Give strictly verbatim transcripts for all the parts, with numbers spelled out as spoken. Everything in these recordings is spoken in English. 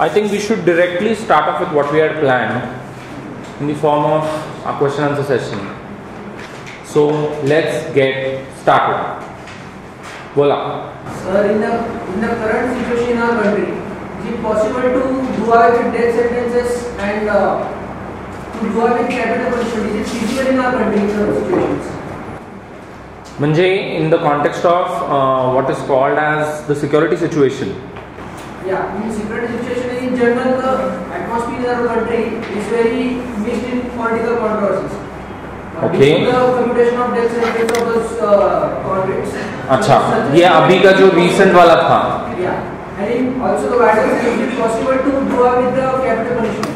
I think we should directly start off with what we had planned in the form of a question answer session. So let's get started. Bola. Sir, in the in the current situation in our country, is it possible to do away with death sentences and uh, to do away with capital punishment? Is it feasible in our country in some situations? Manje, in the context of uh, what is called as the security situation. Yeah, in security situation in general, the atmosphere in our country is very mixed in political controversies. Okay. The commutation of death sentence of those uh, convicts. अच्छा, ये अभी का जो recent वाला था. Yeah, and in also the guidance is it possible to do away with the capital punishment?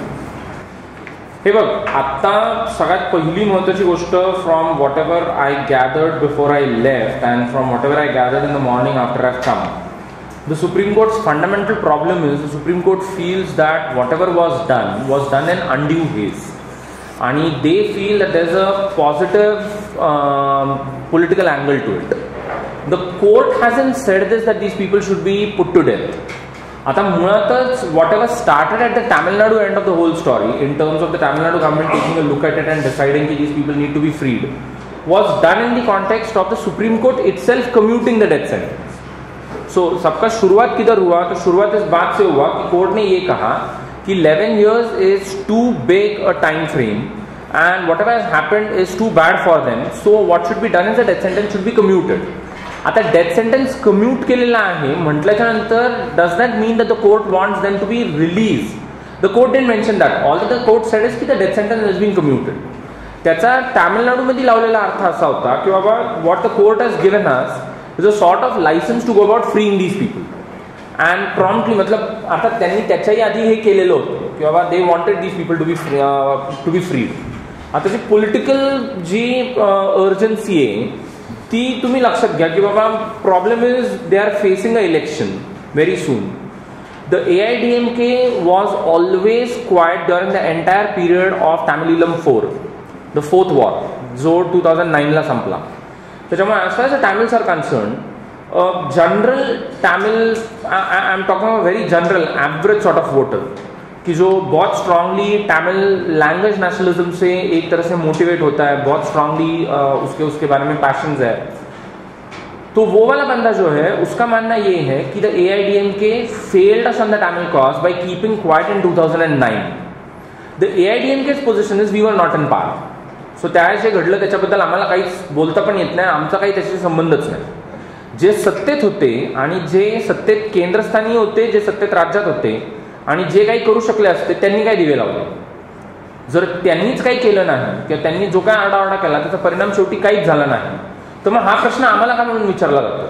हे बघ, आता सगळ्यात पहिली महत्त्वाची गोष्ट from whatever I gathered before I left and from whatever I gathered in the morning after I came, the supreme court's fundamental problem is the supreme court feels that whatever was done was done in undue haste, आणि they feel that there is a positive political angle to it. The court hasn't said this that these people should be put to death. आता मुळातच whatever started at the Tamil Nadu end of the whole story in terms of the Tamil Nadu government taking a look at it and deciding की these people need to be freed was done in the context of the supreme court itself commuting the death sentence. So सबका शुरुआत किधर हुआ? तो शुरुआत इस बात से हुआ कि कोर्ट ने ये कहा कि eleven years is too big a time frame and whatever has happened is too bad for them, so what should be done is the death sentence should be commuted. आता death sentence commute केलेला आहे म्हटल्याच्या नंतर does that mean that the court wants them to be release? The court didn't mention that. All the court said is की the death sentence has been commuted. त्याचा तामिळनाडूमध्ये लावलेला अर्थ असा होता की बाबा what the court has given us is a sort of licence to go about freeing these people and promptly, मतलब आता त्यांनी त्याच्याही आधी हे केलेलं होतं की बाबा they wanted these people to be free to be freed. आता जी पॉलिटिकल जी अर्जन्सी आहे ती तुम्ही लक्षात घ्या की बाबा problem is they are facing a election very soon. The A I D M K was always quiet during the entire period of Tamil Eelam four, the fourth war जो टू थाउजंड नाईनला संपला. त्याच्यामुळे as far as a Tamils are concerned, general Tamil, I am talking a very general average sort of voter कि जो बहुत strongly Tamil language nationalism से एक तरह से मोटिवेट होता है, बहुत स्ट्रांगली उसके उसके बारे में पैशंस है, तो वो वाला बंदा जो है उसका मानना ये है कि the A I D M K failed us on the Tamil cause by keeping quiet in two thousand nine. The A I D M K's position is we were not in power. So त्यावेळेस जे घडलं त्याच्याबद्दल आम्हाला काहीच बोलता पण येत नाही, आमचा काही त्याच्याशी संबंधच नाही. जे सत्तेत होते आणि जे सत्तेत केंद्रस्थानी होते, जे सत्तेत राज्यात होते आणि जे काही करू शकले असते त्यांनी काय दिवे लावले. जर त्यांनीच काही केलं नाही किंवा त्यांनी जो काय आरडाओरडा केला त्याचा परिणाम शेवटी काहीच झाला नाही, तर मग हा प्रश्न आम्हाला का म्हणून विचारला जातो?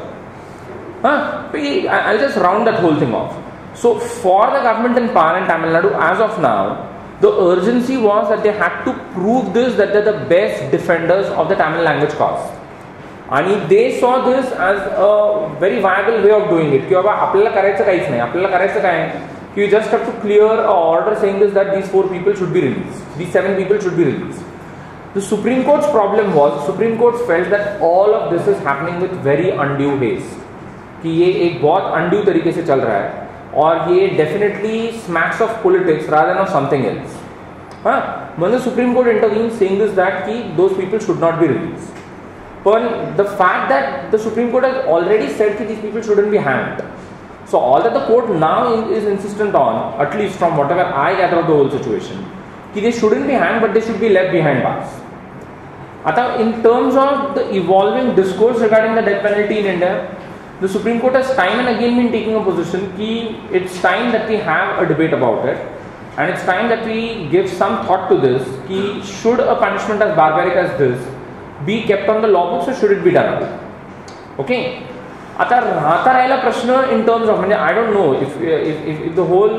हां, I just round that whole thing off. So for the government in power in Tamil Nadu as of now, the urgency was that they had to prove this that they are the best defenders of the Tamil language cause, आणि they saw this as a very viable way of doing it की बाबा आपल्याला करायचं काहीच नाही, आपल्याला करायचं काय, you just have to clear an order saying this that these four people should be released, these seven people should be released. The Supreme Court's problem was, Supreme Court felt that all of this is happening with very undue haste, कि ये एक बहुत undue तरीके से चल रहा है और ये definitely smacks of politics rather than of something else. हाँ, when the Supreme Court intervened saying this that कि those people should not be released. But the fact that the Supreme Court has already said कि these people shouldn't be hanged. So all that the court now is insistent on, at least from whatever I gather of the whole situation, कि they shouldn't be hanged but they should be left behind bars. आता in terms of the evolving discourse regarding the death penalty in India, the Supreme Court has time and again been taking a position कि it's time that we have a debate about it, and it's time that we give some thought to this कि should a punishment as barbaric as this be kept on the law books or should it be done? Okay. आता राहता राहिला प्रश्न इन terms of, म्हणजे I don't know if if if the whole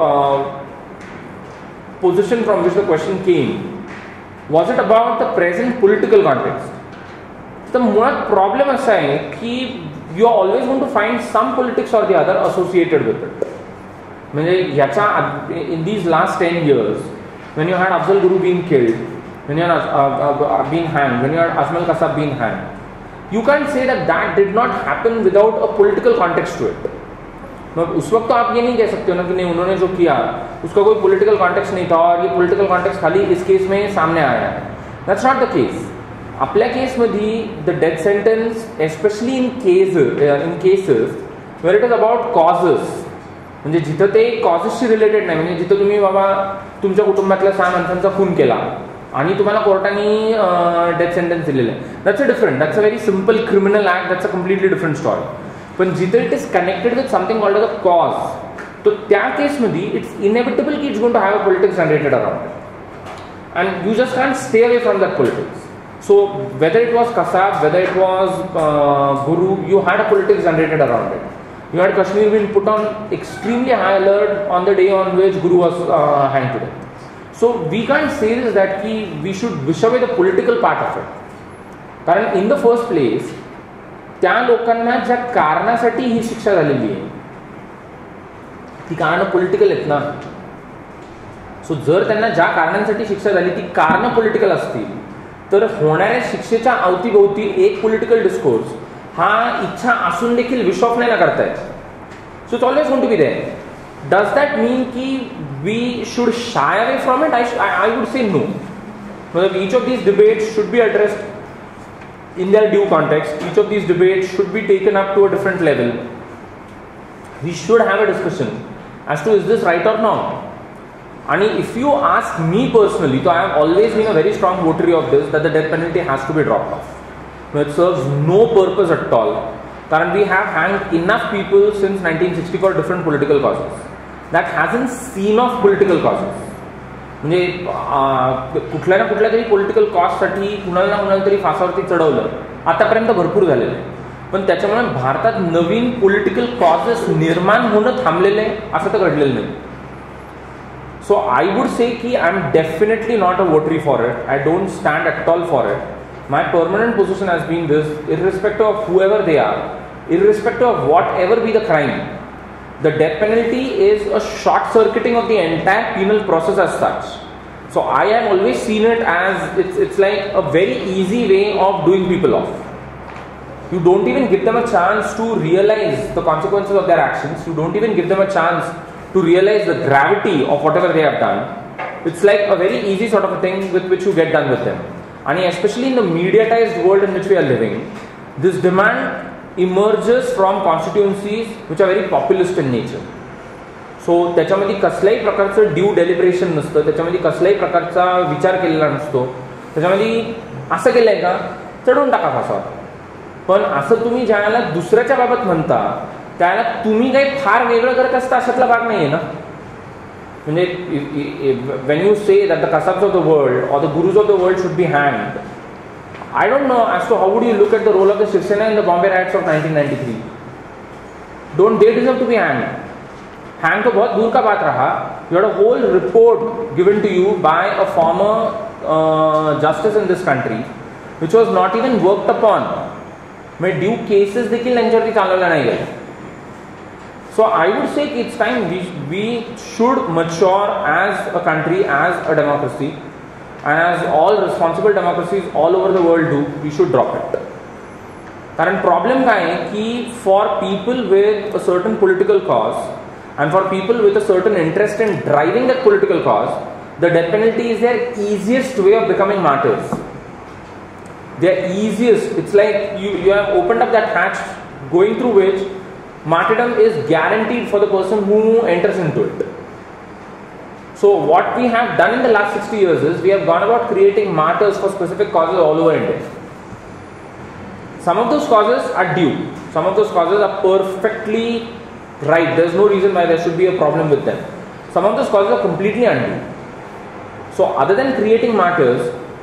position from which the question came was it about the present political context. तर मुळात problem असा आहे की you are always going to find some politics or the other associated with it. म्हणजे ह्याच्या in these last ten years when you had Afzal Guru been killed, when you had been hang, when you had Ajmal Kasab been hang, you can't say that that did not happen without a political context to it. मतलब उस वक्त तो आप ये नहीं कह सकते हो ना कि नहीं उन्होंने जो किया उसका कोई पॉलिटिकल कॉन्टेक्स्ट नहीं था और ये पॉलिटिकल कॉन्टेक्स्ट खाली इस केस में सामने आया है. That's not the case. आपल्या केसमध्ये the death sentence especially in case in cases where it is about causes, म्हणजे जिथं ते कॉजेसशी रिलेटेड नाही, म्हणजे जिथं तुम्ही बाबा तुमच्या कुटुंबातल्या सहा माणसांचा खून केला आणि तुम्हाला कोर्टाने डेथ सेंटेन्स दिलेलं आहे, that's a different, that's a very simple criminal act, that's a completely different story. पण जिथं it is connected with something called a cause, तर त्या केसमध्ये इट्स इनएविटेबल की it's going to have a politics generated around and you just can't stay away from that politics. So whether it was Kasab, whether it was uh, Guru, you had a politics generated around it. You had Kashmir being put on extremely high alert on the day on which Guru was uh, hanged to death. So we can't say this that ki we should wish away the political part of it. कारण in the first place त्या लोकांना ज्या कारणासाठी ही शिक्षा झालेली आहे ती कारण पॉलिटिकल आहेत ना. सो जर त्यांना ज्या कारणांसाठी शिक्षा झाली ती कारण पॉलिटिकल असतील तर होणाऱ्या शिक्षेच्या अवतीभोवती एक पॉलिटिकल डिस्कोर्स हा इच्छा असून देखील विश ऑफ नाही ना करतायत. So it's always going to be there. Does that mean की we should shy away from it? I I would say no. मतलब each of these debates should be addressed in their due context. Each of these debates should be taken up to a different level. We should have a discussion as to is this right or not. And if you ask me personally, so I have always been a very strong votary of this, that the death penalty has to be dropped off. It serves no purpose at all. Because we have hanged enough people since nineteen sixty for different political causes. That hasn't seen off political causes. म्हणजे कुठल्या ना कुठल्या तरी political कॉजसाठी कुणाला ना कुणाला तरी फासावरती चढवलं आतापर्यंत भरपूर झालेलं आहे. पण त्याच्यामुळे भारतात नवीन पॉलिटिकल कॉजेस निर्माण होणं थांबलेलं आहे असं तर घडलेलं नाही. सो आय वुड से की I am definitely not a votary for it. I don't stand at all for it. My permanent position has been this, irrespective of whoever they are, irrespective of whatever be the crime, the death penalty is a short circuiting of the entire penal process as such. So I have always seen it as it's it's like a very easy way of doing people off. You don't even give them a chance to realize the consequences of their actions. You don't even give them a chance to realize the gravity of whatever they have done. It's like a very easy sort of a thing with which you get done with them. And especially in the mediatized world in which we are living, this demand emerges from constituencies which are very populist in nature. So त्याच्यामध्ये कसल्याही प्रकारचं due deliberation नसतं, त्याच्यामध्ये कसल्याही प्रकारचा विचार केलेला नसतो. त्याच्यामध्ये असं केलं आहे का चढवून टाका फासावर. पण असं तुम्ही ज्याला दुसऱ्याच्या बाबत म्हणता त्याला तुम्ही काही फार वेगळं करत असता अशातला भाग नाही आहे ना. म्हणजे when you say that the Kasabs of the world or the Gurus of the world should be हँग्ड, I don't know as to how would you look at the role of the Shiv Sena in the Bombay riots of nineteen ninety-three. Don't they deserve to be hanged? Hang तो बहुत दूर का बात रहा. You had a whole report given to you by a former uh, justice in this country, which was not even worked upon. में due cases देखील त्यांच्यावरती चालवला नाही गेला. So I would say it's time we we should mature as a country, as a democracy. And as all responsible democracies all over the world do, we should drop it. कारण problem काय आहे की for people with a certain political cause and for people with a certain interest in driving that political cause, the death penalty is their easiest way of becoming martyrs. Their easiest, it's like you, you have opened up that hatch going through which martyrdom is guaranteed for the person who enters into it. So what we have done in the last sixty years is we have gone about creating martyrs for specific causes all over India. Some of those causes are due. Some of those causes are perfectly right. There is no reason why there should be a problem with them. Some of those causes are completely undue. So other than creating martyrs,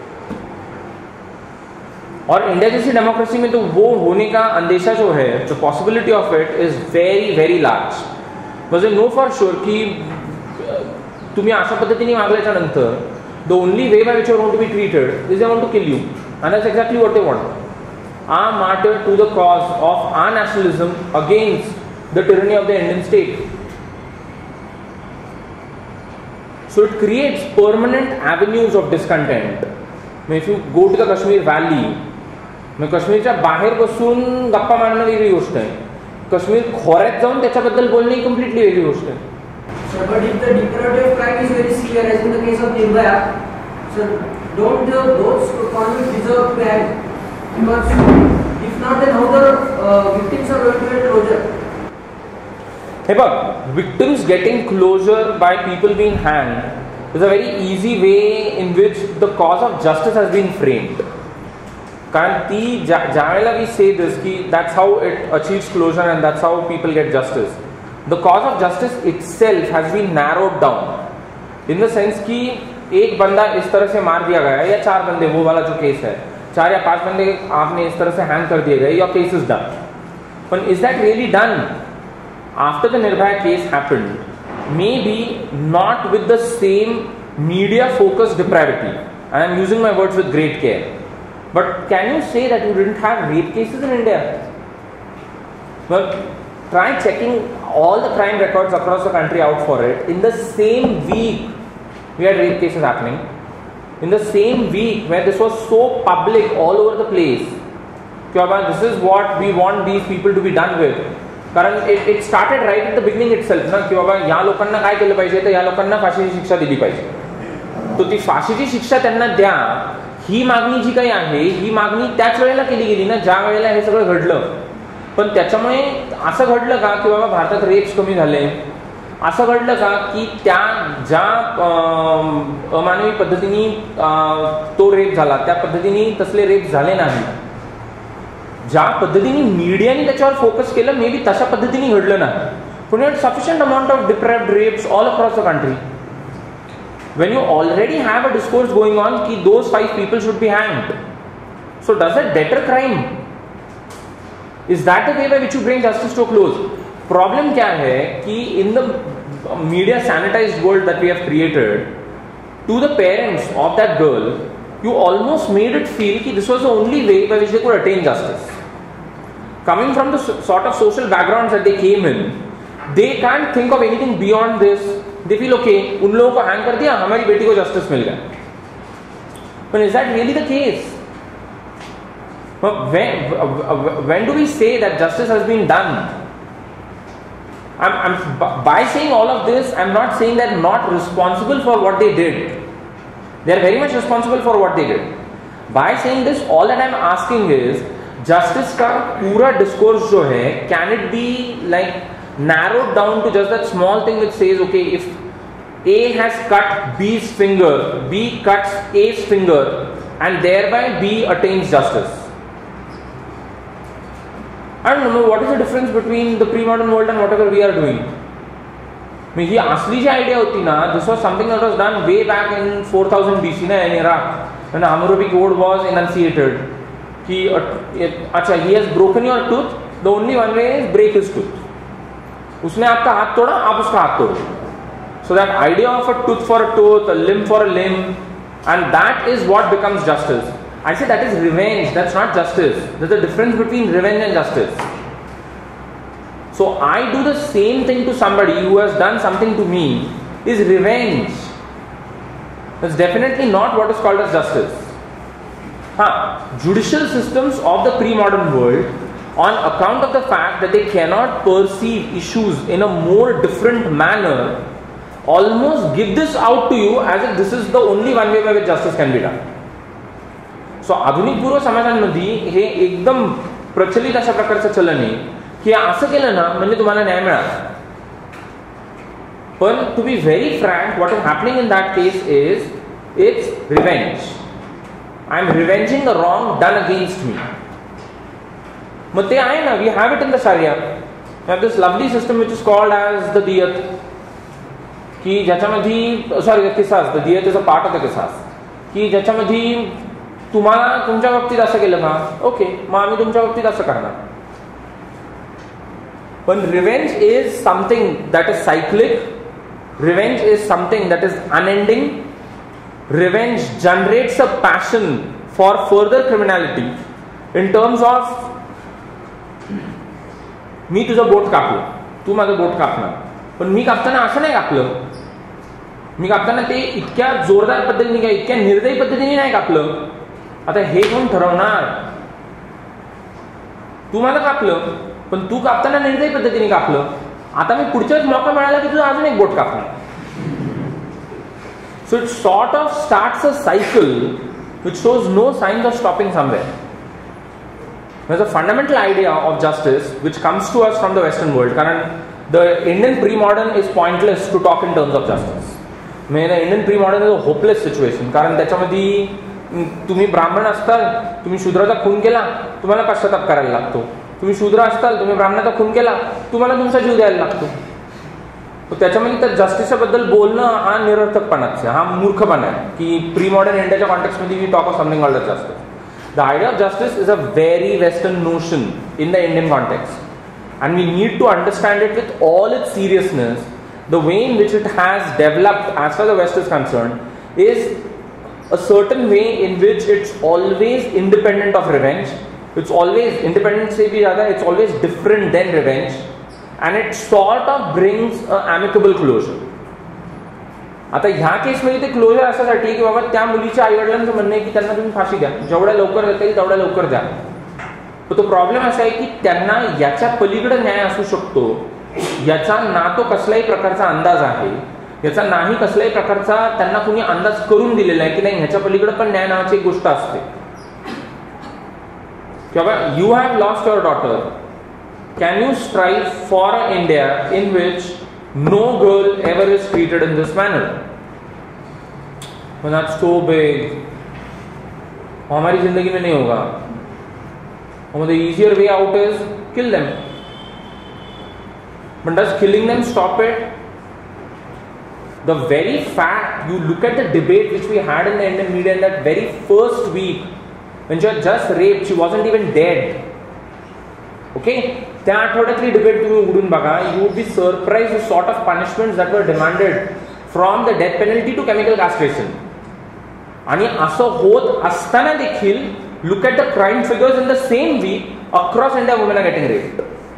और India जैसी democracy में तो वो होने का अंदेशा जो है, जो possibility of it is very very large. Because I know for sure कि तुम्ही अशा पद्धतीने मागल्याच्या नंतर the only way by which you want to be treated is they want to kill you. And that's exactly what they want. A martyr to the cause of our nationalism against the tyranny of the Indian state. So it creates permanent avenues of discontent. If you go to the Kashmir Valley, मग काश्मीरच्या बाहेर बसून गप्पा मारणं वेगळी गोष्ट आहे. काश्मीर खोऱ्यात जाऊन त्याच्याबद्दल बोलणे ही कम्प्लिटली वेगळी गोष्ट आहे. Sir, but if the decorative crime is very severe, as in the case of Nirbhaya, sir, don't the, those convicts deserve ban? Because if not, then how the uh, victims are going to get closure? हे बघ, victims getting closure by people being hanged is a very easy way in which the cause of justice has been framed. कारण ती ज्या ज्यावेळेला we say this की that's how it achieves closure and that's how people get justice. The cause of justice itself has been narrowed down in the sense कि एक बंदा इस तरह से मार दिया गया या चार बंदे, वो वाला जो केस है, चार या पांच बंदे आपने इस तरह से हैंग कर दिए गए, your case is done. But is that really done? After the Nirbhaya case happened, maybe not with the same media focused depravity, and I'm using my words with great care, but can you say that you didn't have rape cases in India? Well, try checking all the crime records across the country out for it. In the same week, we had rape cases happening. In the same week, where this was so public all over the place, this is what we want these people to be done with. कारण it, it started right at the beginning itself ना की बाबा या लोकांना काय केलं पाहिजे, तर या लोकांना फाशीची शिक्षा दिली पाहिजे. तो ती फाशीची शिक्षा त्यांना द्या, ही मागणी जी काही आहे, ही मागणी त्याच वेळेला केली गेली ना ज्या वेळेला हे सगळं घडलं. पण त्याच्यामुळे असं घडलं का की बाबा भारतात रेप्स कमी झाले, असं घडलं का की त्या ज्या अमानवी पद्धतीने तो रेप झाला त्या पद्धतीने तसले रेप झाले नाही, ज्या पद्धतीने मीडियाने त्याच्यावर फोकस केलं मे बी तशा पद्धतीने घडलं नाही. पण you sufficient amount of deprived rapes all across the country. When you already have a discourse going on कि those five people should be hanged, so does it deter crime? Is that the way by which you bring justice to a close? Problem क्या है कि in the media sanitized world that we have created, to the parents of that girl, you almost made it feel कि this was the only way by which they could attain justice. Coming from the sort of social backgrounds that they came in, they can't think of anything beyond this. They feel okay, उन लोगों को hang कर दिया, हमारी बेटी को justice मिल गया. But is that really the case? When, when do we say that justice has been done? I'm, I'm, by saying all of this, I'm not saying they're not responsible for what they did. They're very much responsible for what they did. By saying this, all that I'm asking is, justice का पूरा discourse जो है, can it be like narrowed down to just that small thing which says, okay, if A has cut B's finger, B cuts A's finger, and thereby B attains justice. I don't know what is the difference between the pre-modern world and whatever we are doing. I mean, ही असली जी idea होती ना, this was something that was done way back in four thousand B C ना in Iraq, when Hammurabi Code was enunciated. कि अच्छा, he has broken your tooth, the only one way is break his tooth. उसने आपका हाथ तोड़ा, आप उसका हाथ तोड़ो. So that idea of a tooth for a tooth, a limb for a limb, and that is what becomes justice. I say that is revenge, that's not justice. There's a difference between revenge and justice. So I do the same thing to somebody who has done something to me is revenge. That's definitely not what is called as justice. Huh. Judicial systems of the pre-modern world, on account of the fact that they cannot perceive issues in a more different manner, almost give this out to you as if this is the only one way by which justice can be done. So आधुनिक पूर्व समाजांमध्ये हे एकदम प्रचलित अशा प्रकारचं चलन आहे की असं केलं ना म्हणजे तुम्हाला न्याय मिळाला. पण to be very frank, what is happening in that case is it's revenge. I'm revenging the wrong done against me. मग ते आहे ना, we have it in the Sharia. We have this lovely system which is called as the diyat, की ज्याच्यामध्ये sorry किसास, the diyat is a part of the qisas, की ज्याच्यामध्ये तुम्हाला तुमच्या बाबतीत असं केलं का, ओके मग आम्ही तुमच्या बाबतीत असं करणार. पण revenge is something that is cyclic. Revenge is something that is unending. Revenge generates a passion for further criminality in terms of मी तुझं बोट कापलं, तू माझं बोट कापणार, पण मी कापताना असं नाही कापलं, मी कापताना ते इतक्या जोरदार पद्धतीने काय इतक्या निर्दयी पद्धतीने नाही कापलं. आता हे कोण ठरवणार? तू मला कापलं, पण तू कापताना निर्दयी पद्धतीने कापलं, आता मी पुढच्याच मौका मिळाला की तुझं अजून एक बोट कापणार. So it sort of starts a cycle which shows no signs of stopping somewhere. There's a fundamental idea of justice which comes to us from the Western world. कारण the Indian pre-modern is pointless to talk in terms of justice. म्हणजे Indian pre-modern is a hopeless situation. कारण त्याच्यामध्ये तुम्ही ब्राह्मण असताल, तुम्ही शूद्राचा खून केला, तुम्हाला पश्चाताप करायला लागतो. तुम्ही शूद्र असताल, तुम्ही ब्राह्मणाचा खून केला, तुम्हाला तुमचा जीव द्यायला लागतो. त्याच्यामध्ये तर जस्टिसच्या बद्दल बोलणं हा निरर्थकपणाच आहे, हा मूर्खपणा आहे की प्री मॉडर्न इंडियाच्या कॉन्टेक्स्टमध्ये we talk of something called the justice. The idea of justice is a very western notion in the Indian context and we need to understand it with all it's seriousness. The way in which it has developed as far the waste is concerned is a certain way in which it's always independent of revenge. It's always independent से भी ज़्यादा it's always different then revenge. And it sort of brings a amicable closure. आता ह्या केसमध्ये ते closure अशासाठी की बाबा त्या मुलीच्या आईवडिलांचं म्हणणं आहे की त्यांना तुम्ही फाशी द्या, जेवढ्या लवकर देता येईल तेवढ्या लवकर द्या. पण तो प्रॉब्लेम असा आहे की त्यांना याच्या पलीकडे न्याय असू शकतो याचा ना तो कसल्याही प्रकारचा अंदाज आहे, याचा नाही कसल्याही प्रकारचा त्यांना कुणी अंदाज करून दिलेला आहे की नाही ह्याच्या पलीकडे पण न्याय नावाची एक गोष्ट असते. की बाबा you have lost your daughter, can you strive for an India in which no girl ever is treated in this manner? Well, that's so big. हमारी जिंदगी में नहीं होगा. और the easier way out is kill them. But does killing them stop it? The very fact, you look at the debate which we had in the Indian media in that very first week when she was just raped, she wasn't even dead. Okay? त्या आठवड्यातली debate तुम्ही उघडून बघा, you would be surprise the sort of punishments that were demanded from the death penalty to chemical castration. आणि असं होत असताना देखील look at the crime figures in the same week across India women are getting raped.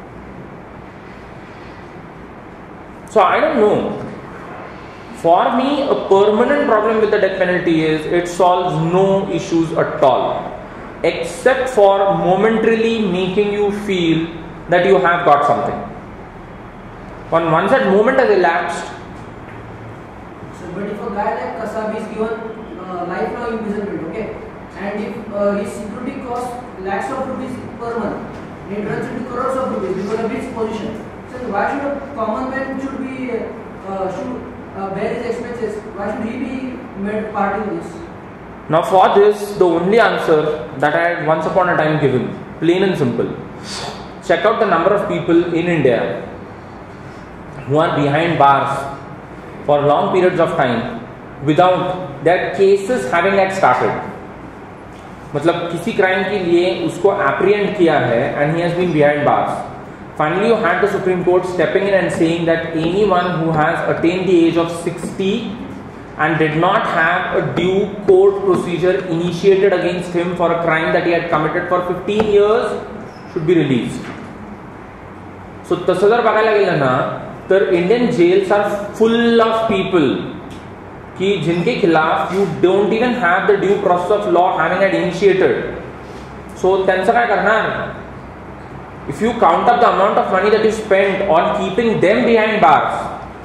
So I don't know, for me a permanent problem with the death penalty is it solves no issues at all except for momentarily making you feel that you have got something. When once that moment has elapsed. So, but if a guy like Kasabi is given uh, lifelong imprisonment, okay, and if uh, his security costs lakhs of rupees per month, it runs into crores of rupees because of his position. So, why should a common man should be uh, should uh, bear his expenses? Why should he be made part in this? Now for this, the only answer that I had once upon a time given, plain and simple, check out the number of people in India who are behind bars for long periods of time without their cases having had started. मतलब किसी crime के लिए उसको apprehend किया है and he has been behind bars. Finally, you had the Supreme Court stepping in and saying that anyone who has attained the age of sixty and did not have a due court procedure initiated against him for a crime that he had committed for fifteen years should be released. So तसं जर बघायला गेलं ना तर Indian jails are full of people की जिनके खिलाफ you don't even have the due process of law having had initiated. So त्यांचं काय करणार? If you count up the amount of money that you spend on keeping them behind bars,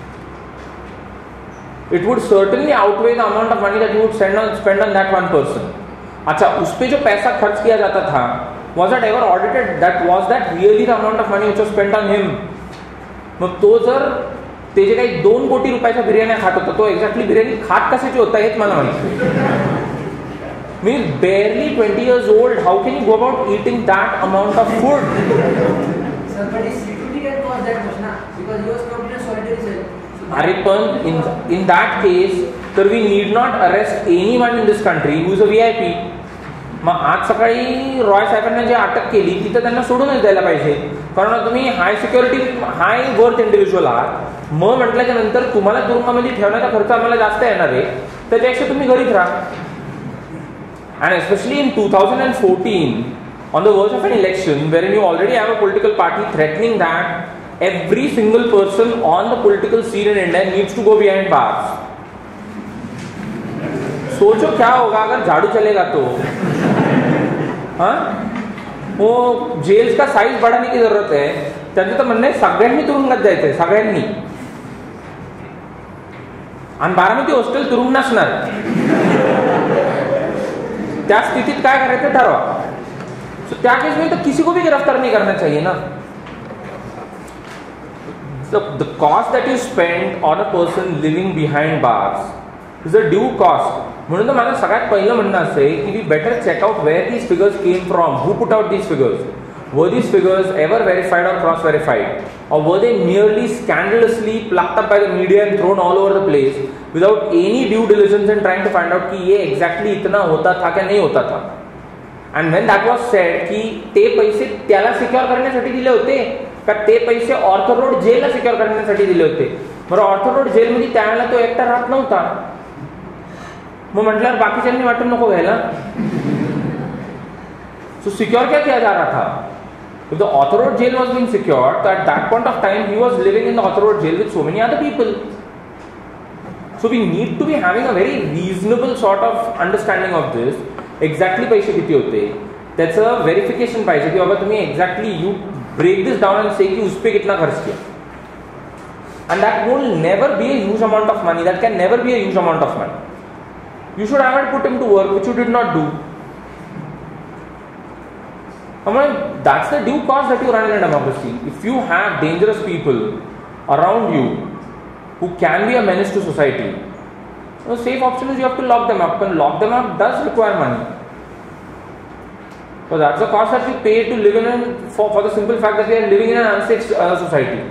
it would certainly outweigh the amount of money that you would spend on spend on that one person. अच्छा, उस पे जो पैसा खर्च किया जाता था, was that ever audited? That was that really the amount of money which was spent on him? मग तो जर ते जे काही दोन कोटी रुपयाच्या बिर्याण्या खात होता, तो एक्झॅक्टली बिर्याणी खात कशाची होता हेच मला माहिती. मी barely twenty years old, how can you go about eating that amount of food? Sir, but his security can cost that much na, because he was kept in a solitary cell. अरे पण in in that case तर we need not arrest anyone in this country who is a V I P. मग आज सकाळी रॉय साहेबांना जे अटक केली तिथं त्यांना सोडूनच द्यायला पाहिजे, कारण तुम्ही high security high worth individual आहात. मग म्हटल्याच्या नंतर तुम्हाला तुरुंगामध्ये ठेवण्याचा खर्च आम्हाला जास्त येणार आहे, त्याच्यापेक्षा तुम्ही घरीच राहा. And especially in two thousand fourteen, on the verge of an election wherein you already have a political party threatening that every single person on the political scene in India needs to go behind bars. सोचो क्या होगा अगर झाड़ू चलेगा तो. हाँ, वो gels का साईज बढ़ाने की जरूरत आहे. त्यांचं तर म्हणणं आहे सगळ्यांनी तुरुंगात जायचंय, सगळ्यांनी. आणि बारामती हॉस्टेल तुरुंग नसणार. त्या स्थितीत काय करायचं ठरवा. तो त्या केस में तो किसी को भी गिरफ्तार नहीं करना चाहिए ना. The, the cost that you spend on a person living behind bars is a due cost. म्हणून तर माझं सगळ्यात पहिलं म्हणणं असं आहे की we better check out where these figures came from, who put out these figures. Were these figures ever verified or cross-verified? Or were they merely scandalously plucked up by the media and thrown all over the place without any due diligence in trying to find out कि ये exactly इतना होता था क्या नहीं होता था? And when that was said की ते पैसे त्याला सिक्युअर करण्यासाठी दिले होते का ते पैसे ऑर्थर रोड जेलला सिक्युअर करण्यासाठी दिले होते? बरं, ऑर्थर रोड जेलमध्ये त्यावेळेला तो एकटा राहत नव्हता. मग म्हटल्यावर बाकीच्यांनी वाटून नको घ्यायला. सो सिक्योर क्या किया जा रहा था? If the Author Road jail was being secured, so at that point of time he was living in the Author Road jail with so many other people. So we need to be having a very reasonable sort of understanding of this. Exactly पैसे किती होते त्याचं verification पाहिजे की बाबा तुम्ही exactly you break this down and say की उस पे कितना खर्च किया. And that will never be a huge amount of money. That can never be a huge amount of money. You should have put him to work, which you did not do. I mean, that's the due cost that you run in a democracy. If you have dangerous people around you who can be a menace to society, the safe option is you have to lock them up, and lock them up does require money. So that's the cost that we pay to live in, a, for, for the simple fact that we are living in an unsafe uh, society.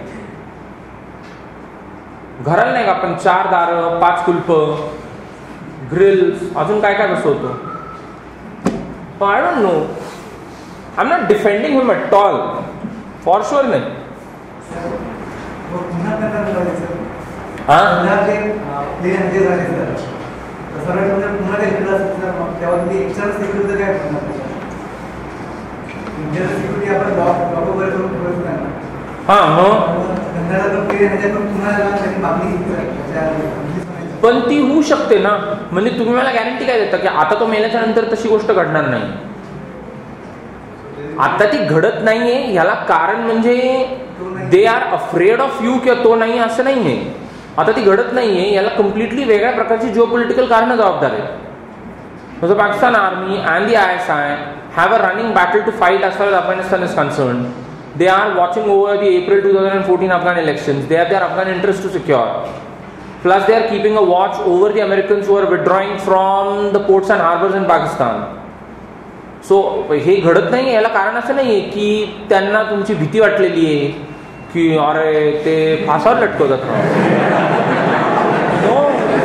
घराला नाही का आपण चार दारं, पाच कुलप, grills, अजून काय काय बसवतो. So I don't know. I'm not defending him at all. For sure नाही. हाँ? हाँ मग पण ती होऊ शकते ना. म्हणजे तुम्ही मला गॅरंटी काय देता की आता तो मेल्याच्या नंतर तशी गोष्ट घडणार नाही? आता ती घडत नाहीये याला कारण म्हणजे they are afraid of you किंवा तो नाही असं नाहीये. आता ती घडत नाहीये याला कम्प्लिटली वेगळ्या प्रकारची जिओपॉलिटिकल कारणं जबाबदार आहेत. जसं Pakistan army and the I S I have a running battle to fight as far as Afghanistan is concerned. They are watching over the April twenty fourteen Afghan elections. They have their Afghan interest to secure. Plus they are keeping a watch over the Americans who are withdrawing from the ports and harbors in Pakistan. So हे घडत नाही याला कारण असं नाही की त्यांना तुमची भीती वाटलेली आहे की अरे ते फासावर लटकवतात. No,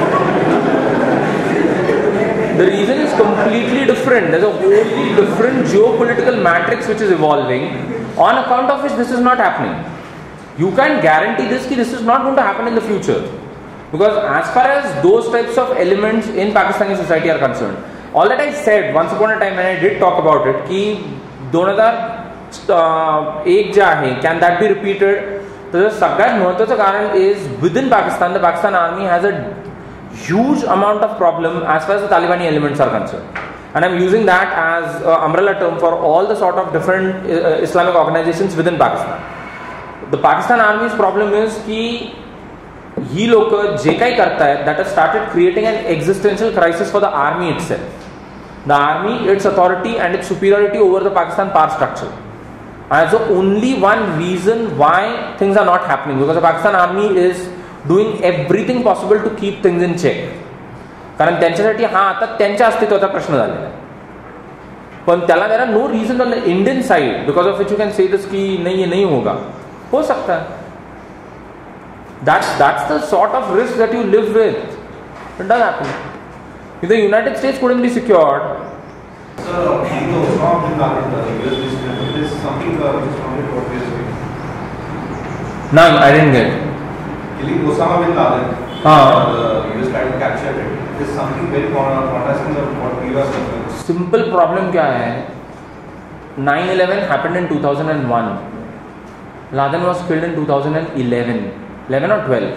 the reason is completely different. There is a wholly different geopolitical matrix which is evolving on account of which this is not happening. You can guarantee this की this is not going to happen in the future because as far as those types of elements in Pakistani society are concern. All that I said once upon a time when I did talk about it की दोन हजार एक जे आहे can that be repeated. तर सगळ्यात महत्त्वाचं कारण is within Pakistan the Pakistan army has a huge amount of problem as far as the Talibani elements are concerned, and I'm using that as an umbrella term for all the sort of different uh, Islamic organizations within Pakistan. The Pakistan army's problem is की ही लोक जे काही करतायत that has started creating an existential crisis for the army itself. The army, its authority and its superiority over the Pakistan power structure. And so only one reason why things are not happening, because the Pakistan army is doing everything possible to keep things in check. कारण त्यांच्यासाठी हा आता त्यांच्या अस्तित्वाचा प्रश्न झालेला आहे. पण त्याला there are no reasons on the Indian side because of which you can say this की नहीं ये नहीं होगा. हो सकता है. That's that's the sort of risk that you live with. It does happen. If the United States couldn't be secured. Sir, the Osama bin Laden, the U S president, it is something uh, which is founded what is doing. No, I didn't get. Killing Osama bin Laden. Ah. The U S tried to capture it. It is something very contrasting of what we are suffering. Simple problem क्या है? nine eleven happened in two thousand one. Laden was killed in two thousand eleven. eleven or twelve.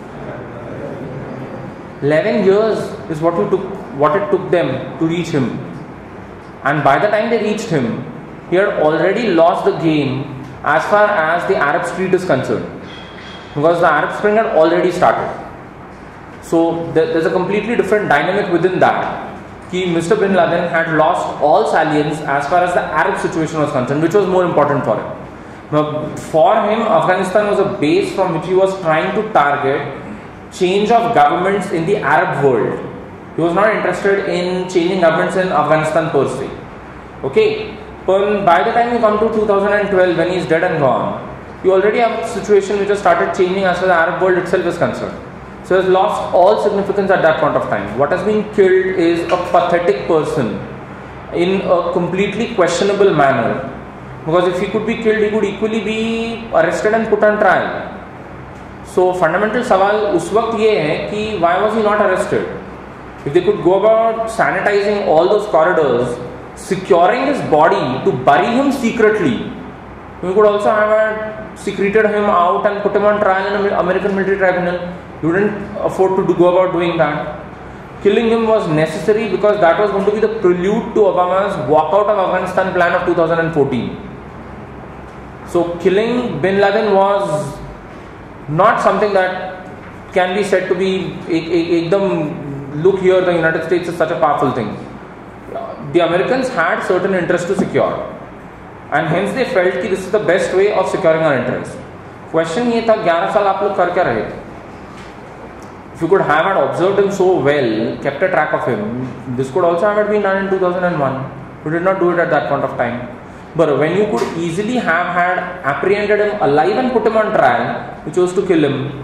eleven years is what, you took, what it took them to reach him. And by the time they reached him, he had already lost the game as far as the Arab Street is concerned, because the Arab Spring had already started. So there, there's a completely different dynamic within that. Ki Mister Bin Laden had lost all salience as far as the Arab situation was concerned, which was more important for him. Now, for him, Afghanistan was a base from which he was trying to target change of governments in the Arab world. He was not interested in changing governments in Afghanistan per se. Okay, but by the time you come to two thousand twelve, when he is dead and gone, you already have a situation which has started changing as far as the Arab world itself is concerned. So he has lost all significance at that point of time. What has been killed is a pathetic person in a completely questionable manner. Because if he could be killed, he could equally be arrested and put on trial. So fundamental सवाल उस वक्त ये है कि why was he not arrested? If they could go about sanitizing all those corridors, securing his body to bury him secretly, we could also have secreted him out and put him on trial in an American military tribunal. You didn't afford to do, go about doing that. Killing him was necessary because that was going to be the prelude to Obama's walkout of Afghanistan plan of two thousand fourteen. So killing Bin Laden was not something that can be said to be ekdam, look here, the United States is such a powerful thing. The Americans had certain interests to secure, and hence they felt that this is the best way of securing our interests. Question ये था ग्यारह साल आप लोग कर क्या रहे थे? If you could have had observed him so well, kept a track of him, this could also have been done in two thousand one. You did not do it at that point of time. But when you could easily have had apprehended him alive and put him on trial, you chose to kill him.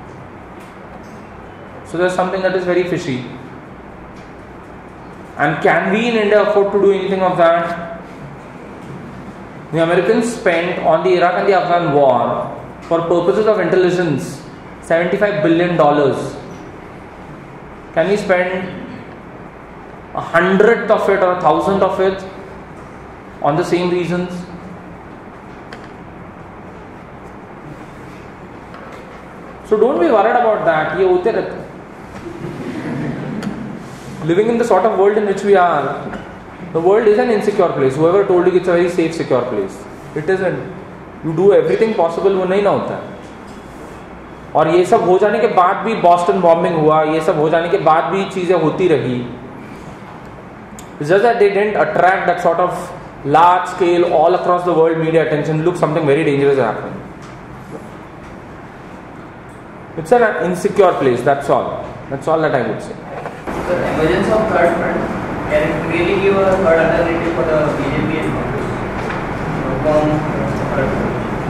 So there's something that is very fishy. And can we in India afford to do anything of that? The Americans spent on the Iraq and the Afghan war for purposes of intelligence seventy-five billion dollars. Can we spend a hundredth of it or a thousandth of it on the same reasons? So don't be worried about that. Ye hote rehte. Living in the sort of world in which we are, the world is an insecure place. Whoever told you it's a very safe, secure place, it isn't. You do everything possible, वो नहीं ना होता है. और ये सब हो जाने के बाद भी बॉस्टन बॉम्बिंग हुआ, ये सब हो जाने के बाद भी चीजें होती रही. It's just that they didn't attract that sort of large scale, all across the world media attention. Look, something very dangerous is happening. It's an insecure place, that's all. That's all that I would say. The emergence of third front, can it really give a third alternative for the B J P and Congress?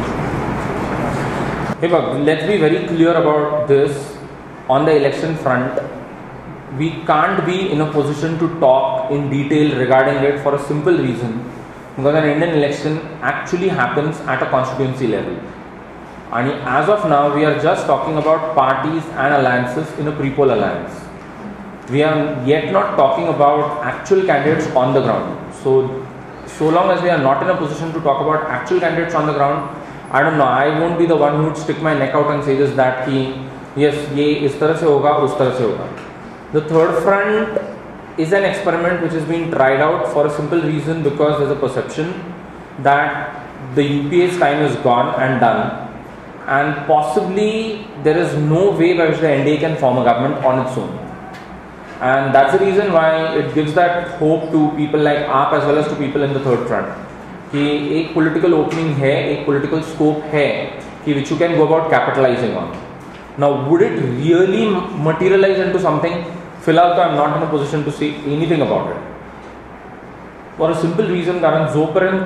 Hey, but let's be very clear about this. On the election front, we can't be in a position to talk in detail regarding it for a simple reason, because an Indian election actually happens at a constituency level. And as of now, we are just talking about parties and alliances in a pre-poll alliance. We are yet not talking about actual candidates on the ground. So, so long as we are not in a position to talk about actual candidates on the ground, I don't know, I won't be the one who would stick my neck out and say just that ki, yes, ye is tarah se hoga, us tarah se hoga. The third front is an experiment which is being tried out for a simple reason, because there's a perception that the U P A's time is gone and done, and possibly there is no way by which the N D A can form a government on its own. And that's the reason why it gives that hope to people like A A P as well as to people in the third front. कि एक political opening है, एक political scope है कि which you can go about capitalizing on. Now, would it really materialize into something? फिलहाल तो I'm not in a position to say anything about it. For a simple reason, कारण जोपर्यंत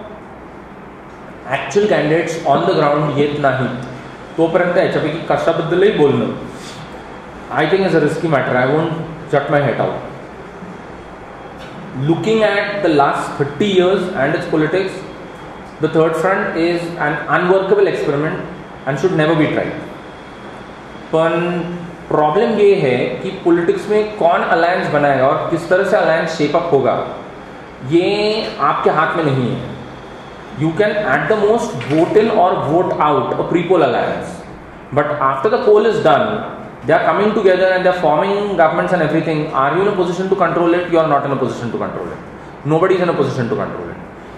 actual candidates on the ground येत नाहीत, तोपर्यंत याच्यापैकी कशाबद्दलही बोलणं, I think is a risky matter. I won't jut my head out. Looking at the last thirty years and its politics, the third front is an unworkable experiment and should never be tried. पर problem ये है कि politics में कौन alliance बनाएगा और किस तरह से अलायंस शेप अप होगा, ये आपके हाथ में नहीं है. You can at the most vote in or vote out a pre-poll alliance, but after the poll is done, they are coming together and they are forming governments and everything. Are you in a position to control it? You are not in a position to control it. Nobody is in a position to control it.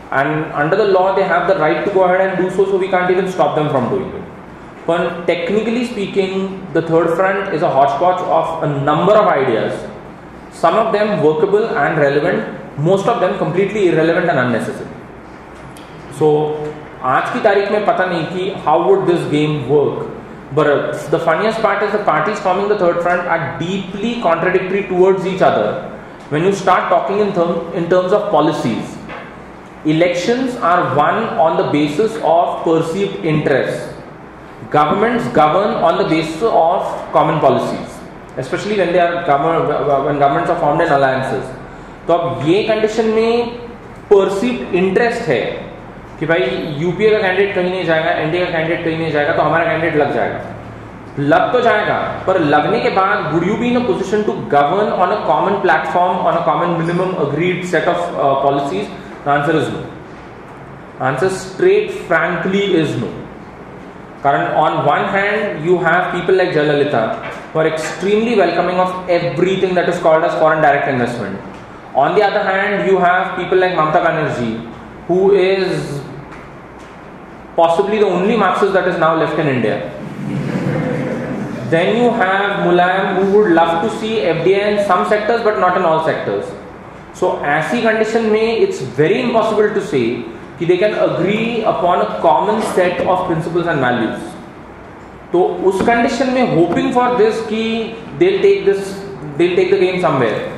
and under the law they have the right to go ahead and do so, so we can't even stop them from doing it. But technically speaking, the third front is a hodgepodge of a number of ideas, some of them workable and relevant, most of them completely irrelevant and unnecessary. So आज की तारीख में पता नहीं कि how would this game work, but the funniest part is the parties forming the third front are deeply contradictory towards each other when you start talking in, term, in terms of policies. Elections are won on the basis of perceived interests. Governments govern on the basis of common policies, especially when they are govern, when governments are formed in alliances. तो अब ये condition में perceived interest है कि भाई UPA का candidate कहीं नहीं जाएगा, एनडीए का कैंडिडेट कहीं नहीं जाएगा, तो हमारा कैंडिडेट लग जाएगा. लग तो जाएगा, पर लगने के बाद would you be in a position to govern on a common platform, on a common minimum agreed set of uh, policies? The answer is no. The answer straight frankly is no. Current, on one hand, you have people like Jayalalitha who are extremely welcoming of everything that is called as foreign direct investment. On the other hand, you have people like Mamata Banerjee, who is possibly the only Marxist that is now left in India. Then you have Mulayam, who would love to see F D I in some sectors but not in all sectors. So, ऐसी condition में it's very impossible to say कि they can agree upon a common set of principles and values. तो उस condition में hoping for this कि they'll take this, they'll take the game somewhere.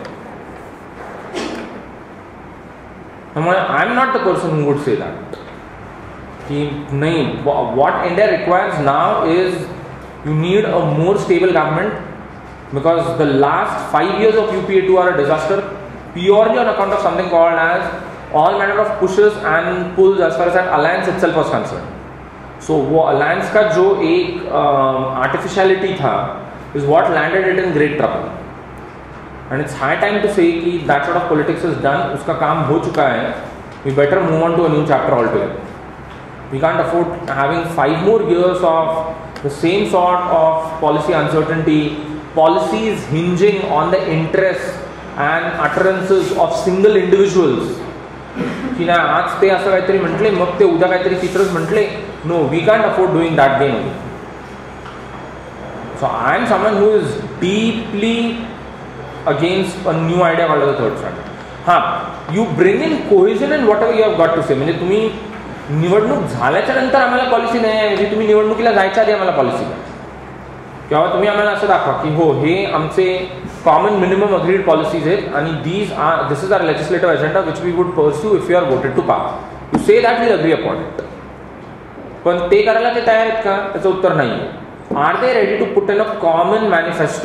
I'm not the person who would say that. कि नहीं, what India requires now is you need a more stable government, because the last five years of U P A two are a disaster purely on account of something called as all manner of pushes and pulls as far as that alliance itself was concerned. So वो alliance का जो एक uh, artificiality था is what landed it in great trouble. And it's high time to say कि that sort of politics is done, उसका काम हो चुका है. We better move on to a new chapter altogether. We can't afford having five more years of the same sort of policy uncertainty, policies hinging on the interests and utterances of single individuals. की ना आज ते असं काहीतरी म्हटले, मग ते उद्या काहीतरी तिसरंच म्हटले. No, we can't afford doing that game again. So I am someone who is deeply against a new idea called the third front. हाँ, you bring in cohesion and whatever you have got to say. म्हणजे तुम्ही निवडणूक झाल्याच्या नंतर आम्हाला policy नाही आहे, म्हणजे तुम्ही निवडणुकीला जायच्या आधी आम्हाला पॉलिसी द्या, किंवा तुम्ही आम्हाला असं दाखवा की हो हे आमचे कॉमन मिनिमम अग्रीड पॉलिसीज आहेत आणि these are this is our legislative agenda which we would pursue if you are voted to power. You say that we agree upon it. पण ते करायला ते तयार आहेत का? त्याचं उत्तर नाही. Are they ready to put in a common manifesto?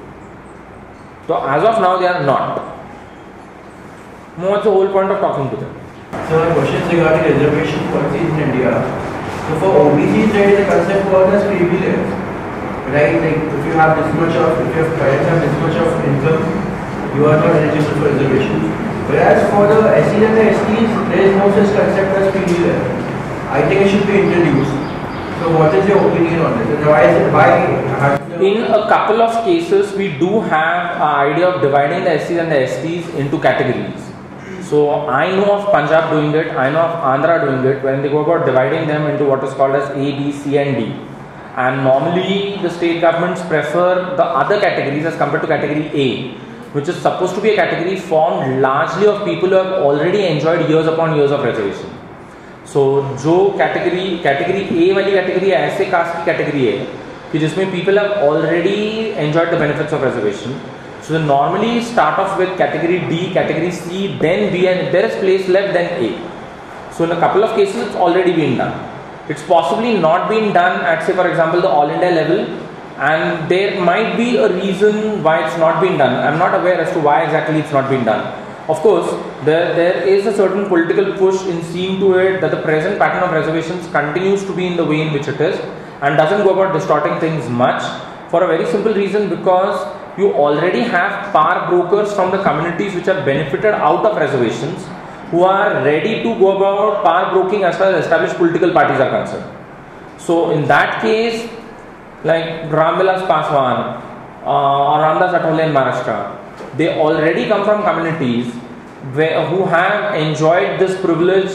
So as of now they are not. What's the whole point of talking to them? So my question is regarding reservation policies in India. So for O B Cs there is a concept called as privilege, right? Like if you have this much of, if your parents have this much of income, you are not eligible for reservation. Whereas for the S Cs and the S Ts, there is no such concept as privilege. I think it should be introduced. So what is your opinion on this? And why is it, why? In a couple of cases, we do have an idea of dividing the S Cs and the S Ts into categories. So I know of Punjab doing it, I know of Andhra doing it, when they go about dividing them into what is called as A, B, C and D. And normally the state governments prefer the other categories as compared to category A, which is supposed to be a category formed largely of people who have already enjoyed years upon years of reservation. So जो category category A वाली category है, ऐसे caste की category है कि जिसमें people have already enjoyed the benefits of reservation. So they normally start off with category D, category C, then B, and if there is place left, then A. So in a couple of cases, it's already been done. It's possibly not been done at, say, for example, the All India level, and there might be a reason why it's not been done. I'm not aware as to why exactly it's not been done. Of course, there, there is a certain political push in seeing to it that the present pattern of reservations continues to be in the way in which it is and doesn't go about distorting things much, for a very simple reason, because you already have power brokers from the communities which are benefited out of reservations who are ready to go about power broking as far as established political parties are concerned. So in that case, like Ram Vilas Paswan uh, or Ramdas Athawale in Maharashtra, they already come from communities where, who have enjoyed this privilege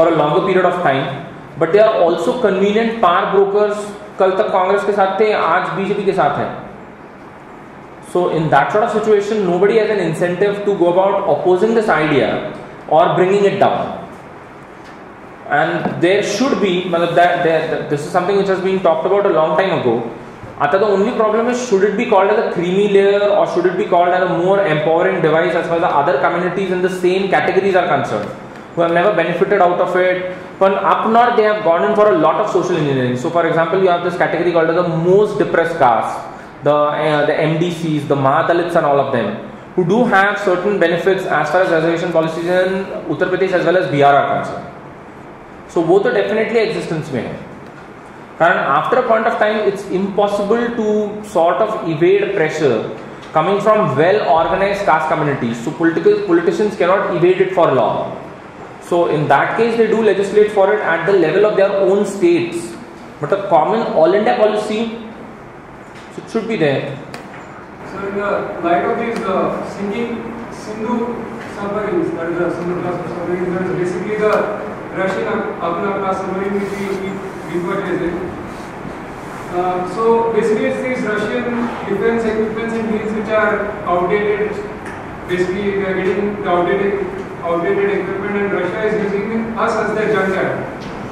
for a longer period of time, but they are also convenient power brokers. कल तक कांग्रेस के साथ थे, आज BJP के साथ है. So in that sort of situation, nobody has an incentive to go about opposing this idea or bringing it down. And there should be, that, that this is something which has been talked about a long time ago. Ata the only problem is, should it be called as a creamy layer or should it be called as a more empowering device as far as the other communities in the same categories are concerned, who have never benefited out of it. But up north they have gone in for a lot of social engineering. So for example, you have this category called as the most depressed caste, the uh, the M D Cs, the Mahadalits and all of them, who do have certain benefits as far as reservation policies in Uttar Pradesh as well as Bihar are concerned. So both are definitely existence mein hai. And after a point of time, it's impossible to sort of evade pressure coming from well-organized caste communities. So political politicians cannot evade it for long. So in that case, they do legislate for it at the level of their own states. But a common all-India policy, so it should be there. So in the light of these uh, singing Sindhu submarines, that is the Sindhu class submarines, that is basically the Russian Apna class submarine which we keep repurchasing. Uh, so basically it's these Russian defense equipments and deals which are outdated. Basically they are getting the outdated, outdated equipment and Russia is using us as their junkyard.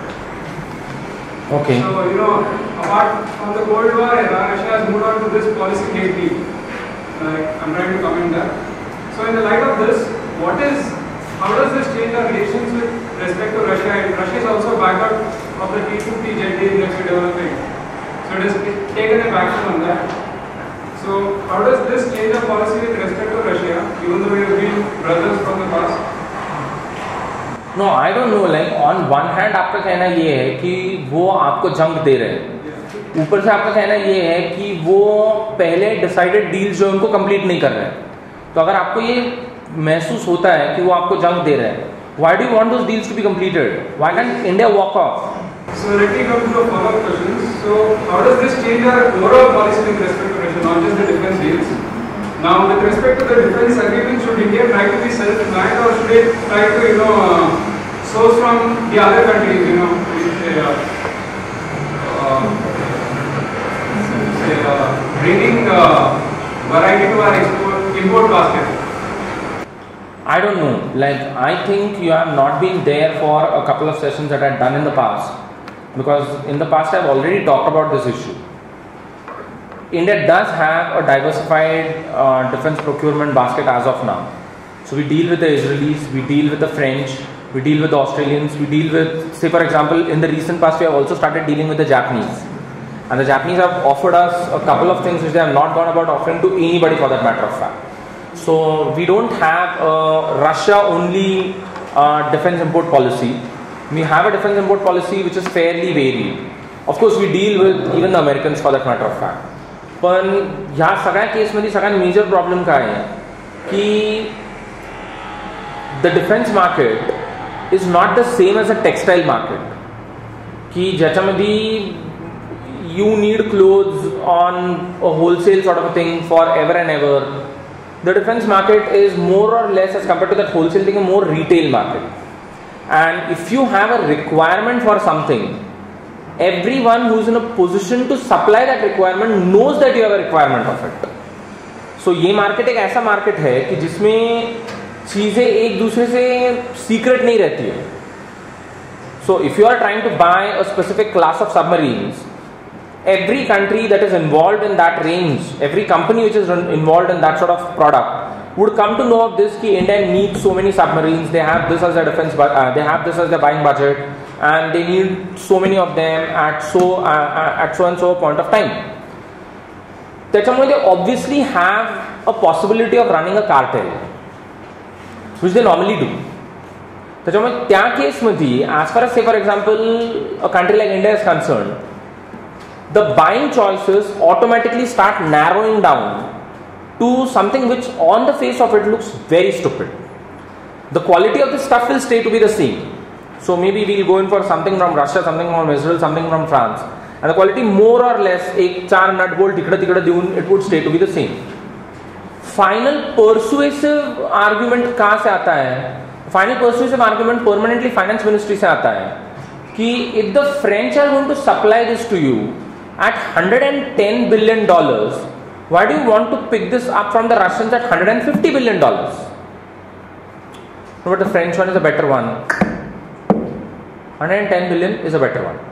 Okay. So you know, apart from the Cold War era, Russia has moved on to this policy lately. Uh, I'm trying to comment that. So in the light of this, what is, how does this change our relations with respect to Russia? And Russia is also back out of the T fifty jet deal that we're developing. So it has taken a action on that. So how does this change our policy with respect to Russia, even though we have been brothers from the past? No, I don't know. Like on one hand, आपका कहना ये है कि वो आपको जंग दे रहे हैं. ऊपर से आपका कहना ये है कि वो पहले डिसाइडेड डील्स जो उनको कंप्लीट नहीं कर रहे हैं. तो अगर आपको ये महसूस होता है कि वो आपको जंग दे रहे हैं, why do you want those deals to be completed? Why can't India walk off? So let me come to the follow-up questions. So how does this change our overall policy with respect to Russia, not just the defense deals? Now with respect to the defense agreement, should India try to be self-reliant or should it try to, you know, uh, source from the other countries, you know, say, uh, uh, say uh, bringing uh, variety to our export, import basket? I don't know. Like, I think you have not been there for a couple of sessions that I had done in the past, because in the past I have already talked about this issue. India does have a diversified uh, defense procurement basket as of now. So we deal with the Israelis, we deal with the French, we deal with the Australians, we deal with, say for example, in the recent past we have also started dealing with the Japanese. And the Japanese have offered us a couple of things which they have not gone about offering to anybody for that matter of fact. So we don't have a Russia only uh, defense import policy. We have a defense import policy which is fairly varied. Of course we deal with even the Americans for that matter of fact. पण ह्या सगळ्या केसमध्ये सगळ्यात major problem काय आहे की the defence market is not the same as a textile market की ज्याच्यामध्ये you need clothes on a wholesale sort of thing for ever and ever. The defence market is more or less as compared to that wholesale thing, more retail market. And if you have a requirement for something, everyone who is in a position to supply that requirement knows that you have a requirement of it. So ये market एक ऐसा market है कि जिसमें चीजें एक दूसरे से सीक्रेट नहीं रहती है. So if you are trying to buy a specific class of submarines, every country that is involved in that range, every company which is involved in that sort of product would come to know of this कि India needs so many submarines, they have this as their defense, uh, they have this as their buying budget, and they need so many of them at so uh, at so and so point of time. त्याच्यामुळे they obviously have a possibility of running a cartel, which they normally do. त्याच्यामुळे त्या केसमध्ये as far as say for example a country like India is concerned, the buying choices automatically start narrowing down to something which on the face of it looks very stupid. The quality of the stuff will stay to be the same. So maybe we'll go in for something from Russia, something from Israel, something from France, and the quality more or less एक चार nut bolt तिकडे तिकडे देऊन it would stay to be the same. Final persuasive argument कहाँ से आता है? Final persuasive argument permanently finance ministry से आता है कि if the French are going to supply this to you at one hundred ten billion dollars, why do you want to pick this up from the Russians at one hundred fifty billion dollars? But the French one is a better one. one hundred ten billion is a better one.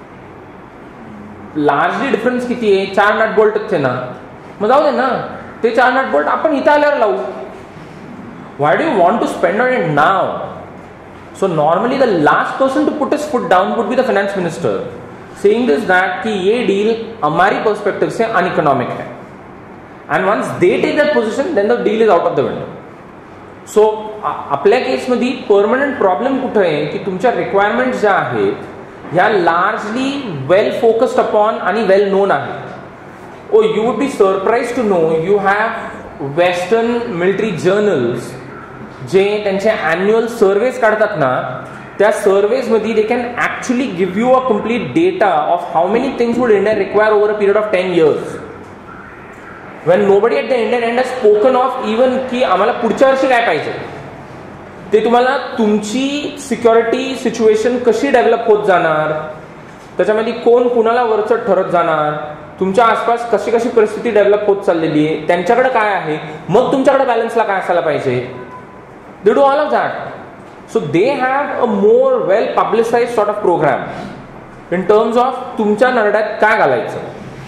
Largely difference किती आहे? चार nut bolt थे ना, मग जाऊ दे ना, ते चार nut bolt आपण इथं आल्यावर लावू. Why do you want to spend on it now? So normally the last person to put his foot down would be the finance minister, saying this that कि ये deal हमारी perspective से uneconomic है. And once they take that position, then the deal is out of the window. So आपल्या केसमध्ये permanent problem कुठे आहे की तुमच्या रिक्वायरमेंट्स ज्या आहेत ह्या लार्जली वेल फोकस्ड अपॉन आणि वेल नोन आहेत. Oh you would be surprise to know you have western military journals जे त्यांचे अॅन्युअल सर्वेज काढतात ना, त्या सर्वेज मध्ये they can actually give you a complete data of how many things would India require over a period of ten years. When nobody at the Indian end has spoken of even की आम्हाला पुढच्या वर्षी काय पाहिजे, ते तुम्हाला तुमची security situation कशी डेव्हलप होत जाणार, त्याच्यामध्ये कोण कुणाला वरचढ ठरत जाणार, तुमच्या आसपास कशी कशी परिस्थिती डेव्हलप होत चाललेली आहे, त्यांच्याकडे काय आहे, मग तुमच्याकडे बॅलन्सला काय असायला पाहिजे. They do all of that. So they have a more well publicise sort of program in terms of तुमच्या नरड्यात काय घालायचं.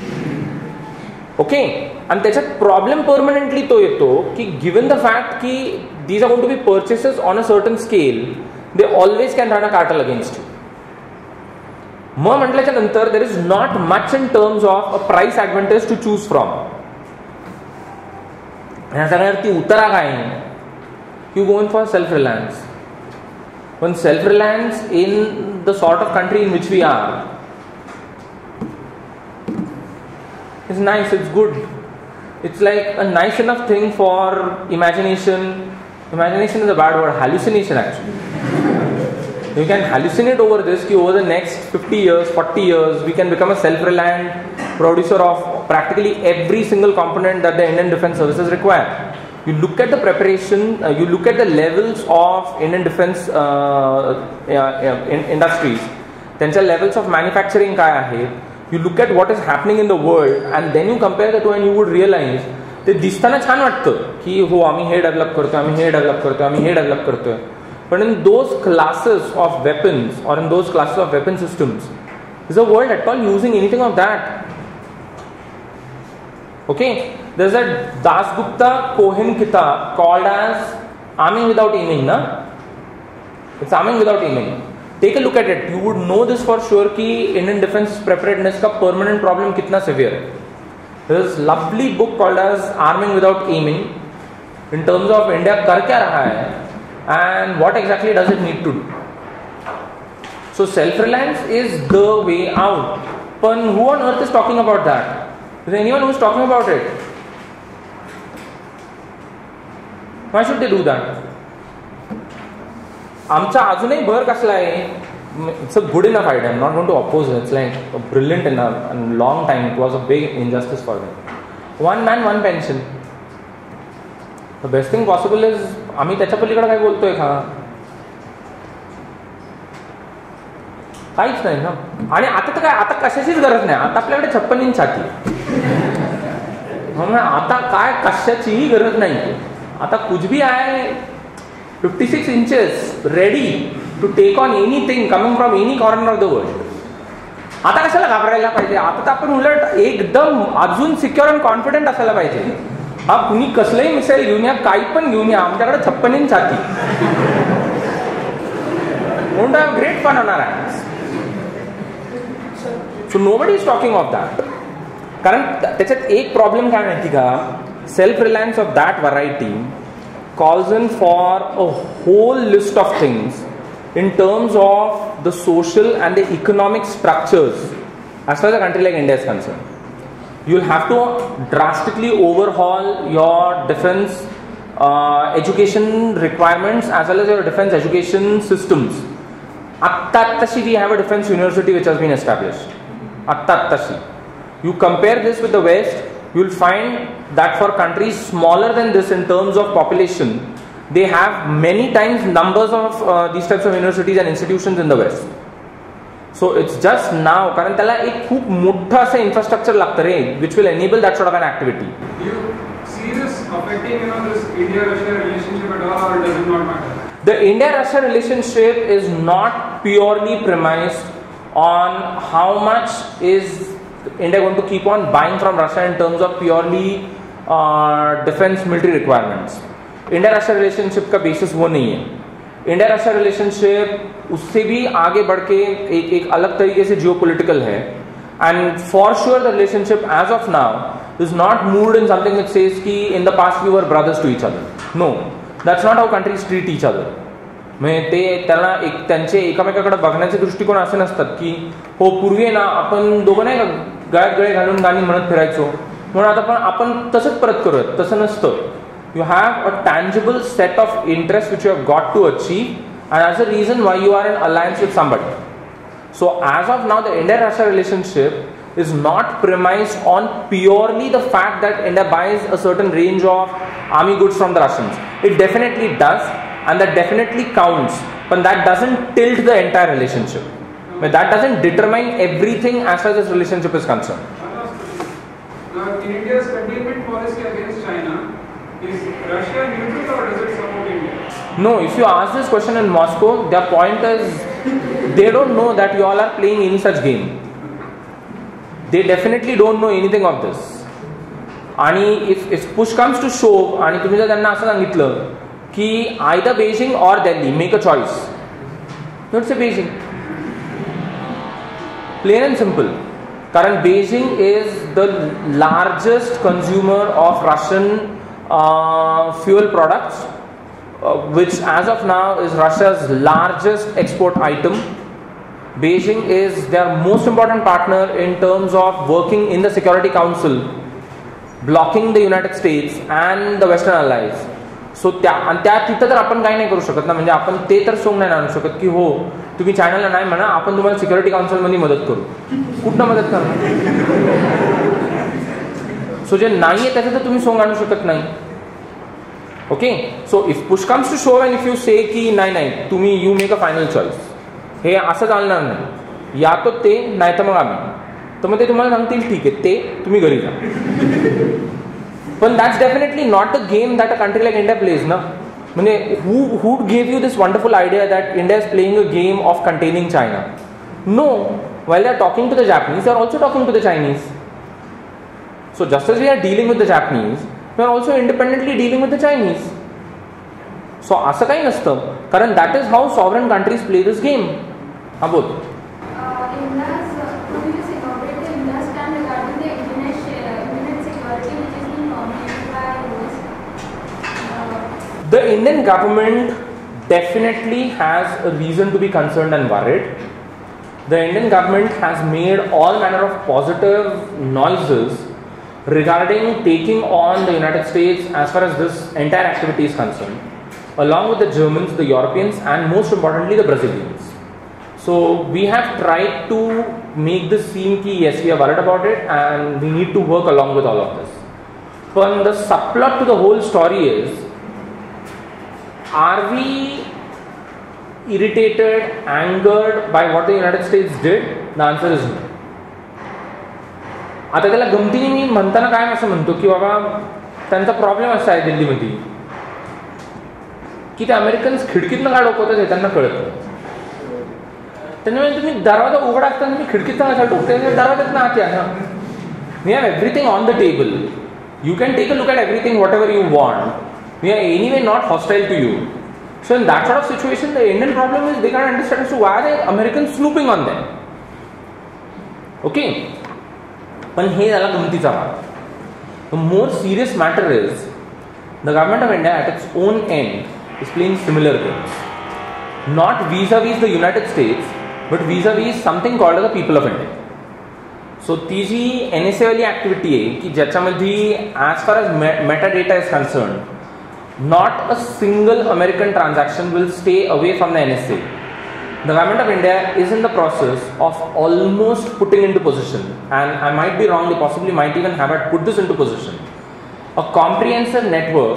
ओके. आणि त्याच्यात प्रॉब्लेम परमनंटली तो येतो की गिव्हन द फॅक्ट की these are going to be purchases on a certain scale, they always can run a cartel against you. मग म्हटल्याच्या नंतर there is not much in terms of a price advantage to choose from. ह्या सगळ्यावरती उतारा काय आहे? You go in for self-reliance. When self-reliance in the sort of country in which we are is nice, it's good. It's like a nice enough thing for imagination. Imagination is a bad word, hallucination actually. You can hallucinate over this कि over the next fifty years, forty years we can become a self-reliant producer of practically every single component that the Indian Defence Services require. You look at the preparation, uh, you look at the levels of Indian defence uh, uh, in industries, त्यांच्या levels of manufacturing काय आहेत, you look at what is happening in the world and then you compare the two and you would realize ते दिसताना छान वाटतं की हो आम्ही हे डेव्हलप करतोय, आम्ही हे डेव्हलप करतोय, आम्ही हे डेव्हलप करतोय. पण in those classes of weapons or in those classes of weapon systems is a world at all using anything of that. Okay, there's a Dasgupta Cohen kitab called as Arming Without Aiming, na? It's Arming Without Aiming. Take a look at it. You would know this for sure कि Indian defense preparedness का permanent problem कितना severe है. There's a lovely book called as Arming Without Aiming in terms of India कर क्या रहा है and what exactly does it need to do. So self-reliance is the way out. But who on earth is talking about that? Is there anyone who is talking about it? Why should they do that? आमचा अजूनही भर कसला आहे? It's a good enough idea. I'm not going to oppose it. It's like a brilliant enough and long time. It was a big injustice for them. One man, one pension. The best thing possible is आम्ही त्याच्या पलीकडे काय बोलतोय का? काहीच नाही ना. आणि आता तर काय, आता कशाचीच गरज नाही. आता आपल्याकडे छप्पन इंच छाती आहे. आता काय कशाचीही गरज नाही. आता कुछ भी आहे fifty-six inches ready to take on anything coming from any corner of the world. आता कशाला घाबरायला पाहिजे? आता तर आपण उलट एकदम अजून सिक्युअर अँड कॉन्फिडंट असायला पाहिजे. हा कुणी कसलंही मिसाईल घेऊन या, काही पण घेऊन या, आमच्याकडे छप्पन इंच छाती. Won't have great fun on our hands. So nobody is talking of that. कारण त्याच्यात एक प्रॉब्लेम काय माहिती का? Self reliance of that variety calls in for a whole list of things in terms of the social and the economic structures as far as a country like India is concerned. You'll have to drastically overhaul your defense uh, education requirements as well as your defense education systems. Attattashi we have a defense university which has been established. Attattashi. You compare this with the West, you'll find that for countries smaller than this in terms of population, they have many times numbers of uh, these types of universities and institutions in the West. So it's just now, कारण त्याला एक खूप मोठं असं infrastructure लागतं रे, which will enable that sort of an activity. Do you see this affecting, you know, this India-Russia relationship at all, or does it not matter? The India-Russia relationship is not purely premised on how much is India going to keep on buying from Russia in terms of purely uh, defense military requirements. India-Russia relationship का basis वो नहीं है. India-Russia relationship उससे भी आगे बढ़ के एक एक अलग तरीके से geopolitical है. And for sure the relationship as of now is not moved in something which says कि in the past we were brothers to each other. No, that's not how countries treat each other. म्हणजे ते त्यांना एक त्यांचे एकामेकाकडे बघण्याचे दृष्टिकोन असे नसतात की हो पूर्वी ना आपण दोघं नाही का गळ्यात गळे घालून गाणी म्हणत फिरायचो म्हणून आता पण आपण तसंच परत करूयात. तसं नसतं. You have a tangible set of interests which you have got to achieve, and as a reason why you are in alliance with somebody. So as of now, the India-Russia relationship is not premised on purely the fact that India buys a certain range of army goods from the Russians. It definitely does, and that definitely counts, but that doesn't tilt the entire relationship. But that doesn't determine everything as far as this relationship is concerned. Now, in India's containment policy against China, is Russia neutral or does it support India? No, if you ask this question in Moscow, their point is they don't know that you all are playing any such game. They definitely don't know anything of this. आणि if if push comes to shove आणि तुम्ही जर त्यांना असं सांगितलं की either Beijing or Delhi, make a choice. Don't say Beijing. Plain and simple. कारण Beijing is the largest consumer of Russian Uh, fuel products, uh, which as of now is Russia's largest export item. Beijing is their most important partner in terms of working in the Security Council, blocking the United States and the Western allies. So त्या आणि त्या तिथं तर आपण काही नाही करू शकत ना. म्हणजे आपण ते तर सोंग नाही आणू शकत की हो तुम्ही चायनाला नाही म्हणा आपण तुम्हाला सिक्युरिटी काउन्सिलमध्ये मदत करू. कुठनं मदत करणार? सो जे नाही आहे त्याचं तर तुम्ही सोंग आणू शकत नाही. Okay. So if push comes to shove and if you say की नाही नाही तुम्ही you make a final choice, हे असं चालणार नाही. या तो ते नाही तर मग आम्ही, तर मग ते तुम्हाला सांगतील ठीक आहे ते तुम्ही घरी जा. पण that's definitely not a game that a country like India plays ना. म्हणजे who who gave you this wonderful idea that India is playing a game of containing China? No. while they are talking to the Japanese, they are also talking to the Chinese. So just as we are dealing with the Japanese, we are also independently dealing with the Chinese. So असं काही नसतं, कारण that is how sovereign countries play this game. हा बोल. The Indian government definitely has a reason to be concerned and worried. The Indian government has made all manner of positive noises regarding taking on the United States as far as this entire activity is concerned, along with the Germans, the Europeans, and most importantly the Brazilians. So we have tried to make this seem that yes, we are worried about it and we need to work along with all of this. But the subplot to the whole story is, are we irritated, angered by what the United States did? The answer is no. आता त्याला गमतीने मी म्हणताना काय असं म्हणतो की बाबा त्यांचा problem असा आहे दिल्लीमध्ये की ते अमेरिकन्स खिडकीतनं काय डोकवतात हे त्यांना कळतं. त्यामुळे तुम्ही दरवाजा उघडा असताना तुम्ही खिडकीतनं काय डोकते दरवाजातनं आत या ना. We have everything on the table. You can take a look at everything whatever you want. We are anyway not hostile to you. So in that sort of situation, the Indian problem is they can't understand as to why are the Americans snooping on them. Okay? But हे झाला गमतीचा भाग. The more serious matter is the government of India at its own end is playing similar games. Not vis-a-vis the United States, but vis-a-vis something called as the people of India. So ती जी N S A वाली activity आहे की ज्याच्यामध्ये as far as metadata is concerned, not a single American transaction will stay away from the N S A. The government of India is in the process of almost putting into position, and I might be wrong, they possibly might even have put this into position, a comprehensive network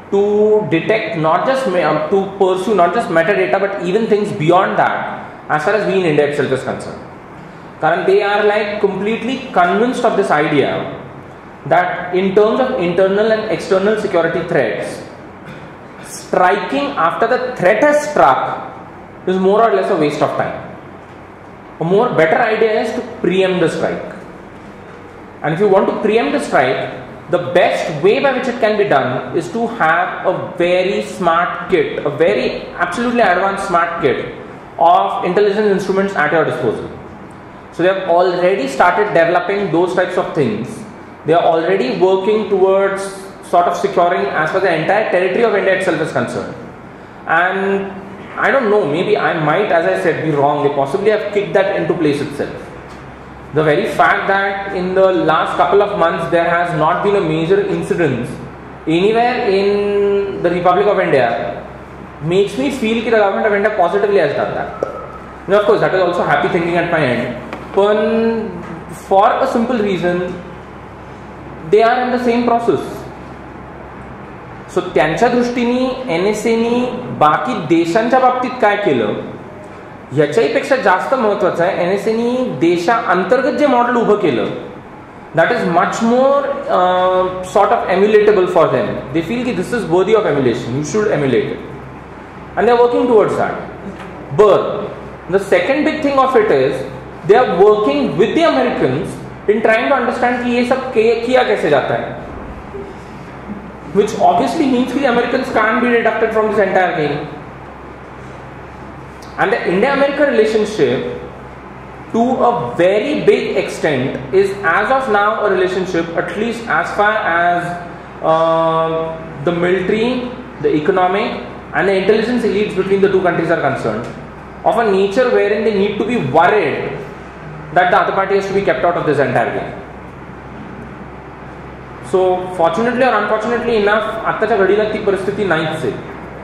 to detect not just uh, to pursue not just metadata but even things beyond that as far as we in India itself is concerned. Karan, they are like completely convinced of this idea that in terms of internal and external security threats, striking after the threat has struck is more or less a waste of time. A more better idea is to preempt the strike. And if you want to preempt the strike, the best way by which it can be done is to have a very smart kit, a very absolutely advanced smart kit of intelligence instruments at your disposal. So they have already started developing those types of things. They are already working towards sort of securing as far as the entire territory of India itself is concerned. And I don't know, maybe I might, as I said, be wrong. They possibly have kicked that into place itself. The very fact that in the last couple of months there has not been a major incident anywhere in the Republic of India makes me feel that the government of India positively has done that. Now, of course, that is also happy thinking at my end. But for a simple reason, they are in the same process. So, त्यांच्या दृष्टीने N S any बाकी देशांच्या बाबतीत काय केलं याच्याही पेक्षा जास्त महत्त्वाचं आहे एन एस एनी देशांतर्गत जे मॉडेल उभं केलं that is much more uh, sort of emulatable for them. They feel that this is worthy of emulation, you should emulate it, and they are working towards that. But the second big thing of it is they are working with the Americans in trying to understand कि ये सब किया कैसे जाता है, which obviously means that the Americans can't be deducted from this entire game. And the India-America relationship, to a very big extent, is as of now a relationship, at least as far as uh, the military, the economic, and the intelligence elites between the two countries are concerned, of a nature wherein they need to be worried that the other party has to be kept out of this entire game. So, fortunately or unfortunately enough, आत्ताच्या घडीला ती परिस्थिती नाहीच आहे.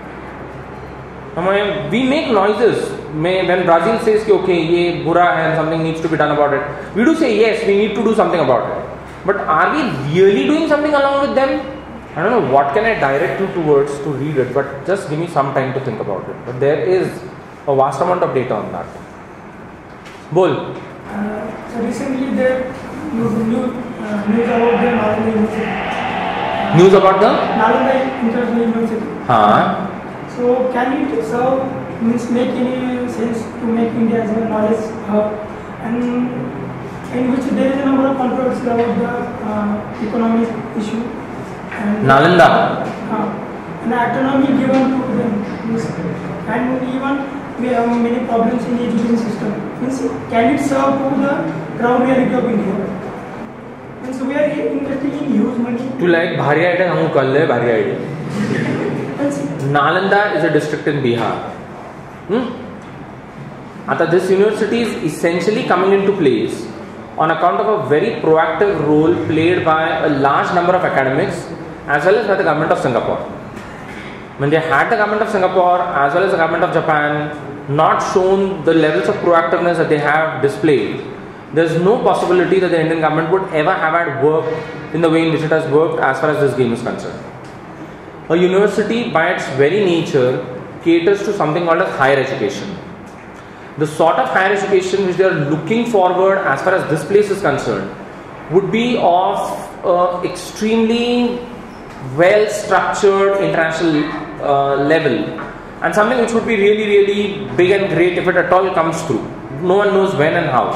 We make noises when Brazil says कि okay, ये बुरा है and something needs to be done about it. We do say yes, we need to do something about it. But are we really doing something along with them? I don't know what can I direct you towards to read it, but just give me some time to think about it. But there is a vast amount of data on that. Bol. Uh, so recently there was new uh, news about the Nalanda University. News about the Nalanda International University. हाँ. So can it serve, means make any sense to make India as a knowledge hub, and in which there is a number of controversies about the uh, economic issue. And Nalanda. Uh, and autonomy given to them. Means, and even we have many problems in the education system. Means, can it serve to the ground reality of India? Means we are investing in huge money. To like भारी idea हमको कल ले भारी idea. Nalanda is a district in Bihar. Hmm? Ata this university is essentially coming into place on account of a very proactive role played by a large number of academics as well as by the government of Singapore. When they had the government of Singapore as well as the government of Japan not shown the levels of proactiveness that they have displayed, there is no possibility that the Indian government would ever have had worked in the way in which it has worked as far as this game is concerned. A university by its very nature caters to something called as higher education. The sort of higher education which they are looking forward as far as this place is concerned would be of uh, extremely well structured international uh, level, and something which would be really really big and great if it at all comes through. No one knows when and how.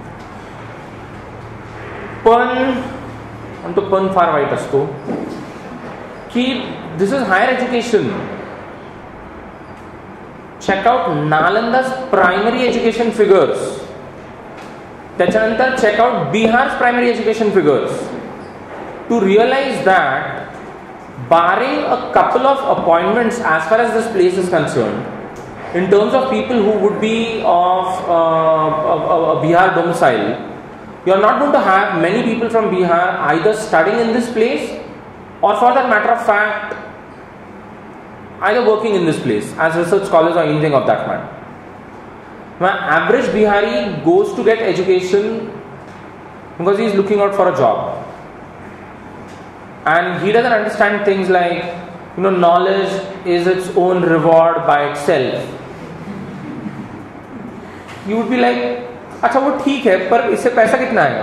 Pan, and to pan far white asto. Keep this is higher education. Check out Nalanda's primary education figures. त्याच्यानंतर check out Bihar's primary education figures to realize that barring a couple of appointments as far as this place is concerned, in terms of people who would be of uh, a, a Bihar domicile, you are not going to have many people from Bihar either studying in this place or, for that matter of fact, either working in this place as research scholars or anything of that matter. My average Bihari goes to get education because he is looking out for a job, and he doesn't understand things like you know, knowledge is its own reward by itself. You would be like, अच्छा वो ठीक है, पर इससे पैसा कितना आएगा?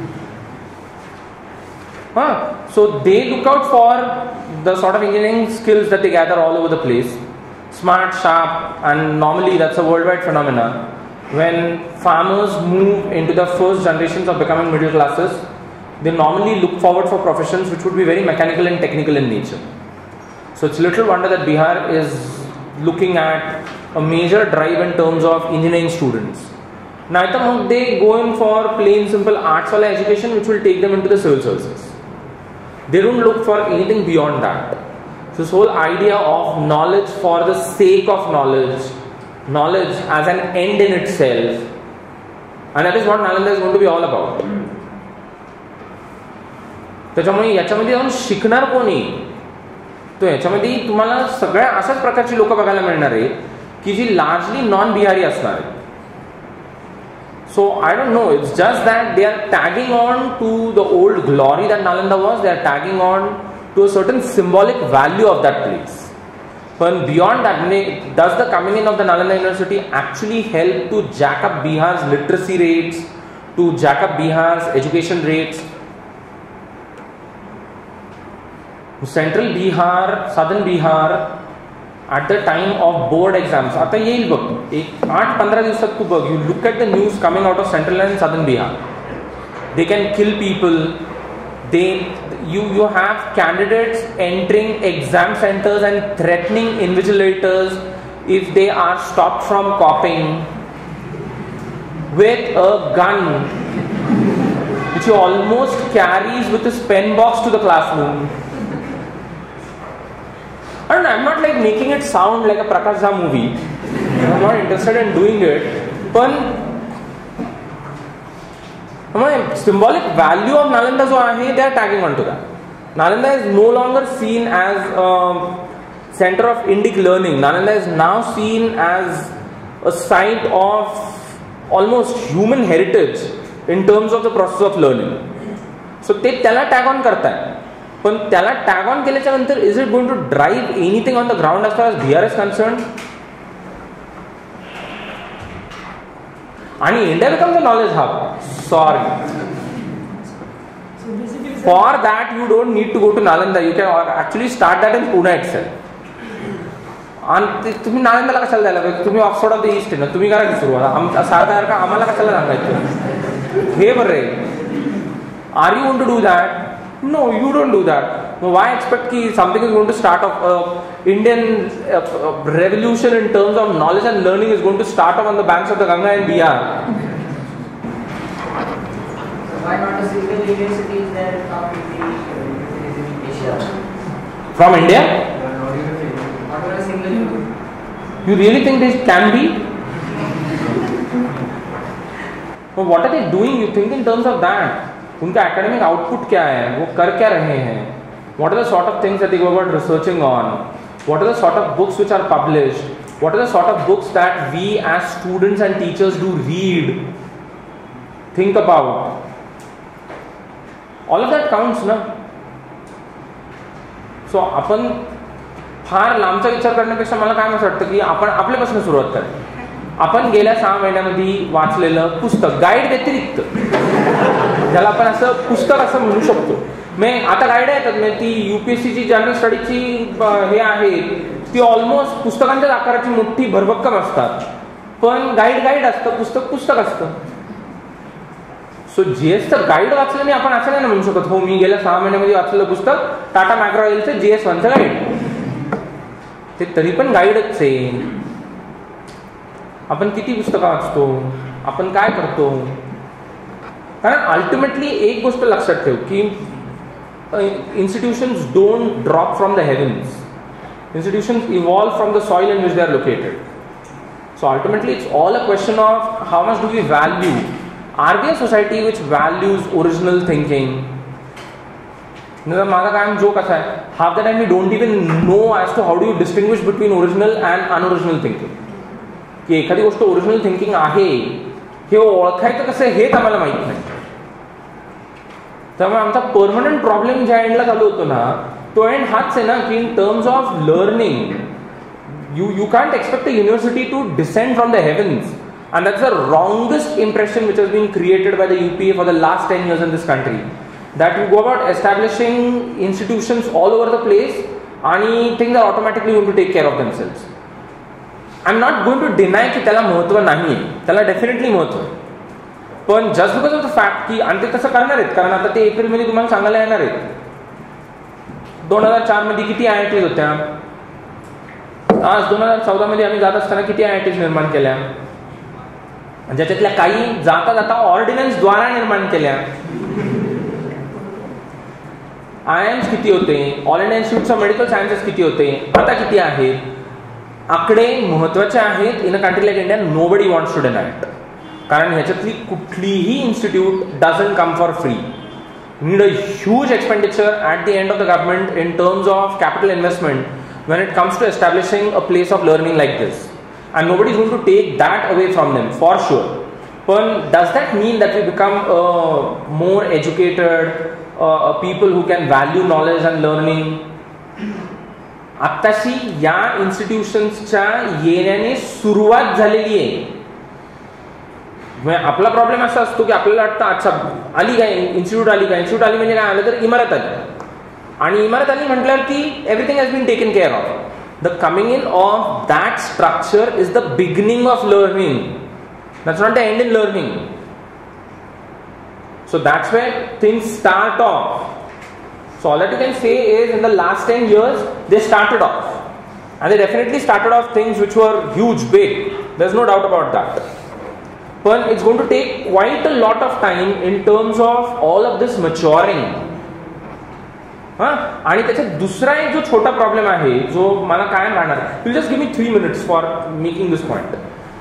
हाँ, so they look out for the sort of engineering skills that they gather all over the place, smart, sharp, and normally that's a worldwide phenomenon. When farmers move into the first generations of becoming middle classes, they normally look forward for professions which would be very mechanical and technical in nature. So it's little wonder that Bihar is looking at a major drive in terms of engineering students. Neither they go in for plain simple arts wala education which will take them into the civil services. They don't look for anything beyond that. So this whole idea of knowledge for the sake of knowledge, knowledge as an end in itself, and that is what Nalanda is going to be all about. त्याच्यामुळे याच्यामध्ये जाऊन शिकणार कोणी, तो याच्यामध्ये तुम्हाला सगळ्या अशाच प्रकारची लोक बघायला मिळणार आहे की जी लार्जली नॉन बिहारी असणार आहे. So I don't know, it's just that they are tagging on to the old glory that Nalanda was, they are tagging on to a certain symbolic value of that place. But beyond that, does the coming in of the Nalanda University actually help to jack up Bihar's literacy rates, to jack up Bihar's education rates? Central Bihar, Southern Bihar, at the time of board exams, आता येईल बघ, एक आठ पंधरा दिवसात तू बघ, you look at the news coming out of Central and Southern Bihar. They can kill people. They, you, you have candidates entering exam centers and threatening invigilators if they are stopped from copying with a gun, which he almost carries with his pen box to the classroom. And I'm not like making it sound like a Prakash Jha movie. I'm not interested in doing it. But the symbolic value of Nalanda jo ahe, they are tagging onto that. Nalanda is no longer seen as a center of Indic learning. Nalanda is now seen as a site of almost human heritage in terms of the process of learning. So they त्याला tag on करता है. पण त्याला tag on केल्याच्या नंतर is it going to drive anything on the ground as far as Bihar is concern? आणि India becomes a knowledge hub. Sorry, for that you don't need to go to Nalanda. You can actually start that in Pune itself. आणि तुम्ही नालंदाला कशाला जायला पाहिजे? तुम्ही Oxford of the east आहे ना, तुम्ही करा की सुरुवात. सारखा आम्हाला कशाला सांगायचं हे बरं? Are you going to do that? No, you don't do that. Well, why expect कि something is going to start off, uh, Indian uh, uh, revolution in terms of knowledge and learning is going to start off on the banks of the Ganga in Bihar? So why not a single university is there top fifty in Asia? From India? Not even a single university. You really think this can be? Well, what are they doing? You think in terms of that? उनका academic output क्या है, वो कर क्या रहे हैं, what are the sort of things that they go about researching on, what are the sort of books which are published, what are the sort of books that we as students and teachers do read, think about. All of that counts ना. So आपण फार लांबचा विचार करण्यापेक्षा मला काय असं वाटतं की आपण आपल्यापासून सुरुवात करूया. आपण गेल्या सहा महिन्यामध्ये वाचलेलं पुस्तक गाईड व्यतिरिक्त, ज्याला आपण असं पुस्तक असं म्हणू शकतो. मी आता गाईड आहेत ती युपीएससीची जनरल स्टडीची हे आहे ती ऑलमोस्ट पुस्तकांच्या आकाराची मोठी भरभक्कम असतात, पण गाईड गाईड असतं, पुस्तक पुस्तक असतं. सो जीएसचं गाईड वाचल्याने आपण असं नाही म्हणू शकत हो मी गेल्या सहा महिन्यामध्ये वाचलेलं पुस्तक टाटा मॅग्रो-हिलचं जीएस वनचं गाईड. ते तरी पण गाईडच आहे. आपण किती पुस्तकं वाचतो, आपण काय करतो? कारण अल्टिमेटली एक गोष्ट लक्षात ठेव की institutions don't drop from the heavens. Institutions evolve from the soil in which they are located. So ultimately it's all a question of how much do we value. Are we a society which values original thinking? माझा कायम joke असा आहे, half the time we don't even know as to how do you distinguish between original and unoriginal thinking. की एखादी गोष्ट original thinking आहे हे ओळखायचं कसं हेच आम्हाला माहित नाही. त्यामुळे आमचा परमनंट प्रॉब्लेम ज्या एंडला चालू होतो ना, तो एंड हाथ से ना कि in terms of learning you you can't expect a university to descend from the heavens, and that's the wrongest impression which has been created by the U P A for the last ten years in this country, that you go about establishing institutions all over the place and things are automatically going to take care of themselves. I'm not going to deny की त्याला महत्त्व नाही आहे, त्याला definitely महत्त्व आहे, पण just because of the fact की आणि ते तसं करणार आहेत, कारण आता ते एप्रिलमध्ये तुम्हाला सांगायला येणार आहेत. दोन हजार चार मध्ये किती आय आय टीज होत्या, आज दोन हजार चौदा मध्ये आम्ही जात असताना किती आय आय टीज निर्माण केल्या, ज्याच्यातल्या काही जाता जाता ऑर्डिनन्स द्वारा निर्माण केल्या. आय एम्स किती होते, all India institute of medical sciences किती होते, आता किती आहेत. आकडे महत्वाचे आहेत in a country like India. Nobody wants to deny it, कारण ह्याच्यातली कुठलीही institute doesn't come for free. Need a huge expenditure at the end of the government in terms of capital investment when it comes to establishing a place of learning like this, and nobody is going to take that away from them for sure. But does that mean that we become uh, more educated uh, people who can value knowledge and learning? आत्ताशी या इन्स्टिट्यूशन्सच्या येण्याने सुरुवात झालेली आहे. आपला problem असा असतो की आपल्याला वाटतं अच्छा आली काय इन्स्टिट्यूट, आली काय इन्स्टिट्यूट, आली म्हणजे काय आलं तर इमारत आली, आणि इमारत आली म्हटल्यावर की everything has been taken care of. The coming in of that structure is the beginning of learning. That's not the end in learning. So that's where things start off. So all that you can say is in the last ten years they started off, and they definitely started off things which were huge, big. There's no doubt about that. But it's going to take quite a lot of time in terms of all of this maturing. हाँ, आणि त्याच्यात दुसरा एक जो छोटा problem आहे जो मला कायम राहणार. You just give me three minutes for making this point.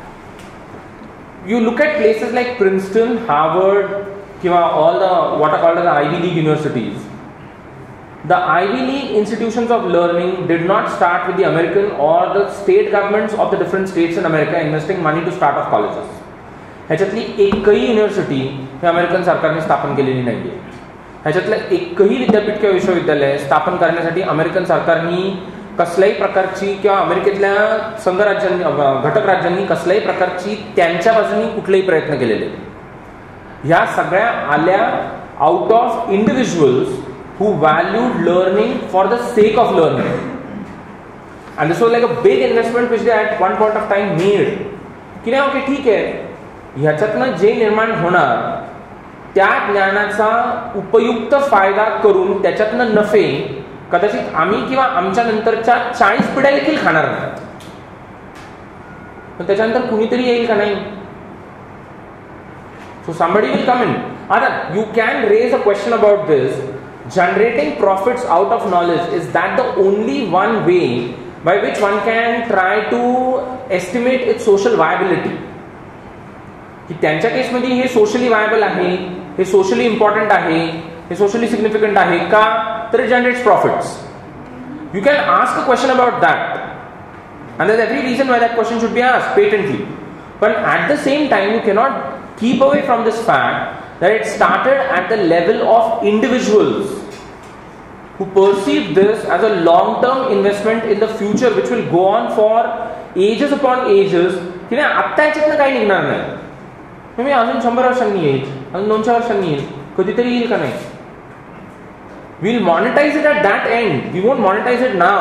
You look at places like Princeton, Harvard किंवा all the what are called the Ivy League universities. The Ivy League institutions of learning did not start with the American or the state governments of the different states in America investing money to start off colleges. ह्याच्यातली एकही university हे American सरकारने स्थापन केलेली नाहीये. ह्याच्यातलं एकही विद्यापीठ किंवा विश्वविद्यालय स्थापन करण्यासाठी अमेरिकन सरकारनी कसल्याही प्रकारची किंवा अमेरिकेतल्या संघ राज्यांनी घटक राज्यांनी कसल्याही प्रकारची त्यांच्या बाजूनी कुठलेही प्रयत्न केलेले. ह्या सगळ्या आल्या out of individuals who valued learning for the sake of learning, and this was like a big investment which they at one point of time made. की नाही ओके ठीक आहे, ह्याच्यातनं जे निर्माण होणार त्या ज्ञानाचा उपयुक्त फायदा करून त्याच्यातनं नफे कदाचित आम्ही किंवा आमच्या नंतरच्या चाळीस पिढ्या देखील खाणार नाही, पण त्याच्यानंतर कुणीतरी येईल का नाही. So somebody will come in. आता you can raise a question about this. Generating profits out of knowledge, is that the only one way by which one can try to estimate its social viability? की त्यांच्या केसमध्ये हे socially viable आहे, हे socially important आहे, हे socially significant आहे का, तर it generates profits. You can ask a question about that, and there's every reason why that question should be asked patently. But at the same time you cannot keep away from this fact that it started at the level of individuals who perceive this as a long-term investment in the future which will go on for ages upon ages. की नाही आत्ता याच्यातनं काही निघणार नाही, मी अजून शंभर वर्षांनी येईल, अजून दोनशे वर्षांनी येईल, कधीतरी येईल का नाही. We'll monetize it at that end. We won't monetize it now.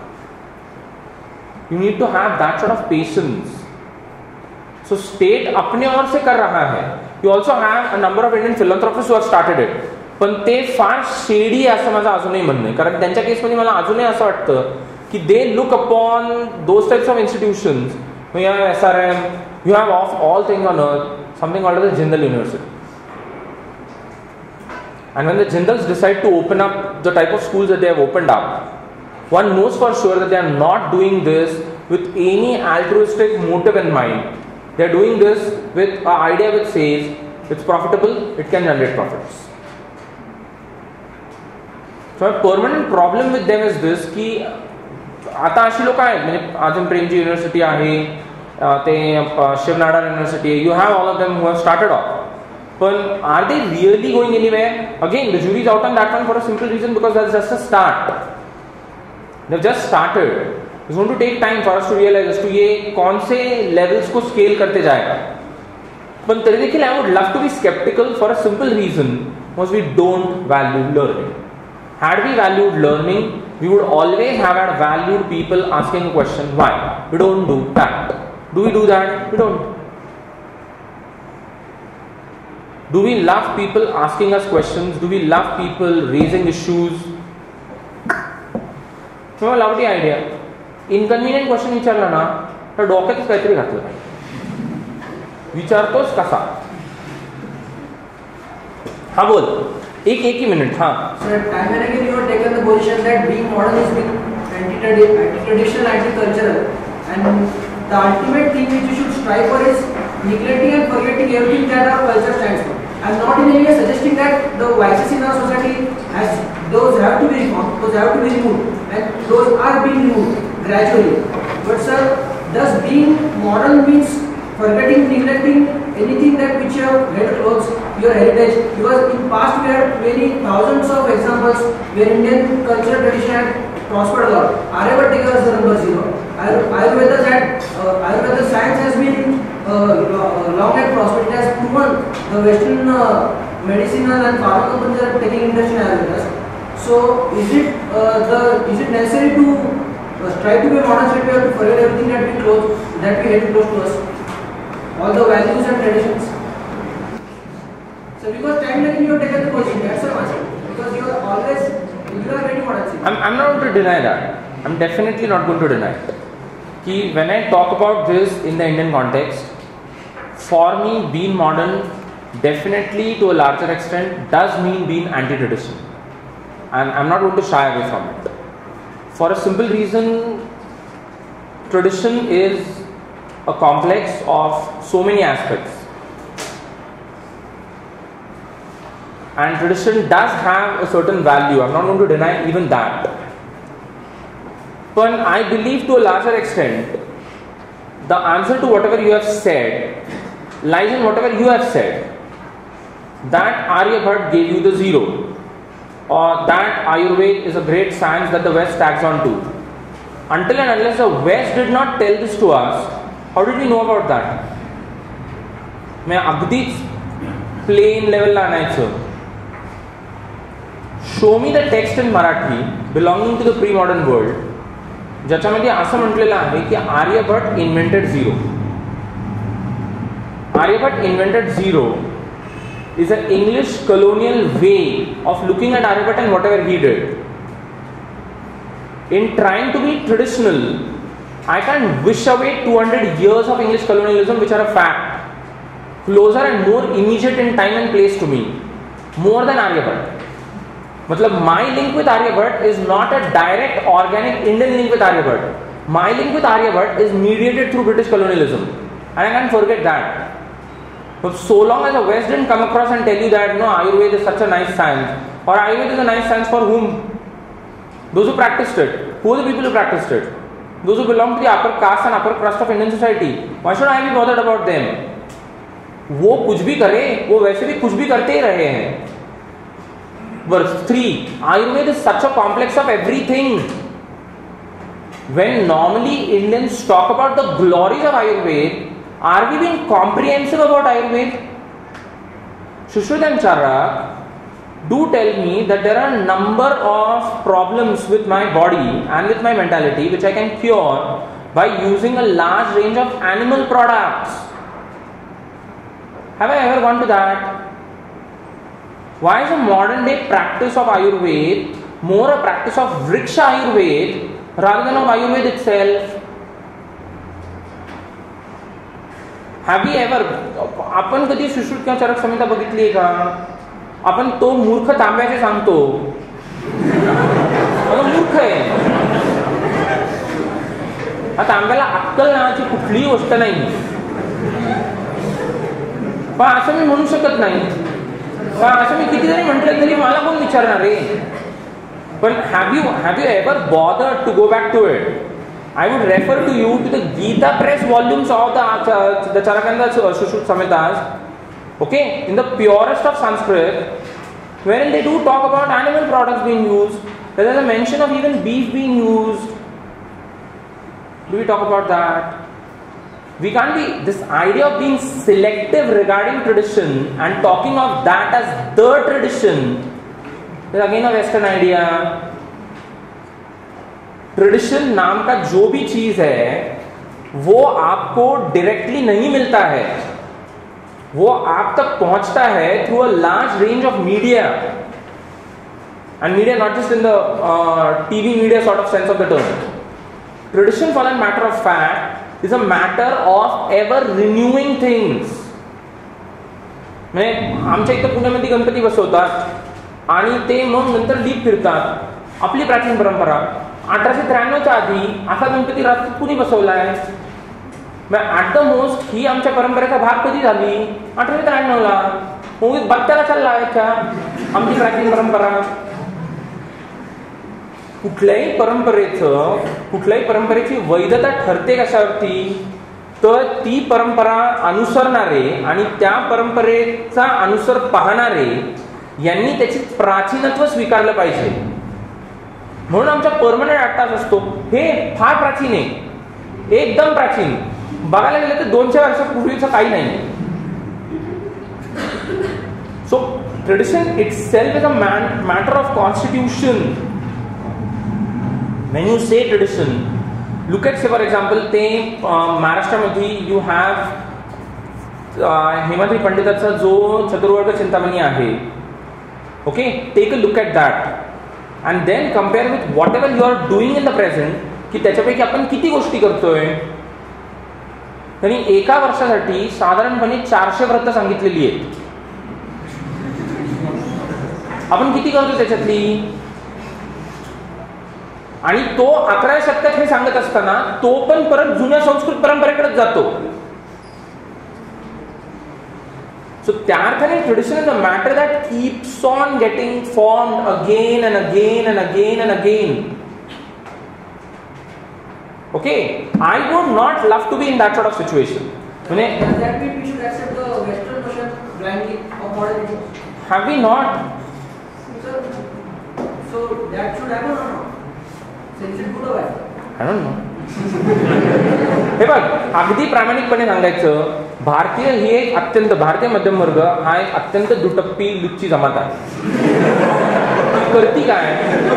You need to have that sort of patience. So state अपने ओर से कर रहा है. You also have a number of Indian philanthropists who have started it. पण ते फार shady असं माझं अजूनही म्हणणं आहे, कारण त्यांच्या केसमध्ये मला अजूनही असं वाटतं की they look upon those types of institutions. You have S R M, you have of all things on earth, something called as the Jindal University. And when the Jindals decide to open up the type of schools that they have opened up, one knows for sure that they are not doing this with any altruistic motive in mind. They are doing this with an idea which says it's profitable, it can generate profits. So a permanent problem with them is this की आता अशी लोक आहेत, म्हणजे आजम Premji university आहे, ते Shiv Nadar university आहे, you have all of them who have started off. पण are they really going anywhere? Again the jury is out on that one for a simple reason, because that's just a start. They've just started. It's going to take time for us to realize as to ये कौन से levels को scale करते जाएगा. But तरी देखिए, I would love to be skeptical for a simple reason, was we don't value learning. Had we valued learning, we would always have had valued people asking a question, why? We don't do that. Do we do that? We don't. Do we love people asking us questions? Do we love people raising issues? So I love the idea. Inconvenient question विचारला ना, तर डोक्यातच काहीतरी घातलं. विचारतोस कसा? हाँ बोल. एक एक ही मिनट. हाँ. Sir, time and again you have taken the position that being modern is being anti-traditional, anti-cultural, and the ultimate thing which you should strive for is neglecting and forgetting everything that our culture stands for. I'm not in any way suggesting that the vices in our society has those have to be reformed, those have to be removed, and those are being removed gradually. But sir, does being modern means forgetting, neglecting anything that which you have had close your heritage? Because in past we had many thousands of examples where Indian cultural tradition had prospered a lot. Aryabhatta is the number zero. Ayurveda had uh, Ayurveda science has been uh, long and prospered. It has proven the Western uh, medicinal and pharma companies are taking interest in Ayurveda. So is it uh, the is it necessary to uh, strive to be modern state? We have to forget everything that we close that we had close to us, all the values and traditions. So because time like you have taken the position, that's the answer. Because you are always you are very modern. I'm I'm not going to deny that. I'm definitely not going to deny it. Ki when I talk about this in the Indian context, for me being modern definitely to a larger extent does mean being anti-tradition, and I'm not going to shy away from it. For a simple reason, tradition is a complex of so many aspects, and tradition does have a certain value. I'm not going to deny even that. But I believe to a larger extent, the answer to whatever you have said lies in whatever you have said. That Aryabhatta gave you the zero, or that Ayurveda is a great science that the West tags on to. Until and unless the West did not tell this to us, how did we know about that? मैं अगदीच plain level ला आणायचं. Show me the text in Marathi belonging to the pre-modern world ज्याच्यामध्ये असं म्हटलेलं आहे की Aryabhata invented zero. Aryabhata invented zero is an English colonial way of looking at Aryabhatta and whatever he did. In trying to be traditional, I can wish away two hundred years of English colonialism which are a fact, closer and more immediate in time and place to me, more than Aryabhatta. मतलब my link with Aryabhatta is not a direct organic Indian link with Aryabhatta. My link with Aryabhatta is mediated through British colonialism, and I can't forget that. But so long as the West didn't come across and tell you that no, Ayurveda is such a nice science, or Ayurveda is a nice science for whom? Those who practiced it. Who are the people who practiced it? Those who belong to the upper caste and upper crust of Indian society. Why should I be bothered about them? वो कुछ भी करे, वो वैसे भी कुछ भी करते ही रहे हैं. Verse three, Ayurveda is such a complex of everything. When normally Indians talk about the glories of Ayurveda, are we being comprehensive about Ayurveda? Shushrutan Charak, do tell me that there are a number of problems with my body and with my mentality which I can cure by using a large range of animal products. Have I ever gone to that? Why is the modern day practice of Ayurveda more a practice of Vriksha Ayurveda rather than of Ayurveda itself? Have we ever, आपण कधी सुश्रुत किंवा चरक संहिता बघितली आहे का? आपण तो मूर्ख तांब्याचे सांगतो, तो मूर्ख आहे. हा तांब्याला अक्कल नावाची कुठलीही गोष्ट नाही. पण असं मी म्हणू शकत नाही. असं मी किती जरी म्हटलं तरी मला कोण विचारणार आहे. पण have you have you ever bothered to go back to it? I would refer to you to the Gita Press volumes of the uh, the Charakanda Sushruta Samhitas, okay, in the purest of Sanskrit, wherein they do talk about animal products being used. There's a mention of even beef being used. Do we talk about that? We can't be, this idea of being selective regarding tradition and talking of that as the tradition is again a Western idea. Tradition नाम का जो भी चीज है वो आपको directly नहीं मिलता है, वो आप तक पहुंचता है through a large range of media, and media not just in the uh, T V media sort of sense of the term. Tradition, for that matter of fact, is a matter of ever renewing things. म्हणजे आमच्या इथं पुण्यामध्ये गणपती बसवतात आणि ते मग नंतर leap फिरतात. आपली प्राचीन परंपरा अठराशे त्र्याण्णवच्या आधी असा गणपती रात्रीत कुणी बसवलाय? ऍट द मोस्ट ही आमच्या परंपरेचा भाग कधी झाली? अठराशे त्र्याण्णव ला. मग बत्त्याला चालला आहे आमची प्राचीन परंपरा. कुठल्याही परंपरेचं कुठल्याही परंपरेची वैधता ठरते कशावरती? तर ती परंपरा अनुसरणारे आणि त्या परंपरेचा अनुसर पाहणारे यांनी त्याची प्राचीनत्व स्वीकारलं पाहिजे. म्हणून आमचा परमनंट अट्टास असतो हे फार प्राचीन आहे, एकदम प्राचीन. बघायला गेलं तर दोनशे वर्षापूर्वीचं काही नाही. So tradition itself is a matter of constitution. When you say tradition, look at say for example ते महाराष्ट्रामध्ये you have हेमाद्री पंडिताचा जो चतुर्वर्ग चिंतामणी आहे, okay, take a look at that and then compare with whatever you are doing in the present, की त्याच्यापैकी आपण किती गोष्टी करतोय. त्यांनी एका वर्षासाठी साधारणपणे चारशे व्रत सांगितलेली आहेत. आपण किती करतो त्याच्यातली? आणि तो अकराव्या शतकात हे सांगत असताना तो पण परत जुन्या संस्कृत परंपरेकडे जातो. सो त्या अर्थाने tradition is a matter that keeps on getting formed again and again and again and again. Okay, I would not love to be in that sort of situation. म्हणजे have we not? So that should happen or not? I don't know. हे बघ, अगदी प्रामाणिकपणे सांगायचं, भारतीय ही एक अत्यंत भारतीय मध्यम वर्ग हा एक अत्यंत दुटप्पी लुच्ची जमात आहे. करती काय?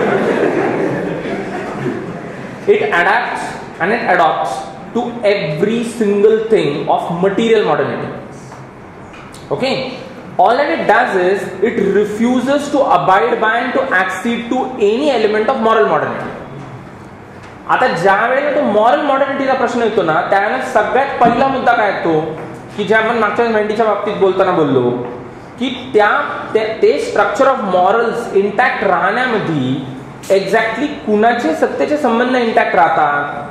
It adapts and it adopts to every single thing of material modernity. Okay, all that it does is it refuses to abide by and to accede to any element of moral modernity. आता ज्या वेळेला तो moral मॉडर्निटीचा प्रश्न येतो ना, त्यावेळेला सगळ्यात पहिला मुद्दा काय येतो की जे आपण मागच्या मेंढीच्या बाबतीत बोलताना बोललो की त्या ते स्ट्रक्चर ऑफ मॉरल्स इंटॅक्ट राहण्यामध्ये एक्झॅक्टली कुणाचे सत्तेचे संबंध इंटॅक्ट राहतात.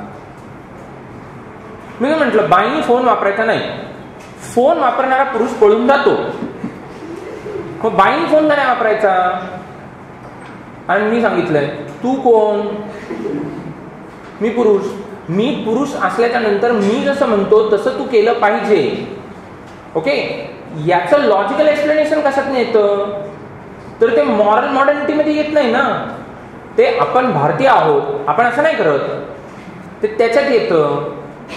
मी म्हटलं बाईनी फोन वापरायचा नाही, फोन वापरणारा पुरुष पळून जातो, मग बाईनी फोन नाही वापरायचा. आणि मी सांगितलंय तू कोण? मी पुरुष. मी पुरुष असल्याच्या नंतर मी जसं म्हणतो तसं तू केलं पाहिजे. ओके, याचं लॉजिकल एक्सप्लेनेशन कशात नाही येतं? तर ते मॉरल मॉडर्निटीमध्ये येत नाही ना. ते आपण भारतीय आहोत, आपण असं नाही करत, ते त्याच्यात येतं.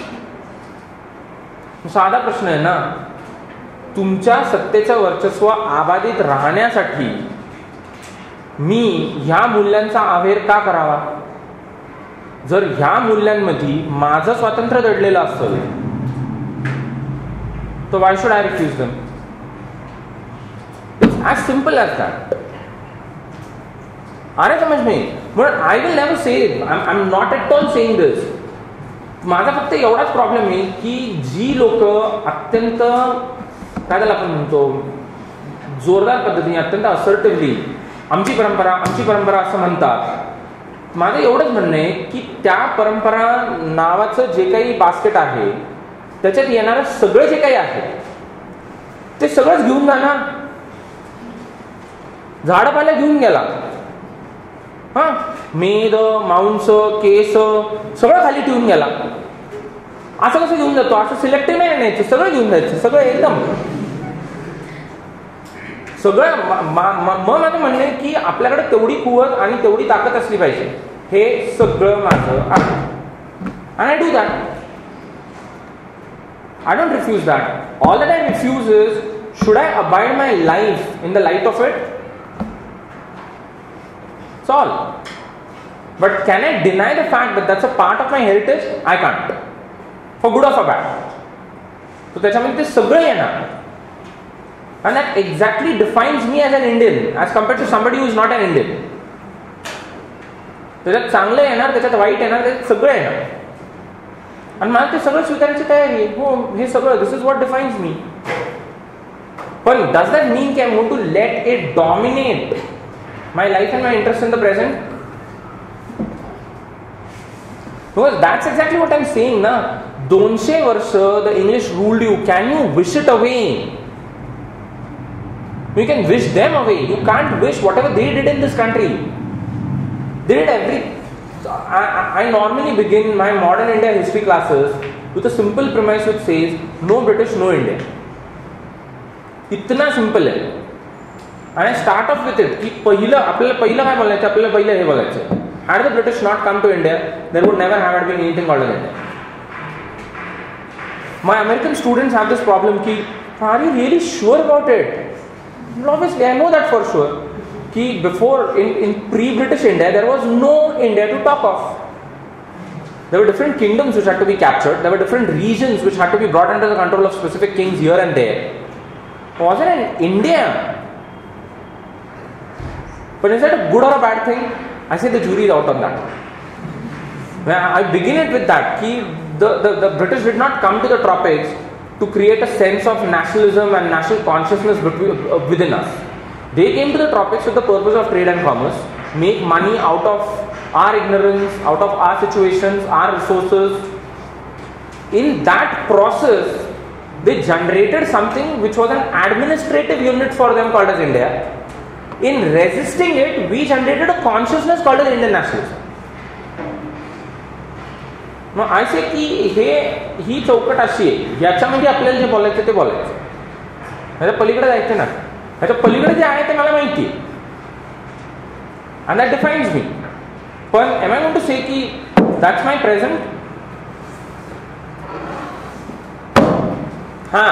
साधा प्रश्न आहे ना, तुमच्या सत्तेचं वर्चस्व अबाधित राहण्यासाठी मी ह्या मूल्यांचा आहेर का करावा? जर ह्या मूल्यांमध्ये माझं स्वातंत्र्य दडलेलं असेल तर why should I refuse them? It's as simple as that. अरे समज मी म्हणून I will never say, I am not at all saying this. माझा फक्त एवढाच प्रॉब्लेम आहे की जी लोक अत्यंत काय त्याला आपण म्हणतो जोरदार पद्धतीने अत्यंत असर्टिव्हली आमची परंपरा आमची परंपरा असं म्हणतात, माझं एवढंच म्हणणं आहे की त्या परंपरा नावाचं जे काही बास्केट आहे त्याच्यात येणारं सगळं जे काही आहे ते सगळंच घेऊन जा ना. झाडपाला घेऊन गेला, हा मेद मांस केस सगळं खाली ठेवून गेला. असं कसं घेऊन जातो? असं सिलेक्टिव्ह नाही न्यायचं, सगळं घेऊन जायचं, सगळं एकदम. सगळं मग माझं म्हणणं आहे की आपल्याकडे तेवढी कुवत आणि तेवढी ताकद असली पाहिजे. हे सगळं माझं आहे. And I do that. I don't refuse that. All that I refuse is, should I abide my life in the light of it? That's all. But can I deny the fact that that's a part of my heritage? I can't. For good or for bad. So त्याच्यामध्ये ते सगळं येणार. And that exactly defines me as an Indian as compared to somebody who is not an Indian. त्याच्यात चांगलं येणार, त्याच्यात white येणार, त्याच्यात सगळं येणार. आणि मला ते सगळं स्वीकारण्याची तयारी आहे. हो, हे सगळं, this is what defines me. पण डज दॅट मीन की I want to let it dominate my life and my interest in the present? Because that's exactly what I am saying ना. दोनशे वर्ष the English ruled you. Can you wish it away? You can wish them away. You can't wish whatever they did in this country. They did every. I, I normally begin my modern India history classes with a simple premise which says no British, no India. इतना simple है. And I start off with it कि पहिलं आपल्याला पहिलं काय बोलायचं, आपल्याला पहिलं हे बोलायचं. Had the British not come to India, there would never have been anything called as India. My American students have this problem कि are you really sure about it? Well, obviously, I know that for sure. कि before in, in pre-British India there was no India to talk of. There were different kingdoms which had to be captured. There were different regions which had to be brought under the control of specific kings here and there. Was it an India? But is that a good or a bad thing? I say the jury is out on that. I begin it with that. Ki the, the, the British did not come to the tropics to create a sense of nationalism and national consciousness between, uh, within us. They came to the tropics with the purpose of trade and commerce, make money out of our ignorance, out of our situations, our resources. In that process, they generated something which was an administrative unit for them called as India. In resisting it, we generated a consciousness called as Indian nationalism. Now, I say की हे ही चौकट अशी आहे, याच्यामध्ये आपल्याला जे बोलायचं ते बोलायचं, याच्या पलीकडे जायचं ना. ह्याच्या पलीकडे जे आहे ते मला माहिती आहे. And that defines me. पण am I going to say की दॅट्स माय प्रेझेंट? हां.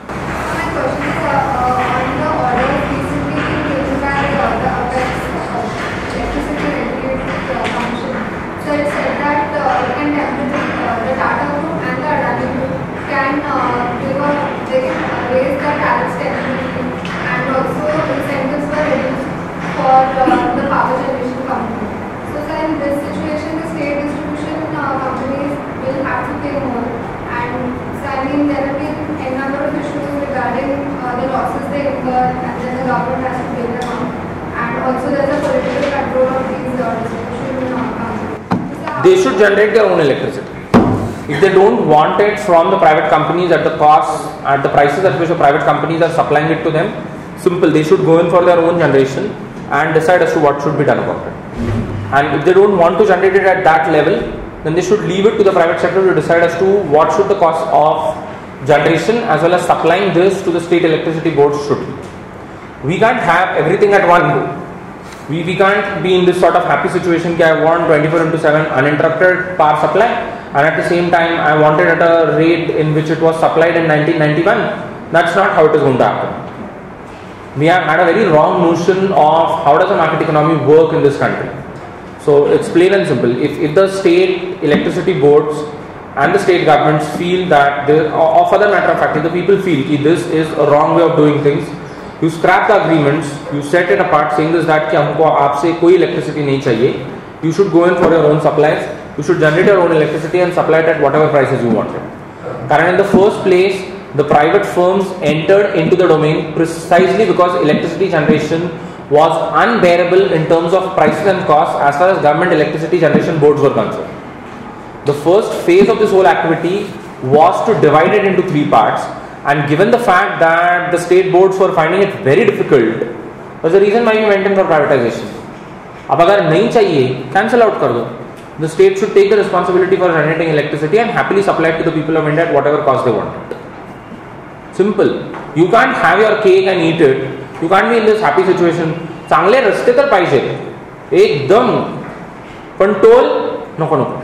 For uh, the power generation company. So, sir, in this situation, the state distribution uh, companies will have to pay more. And, so, I mean, there have been a number of issues regarding uh, the losses they incur, and then the government has to pay them out. And also, there's a political control of these uh, distribution uh, companies. So, they should generate their own electricity. If they don't want it from the private companies at the cost, at the prices at which the private companies are supplying it to them, simple, they should go in for their own generation and decide as to what should be done about it. And if they don't want to generate it at that level, then they should leave it to the private sector to decide as to what should the cost of generation as well as supplying this to the state electricity boards should be. We can't have everything at one go. We, we can't be in this sort of happy situation that I want twenty-four into seven uninterrupted power supply, and at the same time I want it at a rate in which it was supplied in nineteen ninety-one. That's not how it is going to happen. We have had a very wrong notion of how does a market economy work in this country. So it's plain and simple. If, if the state electricity boards and the state governments feel that, they, or for the matter of fact, if the people feel that this is a wrong way of doing things, you scrap the agreements, you set it apart saying this that कि हमको आपसे कोई electricity नहीं चाहिए. You should go in for your own supplies. You should generate your own electricity and supply it at whatever prices you want it. Karan in the first place, the private firms entered into the domain precisely because electricity generation was unbearable in terms of prices and costs as far as government electricity generation boards were concerned. The first phase of this whole activity was to divide it into three parts, and given the fact that the state boards were finding it very difficult, was the reason why we went in for privatization. अब अगर नहीं चाहिए, cancel out कर दो. The state should take the responsibility for generating electricity and happily supply it to the people of India at whatever cost they want. Simple. You can't have your cake and eat it you can't be in this happy situation. चांगले रस्ते तर पाहिजेत एकदम, पण toll नको नको.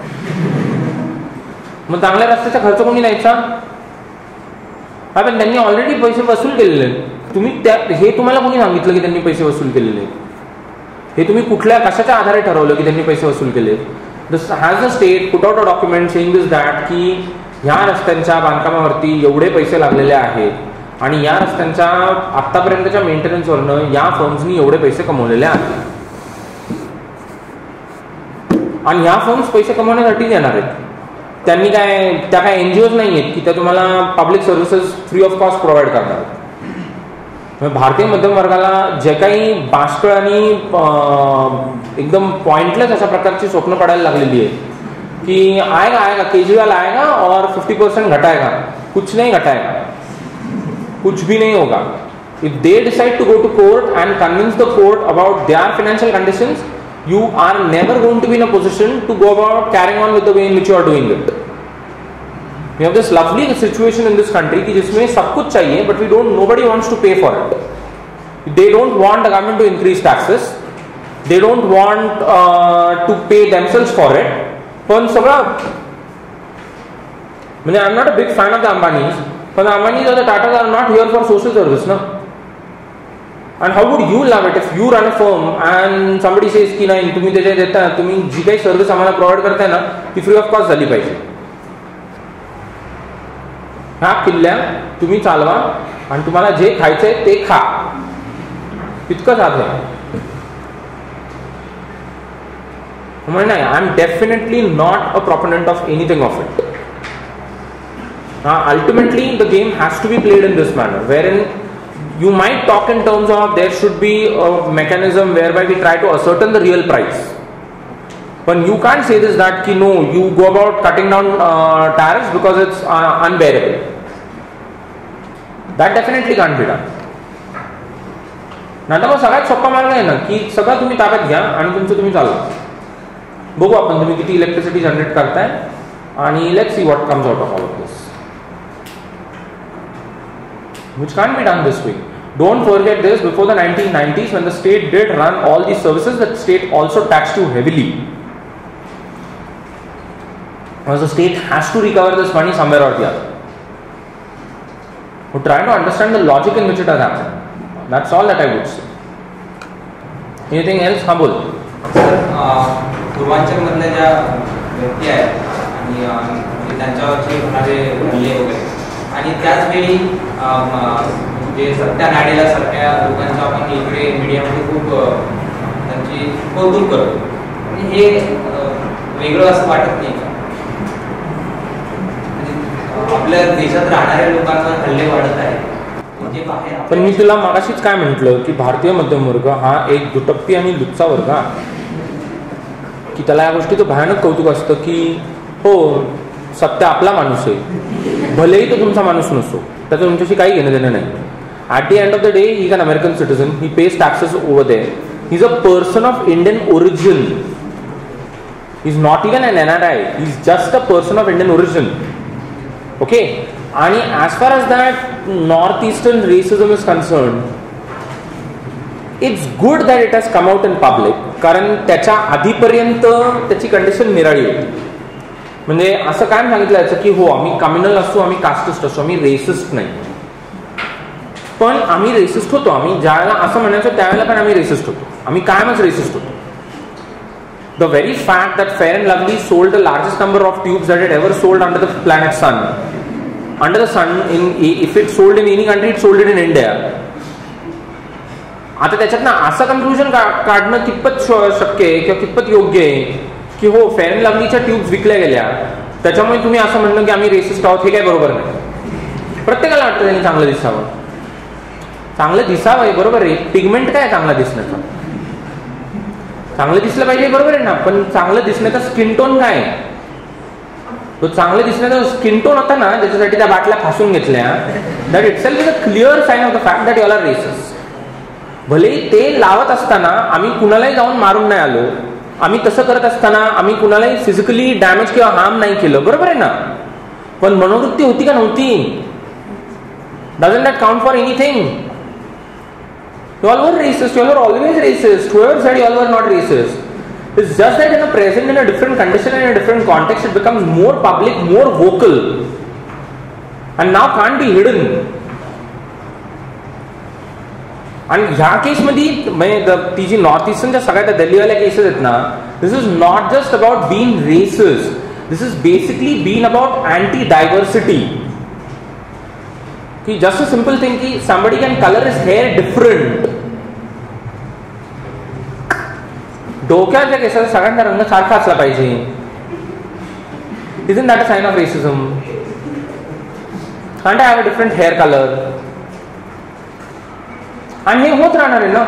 मग चांगल्या रस्त्याचा खर्च कोणी द्यायचा? हा, पण त्यांनी ऑलरेडी पैसे वसूल केलेले आहेत. तुम्ही त्या हे तुम्हाला कोणी सांगितलं की त्यांनी पैसे वसूल केलेले आहेत? हे तुम्ही कुठल्या कशाच्या आधारे ठरवलं की त्यांनी पैसे वसूल केले? Has a state put out a document saying this that की ह्या रस्त्यांच्या बांधकामावरती एवढे पैसे लागलेले आहेत आणि या रस्त्यांच्या आतापर्यंतच्या मेंटेनन्सवरनं या फर्म्सनी एवढे पैसे कमवलेले आहेत आणि ह्या फर्म्स पैसे कमवण्यासाठी येणार आहेत. त्यांनी काय त्या काय एनजीओज नाही आहेत की त्या तुम्हाला public services free of cost provide करणार आहेत. भारतीय मध्यम वर्गाला जे काही बाष्कळ आणि एकदम पॉइंटलेस अशा प्रकारची स्वप्न पडायला लागलेली आहे कि आएगा आएगा केजरीवाल आएगा और फिफ्टी परसेंट घटाएगा, कुछ नहीं घटाएगा, कुछ भी नहीं होगा. If they decide to go to court and convince the court about their financial conditions, you are never going to be in a position to go about carrying on with the way in which you are doing it. We have this lovely situation in this country कि जिसमें सब कुछ चाहिए but we don't nobody wants to pay for it. They don't want the government to increase taxes. They don't want uh, to pay themselves for it. पण सगळं म्हणजे I'm not a big fan of the Ambanis, but the Ambanis or the Tatas are not here for social service, no? And how would you love it if you run a firm and somebody says की नाही तुम्ही त्याच्या देता तुम्ही जी काही service आम्हाला provide करताय ना ती फ्री ऑफ कॉस्ट झाली पाहिजे. ह्या किल्ल्या तुम्ही चालवा आणि तुम्हाला जे खायचंय ते खा, इतकं साधं आहे. म्हणजे नाही, I am definitely not a proponent of anything of it. Ultimately the game has to be played in this manner where in you might talk in terms of there should be a mechanism whereby we try to ascertain the real price. But you can't say this that ki no, you go about cutting down uh, tariffs because it's uh, unbearable. That definitely can't be done. नाही तर मग सगळ्यात सोपा मार्ग आहे ना की सगळं तुम्ही ताब्यात घ्या आणि तुमचं तुम्ही चालवा. बघू आपण तुम्ही किती इलेक्ट्रिसिटी जनरेट करताय आणि let's see what comes out of all of this. Which can't be done this way. Don't forget this, before the nineteen nineties when the state did run all these services, the state also taxed you heavily. Because the state has to recover this money somewhere or the other. We're trying to understand the logic in which it has happened. That's all that I would say. Anything else? हाँ बोल. Sir Purvanchal मधल्या ज्या व्यक्ती आहेत आणि त्यांच्यावरचे होणारे हल्ले वगैरे आणि त्याच वेळी जे सत्या नाडेला सारख्या लोकांचं आपण इकडे मीडियामध्ये खूप त्यांची कौतुक करतो आणि हे वेगळं असं वाटत नाही का? आपल्या देशात राहणाऱ्या लोकांवर हल्ले वाढत आहे. पण मी तुला मगाशीच काय म्हटलं की भारतीय मध्यम वर्ग हा एक दुटप्पी आणि लुच्चा वर्ग आहे की त्याला या गोष्टीचं भयानक कौतुक असतं की हो सत्य आपला माणूस आहे, भलेही तो तुमचा माणूस नसतो, त्याचं तुमच्याशी काही घेणं देणं नाही. At the end of the day he is an American citizen, he pays taxes over there, he is a person of Indian origin, he is not even an N R I, he is just a person of Indian origin. Okay. आणि as far as that north eastern racism is concern, it's good that it has come out in public, कारण त्याच्या आधीपर्यंत त्याची condition निराळी होती. म्हणजे असं काय सांगितलं जायचं की हो आम्ही कम्युनल असतो, आम्ही कास्टिस्ट असतो, आम्ही रेसिस्ट नाही. पण आम्ही रेसिस्ट होतो, आम्ही ज्यावेळेला असं म्हणायचो त्यावेळेला पण आम्ही रेसिस्ट होतो, आम्ही कायमच रेसिस्ट होतो. The very fact that Fair and Lovely sold the largest number of tubes that it ever sold under the planet sun, under the sun, in if it sold in any country it sold it in India. आता त्याच्यात ना असं conclusion काढणं कितपत शक्य आहे किंवा कितपत योग्य आहे की हो फेअर अँड लवलीच्या ट्यूब्स विकल्या गेल्या त्याच्यामुळे तुम्ही असं म्हणलं की आम्ही रेसिस्ट आहोत, हे काय बरोबर नाही. प्रत्येकाला वाटतं त्यांनी चांगलं दिसावं, चांगलं दिसावं आहे बरोबर आहे. पिगमेंट काय चांगला दिसण्याचा, चांगलं दिसलं पाहिजे बरोबर आहे ना, पण चांगलं दिसण्याचा स्किन टोन काय आहे? तो चांगलं दिसण्याचा स्किन टोन होता ना ज्याच्यासाठी त्या बाटल्या फासून घेतल्या, that itself is a clear sign of the fact that you are racist. भलेही ते लावत असताना आम्ही कुणालाही जाऊन मारून नाही आलो, आम्ही तसं करत असताना आम्ही कुणालाही फिजिकली डॅमेज किंवा हार्म नाही केलं, बरोबर आहे ना, पण मनोवृत्ती होती का नव्हती? Doesn't that count for anything? You all were racist. You all were always racist. Whoever said you all were not racist. It's just that in a present, in a different condition, in a different context, it becomes more public, more vocal, and now can't be hidden. आणि ह्या केसमध्ये म्हणजे ती जी north ईस्टर्नच्या सगळ्या दिल्लीवाल्या cases आहेत ना, this is not just about being racist, this is basically being about anti diversity. की just a simple thing की somebody can color his hair different. डोक्याच्या केसाचा सगळ्यांचा रंग सारखा असला पाहिजे. Isn't that a sign of racism? Can't I have a different hair color? आणि हे होत राहणार आहे ना.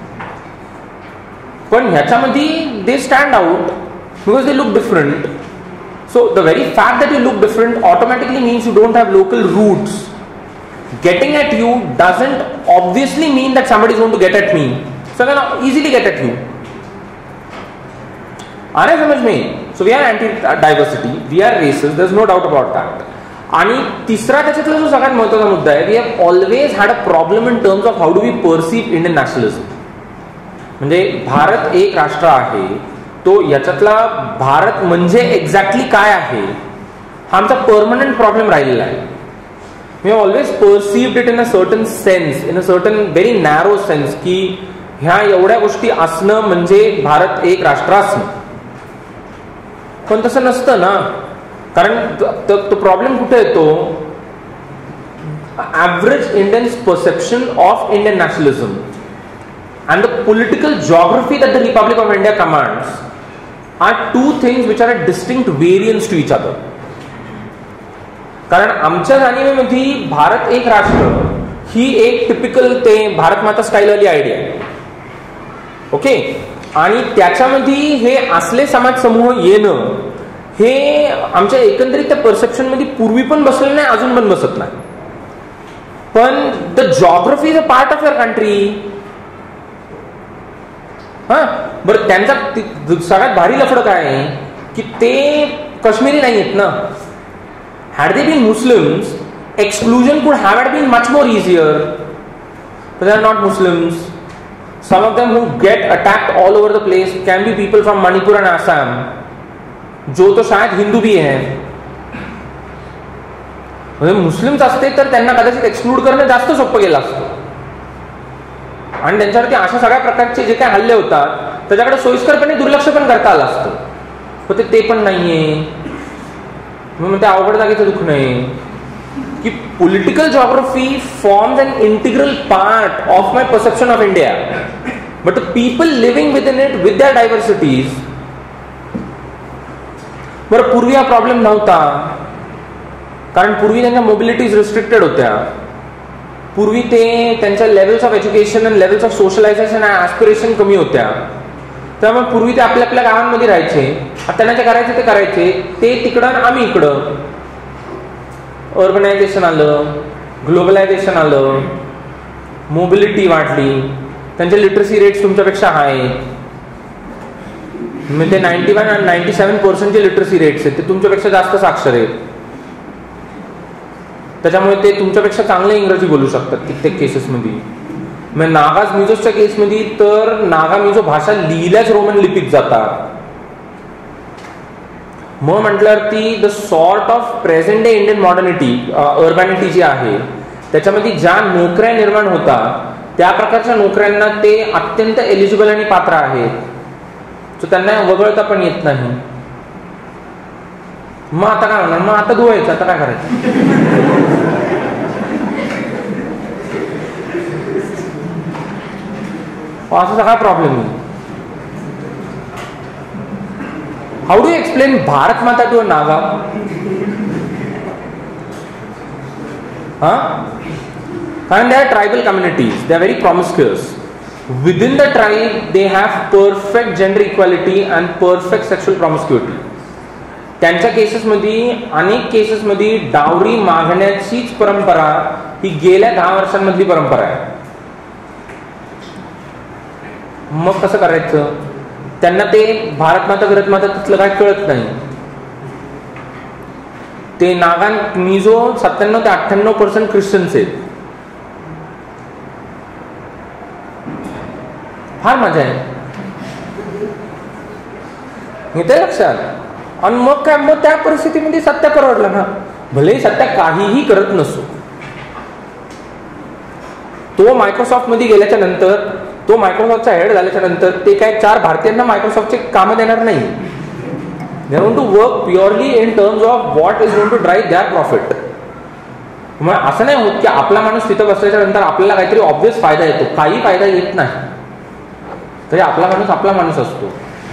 पण ह्याच्यामध्ये they stand out because they look different. So the very fact that you look different automatically means you don't have local roots. Getting at you doesn't obviously mean that somebody is going to get at me. So I can easily get at you. आ रहा है समझ में? So we are anti-diversity, we are racist, there's no doubt about that. आणि तिसरा त्याच्यातला जो सगळ्यात महत्त्वाचा मुद्दा आहे, we have always had a problem in terms of how do we perceive Indian nationalism. म्हणजे भारत एक राष्ट्र आहे, तो याच्यातला भारत म्हणजे एक्झॅक्टली काय आहे हा आमचा परमनंट प्रॉब्लेम राहिलेला आहे. We have always perceived it in a certain sense, in a certain very narrow sense, की ह्या एवढ्या गोष्टी असणं म्हणजे भारत एक राष्ट्र असणं. पण तसं नसतं ना. कारण तो प्रॉब्लेम कुठे येतो? Average Indians perception of Indian nationalism and the political geography that the republic of India commands are two things which are a distinct variance to each other. कारण आमच्या जाणीवेमध्ये भारत एक राष्ट्र ही एक टिपिकल ते भारत माता स्टाईलवाली आयडिया आहे. ओके. आणि त्याच्यामध्ये हे असले समाज समूह येणं हे आमच्या एकंदरीत त्या परसेप्शन मध्ये पूर्वी पण बसलेलं नाही, अजून पण बसत नाही. पण the geography is a part of your country. हा बरं, त्यांचा सगळ्यात भारी लफडं काय आहे की ते काश्मीरी नाही आहेत ना. Had they been Muslims, exclusion could have been much more easier. But they are not Muslims. Some of them who get attacked all over the place can be people from Manipur and Assam, जो तो शायद हिंदू भी हैं. म्हणजे Muslims असते तर त्यांना कदाचित एक्सक्लूड करणं जास्त सोपं गेलं असतं. आणि त्यांच्यावरती अशा सगळ्या प्रकारचे जे काही हल्ले होतात त्याच्याकडे सोयीस्करपणे दुर्लक्ष पण करता आलं असतं. पण ते पण नाहीये. मग ते अवघड जागेचं दुःख नाही की political geography forms an integral part of my perception of India, but the people living with in it with their diversities. बरं, पूर्वी हा प्रॉब्लेम नव्हता कारण पूर्वी त्यांच्या मोबिलिटीज रिस्ट्रिक्टेड होत्या. पूर्वी ते त्यांच्या levels of education and levels of socialisation and aspiration कमी होत्या. त्यामुळे पूर्वी ते आपल्या आपल्या गावांमध्ये राहायचे. त्यांना जे करायचे ते करायचे. ते तिकडं आम्ही इकडं. अर्बनायझेशन आलं, ग्लोबलायझेशन आलं, मोबिलिटी वाढली, त्यांचे लिटरसी रेट्स तुमच्यापेक्षा हाय. म्हणजे ते नाईन्टी वन आणि नाईन्टी सेव्हन पर्सेंटचे लिटरसी रेट्स आहेत, ते तुमच्यापेक्षा जास्त साक्षर आहेत. त्याच्यामुळे ते तुमच्यापेक्षा चांगले इंग्रजी बोलू शकतात कित्येक केसेसमध्ये. मग नागाज मिझोच्या केसमध्ये तर नागा मिझो भाषा लिहिल्याच रोमन लिपीत जातात. मग म्हटल्यावरती the sort of present day Indian modernity urbanity जी आहे त्याच्यामध्ये ज्या नोकऱ्या निर्माण होतात त्या प्रकारच्या नोकऱ्यांना ते अत्यंत एलिजिबल आणि पात्र आहेत. सो त्यांना वगळता पण येत नाही. मग आता काय होणार? मग आता धुवायचं, आता काय करायचं? असा सगळा प्रॉब्लेम आहे. हाऊ डू एक्सप्लेन भारत माता टू अ नागा? हा कारण they are tribal communities, they are very promiscuous. Within the tribe they have perfect gender equality and perfect sexual promiscuity. त्यांच्या केसेसमध्ये अनेक केसेसमध्ये डावरी मागण्याचीच परंपरा ही गेल्या दहा वर्षांमधली परंपरा आहे. मग कसं करायचं? त्यांना ते भारत माता भारत माता तिथलं काय कळत नाही. ते नागा मिझो सत्त्याण्णव ते अठ्ठ्याण्णव पर्सेंट ख्रिश्चन्स आहेत. फार मजा आहे. येते लक्षात. आणि मग काय, मग त्या परिस्थितीमध्ये सत्या परवडला ना, भलेही सत्या काहीही करत नसो. तो मायक्रोसॉफ्ट मध्ये गेल्याच्या नंतर, तो मायक्रोसॉफ्टचा हेड झाल्याच्या नंतर ते काय चार भारतीयांना मायक्रोसॉफ्टचे कामं देणार नाही. They are going to work purely in terms of what is going to drive their profit. मग असं नाही होत की आपला माणूस तिथं बसल्याच्या नंतर आपल्याला काहीतरी ऑब्व्हियस फायदा येतो. काही फायदा येत नाही, तरी आपला माणूस आपला माणूस असतो.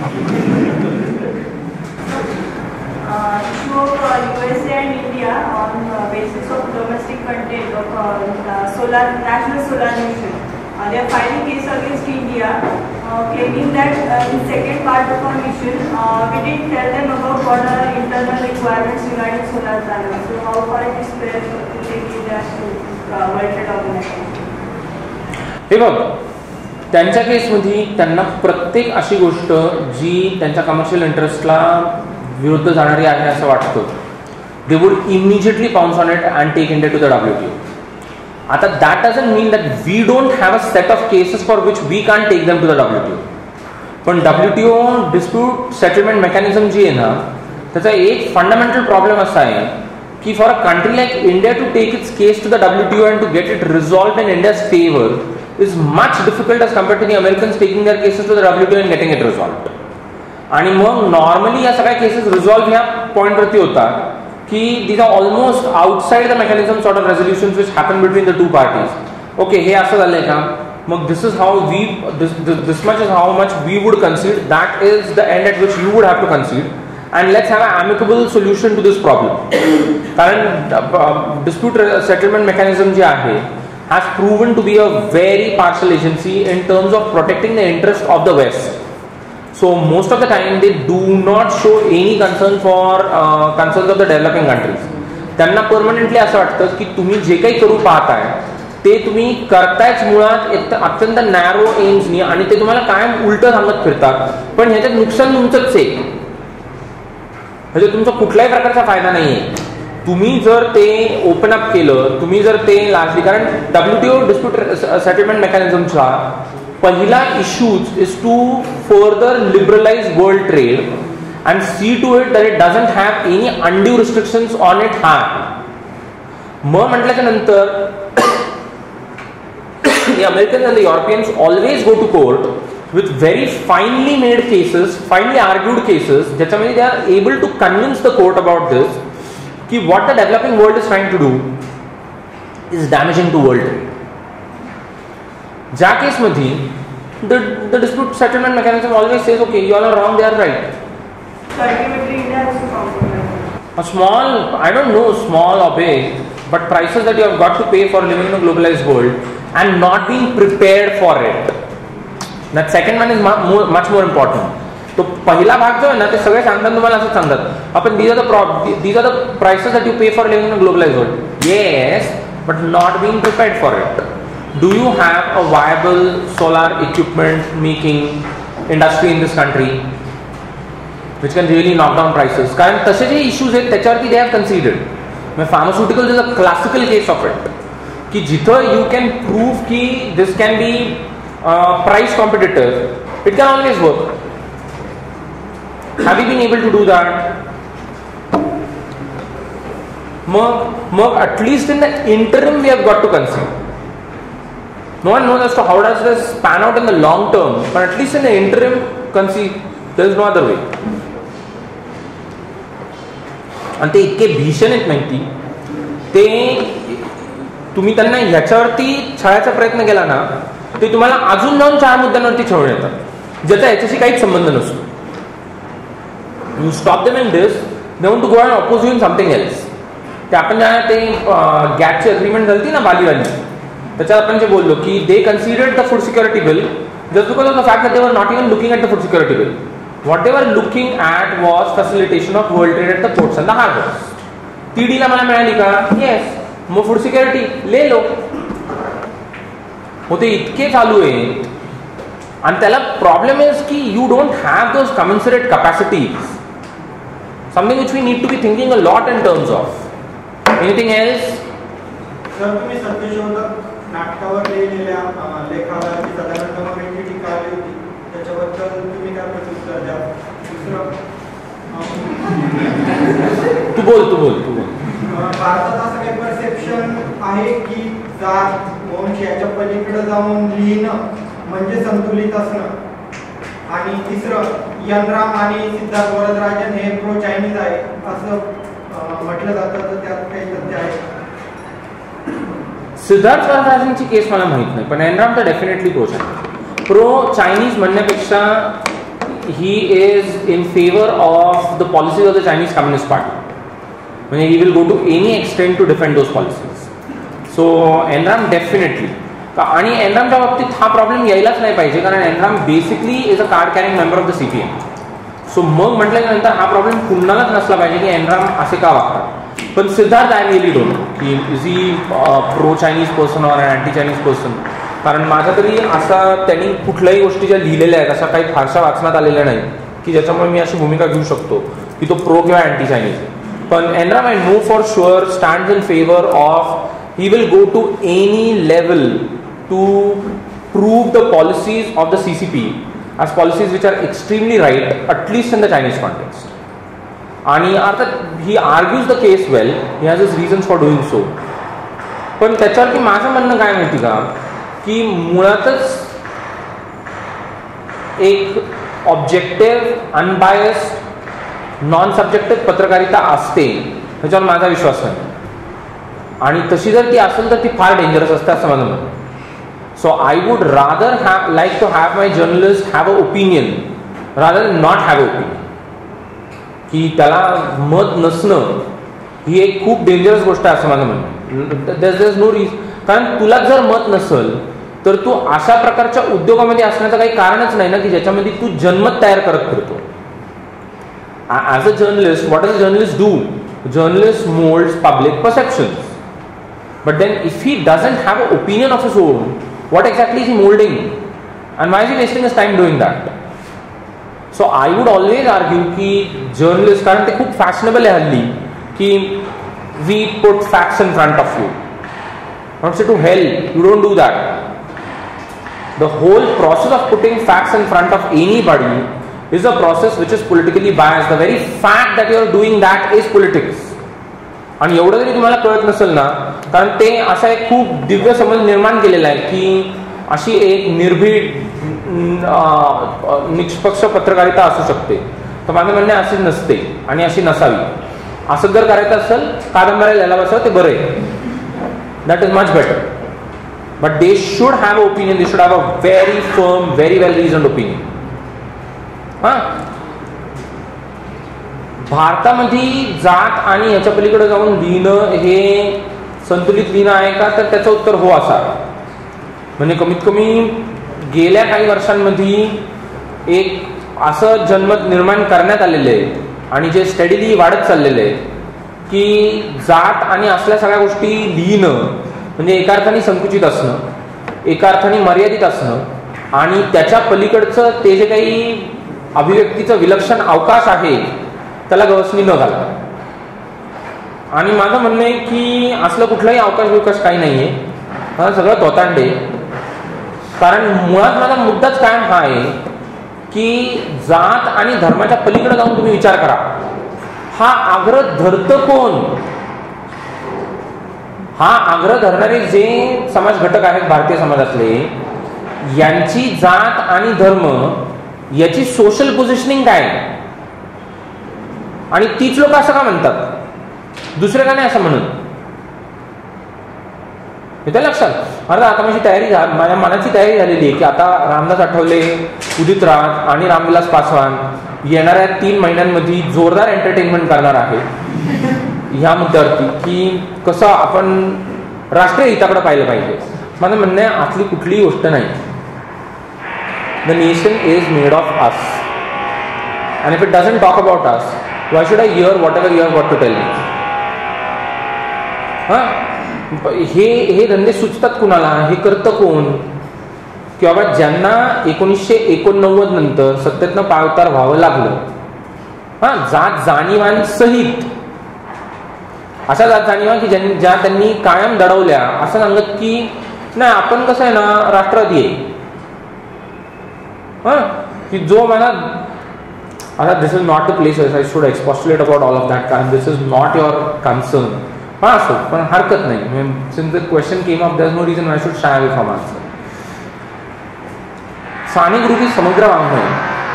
issue of uh, U S A and India on uh, basis of domestic content of uh, uh, solar national solar mission. Uh, they are filing case against India, uh, claiming that uh, in second part of our mission, uh, we didn't tell them about what are internal requirements regarding solar panels. So how far it is fair to take India to uh, World Trade Organization? हे बघ, त्यांच्या केसमध्ये त्यांना प्रत्येक अशी गोष्ट जी त्यांच्या commercial इंटरेस्टला विरुद्ध जाणारी आहे असं वाटतं, they would immediately pounce on it and take India to the WTO. आता that doesn't mean that we don't have a set of cases for which we can take them to the WTO. पण WTO dispute settlement mechanism जी आहे ना, त्याचा एक fundamental problem असा आहे की for a country like India to take its case to the WTO and to get it resolved in India's favour is much difficult as compared to the Americans taking their cases to the W T O and getting it resolved. आणि मग normally या सगळ्या cases resolve ह्या पॉईंटवरती होतात की these are almost outside the mechanism sort of resolutions which happen between the two parties. Okay, हे असं झालंय का, मग this is how we this, this, this much is how much we would concede, that is the end at which you would have to concede, and let's have an amicable solution to this problem. कारण dispute settlement mechanism जे आहे has proven to be a very partial agency in terms of protecting the interest of the West. So most of the time they do not show any concern for uh, concerns of the developing countries. त्यांना permanently असं वाटतं की तुम्ही जे काही करू पाहताय ते तुम्ही करतायच मुळात अत्यंत नॅरो एम्सनी, आणि ते तुम्हाला कायम उलट सांगत फिरतात, पण ह्याच्यात नुकसान तुमचंच आहे, म्हणजे तुमचा कुठल्याही प्रकारचा फायदा नाहीये. तुम्ही जर ते ओपन अप केलं, तुम्ही जर ते लास्टली, कारण डब्ल्यूटीओ डिस्प्यूट सेटलमेंट मेकॅनिझमचा पहिला issues is to further liberalise world trade and see to it that it doesn't have any undue restrictions on it hard. मग म्हटल्याच्या नंतर the Americans and the Europeans always go to court with very finely made cases, finely argued cases, ज्याच्यामध्ये they are able to convince the court about this कि what the developing world is trying to do is damaging to world trade. ज्या case मध्ये the the dispute settlement mechanism always says okay, you all are wrong, they are right. So ultimately India has to compromise. A small, I don't know small or big, but prices that you have got to pay for living in a globalized world and not being prepared for it. That second one is much more important. तो पहिला भाग जो आहे ना, ते सगळे सांगतात तुम्हाला असं सांगतात आपण these are the these are the prices that you pay for living in a globalized world. Yes, but not being prepared for it. Do you have a viable solar equipment making industry in this country which can really knock down prices? कारण तसे जे issues आहेत त्याच्यावरती they have conceded. म्हणजे pharmaceuticals is a classical case of it, की जिथं you can prove की this can be uh, price competitive, it can always work. Have you been able to do that? Mug, mug, at least in the interim we have got to concede. No one knows as to how does this pan out in the long term, but at least in the interim concede. There is no other way. आणि ते इतके भीषण आहेत माहिती, ते तुम्ही त्यांना ह्याच्यावरती छळायचा प्रयत्न केला ना, ते तुम्हाला अजून जाऊन चार मुद्द्यांवरती छळून येतात ज्याचा याच्याशी काहीच संबंध नसतो. You stop them in this, they want to go and oppose you in something else. ते आपण ज्या ते गॅटची अग्रीमेंट झाली ना बालीवाली, त्याच्यात आपण जे बोललो की they considered the food security bill just because of the fact that they were not even looking at the food security bill. What they were looking at was facilitation of world trade at the ports and the harbors. ती deal आम्हाला मिळाली का? Yes. मग food security ले लो. मग ते इतके चालू आहे, आणि त्याला प्रॉब्लेम इज की you don't have those commensurate capacities. Something which we need to be thinking a lot in terms of. Anything else? Sir तुम्ही सत्यशोधक नाटकावर लिहिलेल्या लेखावर साधारणतः टीका बोल तू बोल तू बोल भारतात असं काही परसेप्शन आहे की जात वंश याच्या पलीकडे जाऊन लिहिणं म्हणजे संतुलित असणं. आणि तिसरं यनराम आणि सिद्धार्थ वरदराजन हे प्रो चायनीज आहे असं म्हटलं जातं, तर त्यात काही सत्य आहे? सिद्धार्थ वरदराजनची केस मला माहित नाही, पण एनराम तर definitely pro Chinese. Pro Chinese म्हणण्यापेक्षा he is in favour of the policies of the Chinese Communist Party. म्हणजे he will go to any extent to defend those policies. So N Ram definitely. आणि एनरामच्या बाबतीत हा प्रॉब्लेम यायलाच नाही पाहिजे, कारण N Ram basically is a card carrying member of the CPM. So मग म्हटल्यानंतर हा प्रॉब्लेम कुणालाच नसला पाहिजे की एनराम असे का वागतात. पण Siddharth I really don't know की is he pro Chinese person or anti Chinese person. कारण माझा तरी असा त्यांनी कुठल्याही गोष्टी ज्या लिहिलेल्या आहेत अशा काही फारशा वाचनात आलेल्या नाही की ज्याच्यामुळे मी अशी भूमिका घेऊ शकतो की तो प्रो किंवा अँटी चायनीज आहे. पण N Ram I know for sure stands in favour of, he will go to any level to prove the policies of the C C P as policies which are extremely right, at least in the Chinese context. आणि अर्थात he argues the case well, he has his reasons for doing so. पण त्याच्यावरती माझं म्हणणं काय माहिती का, की मुळातच एक ऑब्जेक्टिव्ह अनबायस्ड नॉन सब्जेक्टिव्ह पत्रकारिता असते ह्याच्यावर माझा विश्वास नाही. आणि तशी जर ती असेल तर ती फार डेंजरस असते असं माझं म्हणणं. So I would rather have like to have my journalist have a opinion rather not have a opinion. की त्याला मत नसणं ही एक खूप डेंजरस गोष्ट आहे असं माझं म्हणणं. There is no reason. कारण तुला जर मत नसेल तर तू अशा प्रकारच्या उद्योगामध्ये असण्याचं काही कारणच नाही ना की ज्याच्यामध्ये तू जनमत तयार करत फिरतो. As a journalist what does a journalist do? Journalist molds public perceptions, but then if he doesn't have an opinion of his own, what exactly is he molding, and why is he wasting his time doing that? So I would always argue कि journalist, कारण ते खूप fashionable आहे हल्ली कि we put facts in front of you. I would say to hell, you don't do that. The whole process of putting facts in front of anybody is a process which is politically biased. The very fact that you are doing that is politics. आणि एवढं जरी तुम्हाला कळत नसेल ना, कारण ते असा एक खूप दिव्य समज निर्माण केलेला आहे की अशी एक निर्भीड निष्पक्ष पत्रकारिता असू शकते, तर माझं म्हणणे अशी नसते आणि अशी नसावी. असं जर करायचं असेल कादंबऱ्या लिहायला बसावं ते बरं आहे, that is much better. But they should have a opinion, they should have a very firm very well reasoned opinion. हा, भारतामध्ये जात आणि ह्याच्या पलीकडे जाऊन लिहिणं हे संतुलित लिहिणं आहे का, तर त्याचं उत्तर हो असावं. म्हणजे कमीत कमी गेल्या काही वर्षांमध्ये एक असं जनमत निर्माण करण्यात आलेलं आहे आणि जे स्टडीली वाढत चाललेलं आहे की जात आणि असल्या सगळ्या गोष्टी लिहिणं म्हणजे एका अर्थाने संकुचित असणं, एका अर्थाने मर्यादित असणं आणि त्याच्या पलीकडचं ते जे काही अभिव्यक्तीचं विलक्षण अवकाश आहे त्याला गवसणी न घालता. आणि माझं म्हणणं आहे की असलं कुठलाही अवकाश विवकाश काही नाहीये, हा सगळं तोतांडे. कारण मुळात माझा मुद्दाच कायम हा आहे की जात आणि धर्माच्या पलीकडे जाऊन तुम्ही विचार करा, हा आग्रह धरतं कोण? हा आग्रह धरणारे जे समाज घटक आहेत भारतीय समाजातले, यांची जात आणि धर्म याची सोशल पोझिशनिंग काय आणि तीच लोक असं का म्हणतात, दुसरे का नाही असं म्हणून. त्या लक्षात आता आता माझी तयारी झा माझ्या मनाची तयारी झालेली आहे की आता रामदास आठवले, उदित राज आणि रामविलास पासवान येणाऱ्या तीन महिन्यांमध्ये जोरदार एंटरटेनमेंट करणार आहे ह्या मुद्द्यावरती की कसं आपण राष्ट्रीय हिताकडे पाहिलं पाहिजे. माझं म्हणणं आहे आतली कुठलीही गोष्ट नाही. The nation is made of us, and if it doesn't talk about us, why should I hear whatever you have got to tell me? हा, हे हे धंदे सुचतात कुणाला, हे करतं कोण? की बाबा ज्यांना एकोणीसशे एकोणनव्वद नंतर सत्तेतनं पायउतार व्हावं लागलं, हा जात जाणीवांसहित अशा जात जाणीवा की ज्यांनी ज्या त्यांनी कायम दडवल्या, असं सांगत की नाही आपण कसं आहे ना राष्ट्रवादी आहे, हा की जो मला आता this is not the place I should expostulate about all of that, कारण this is not your concern. पण असो, पण हरकत नाही. Since the question came up, there is no reason I should shy away from answer. Sane Guruji समुद्र वाङ्मय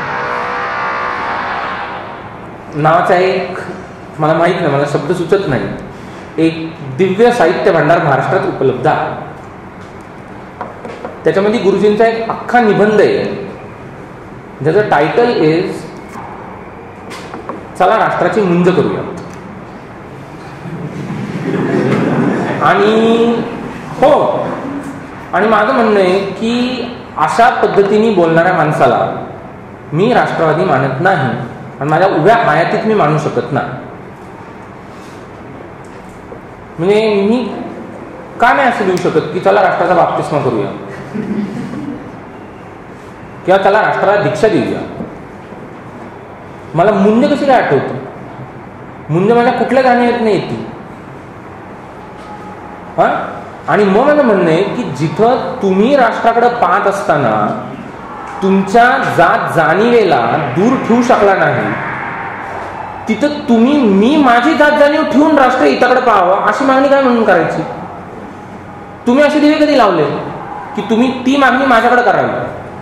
नावाचा एक, मला माहित नाही, मला शब्द सुचत नाही, एक दिव्य साहित्य भांडार महाराष्ट्रात उपलब्ध आहे. त्याच्यामध्ये गुरुजींचा एक अख्खा निबंध आहे ज्याचं टायटल इज चला राष्ट्राची मुंज करूया. आणि हो, आणि माझं म्हणणं आहे की अशा पद्धतीने बोलणाऱ्या माणसाला मी राष्ट्रवादी मानत नाही आणि माझ्या उभ्या हयातीत मी मानू शकत नाही. म्हणजे मी का नाही असं लिहू शकत की चला राष्ट्राचा बाप्तिस्मा करूया किंवा त्याला राष्ट्राला दीक्षा देऊया. मला मुंज कशी काय आठवतं? मुंज माझ्या कुठल्या गाण्यात नाही येते. हा, आणि मग माझं म्हणणं आहे की जिथं तुम्ही राष्ट्राकडे पाहत असताना तुमच्या जात जाणीवेला दूर ठेवू शकला नाही, तिथं तुम्ही मी माझी जात जाणीव ठेवून राष्ट्र हिताकडे पाहावं अशी मागणी काय म्हणून करायची? तुम्ही असे दिवे कधी लावले की तुम्ही ती मागणी माझ्याकडे करावी?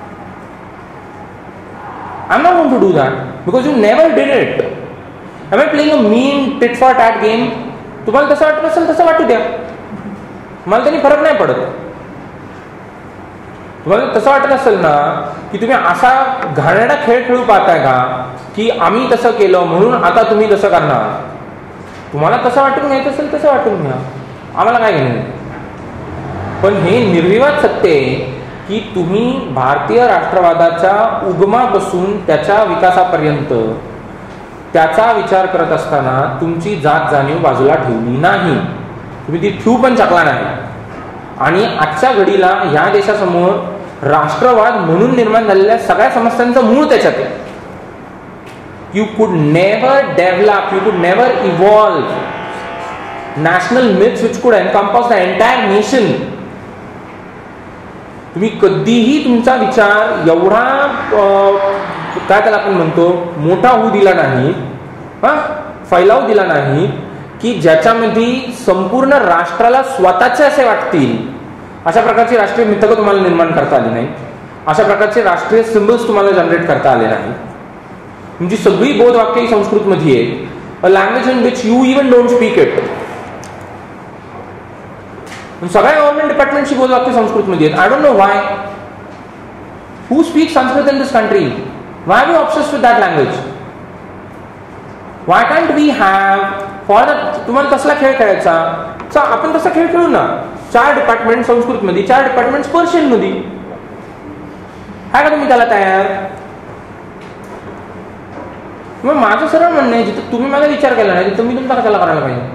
I'm not going to do that because you never did it. Am I playing a mean tit for tat game? तुम्हाला तसं वाटत असेल तसं वाटू द्या, मला त्यांनी फरक नाही पडत. तुम्हाला तसं वाटत असेल ना की तुम्ही असा घाणेरडा खेळ खेळू पाहताय का की आम्ही तसं केलं म्हणून आता तुम्ही तसं करणार, तुम्हाला तसं वाटून घ्यायचं असेल तसं वाटून घ्या, आम्हाला काय घेणं. पण हे निर्विवाद सत्य आहे की तुम्ही भारतीय राष्ट्रवादाच्या उगमापासून त्याच्या विकासापर्यंत त्याचा विचार करत असताना तुमची जात जाणीव बाजूला ठेवली नाही, तुम्ही ती ठेवू पण शकला नाही. आणि आजच्या घडीला या देशासमोर राष्ट्रवाद म्हणून निर्माण झालेल्या सगळ्या समस्यांचं मूळ त्याच्यात आहे. You could never develop, you could never evolve national myths which could encompass the entire nation. तुम्ही कधीही तुमचा विचार एवढा काय त्याला आपण म्हणतो मोठा होऊ दिला नाही, हा फैलावू दिला नाही की ज्याच्यामध्ये संपूर्ण राष्ट्राला स्वतःचे असे वाटतील अशा प्रकारची राष्ट्रीय मिथकं तुम्हाला निर्माण करता आली नाही, अशा प्रकारचे राष्ट्रीय सिम्बल्स तुम्हाला जनरेट करता आले नाही. तुमची सगळी बोधवाक्य ही संस्कृतमध्ये आहे, a language in which you even don't speak it. सगळ्या गव्हर्नमेंट डिपार्टमेंटची बोधवाक्य संस्कृतमध्ये आहेत. I don't know why. Who speak Sanskrit in this country? Why are you obsessed with that language? Why can't we have for the, तुम्हाला तसला खेळ खेळायचा चा आपण तसा खेळ खेळू ना. चार डिपार्टमेंट संस्कृतमध्ये, चार डिपार्टमेंट पर्शियन मध्ये, आहे का तुम्ही त्याला तयार? मग माझं सरळ म्हणणं आहे जिथं तुम्ही मला विचार केला नाही तिथं मी तुमचा कशाला करायला पाहिजे,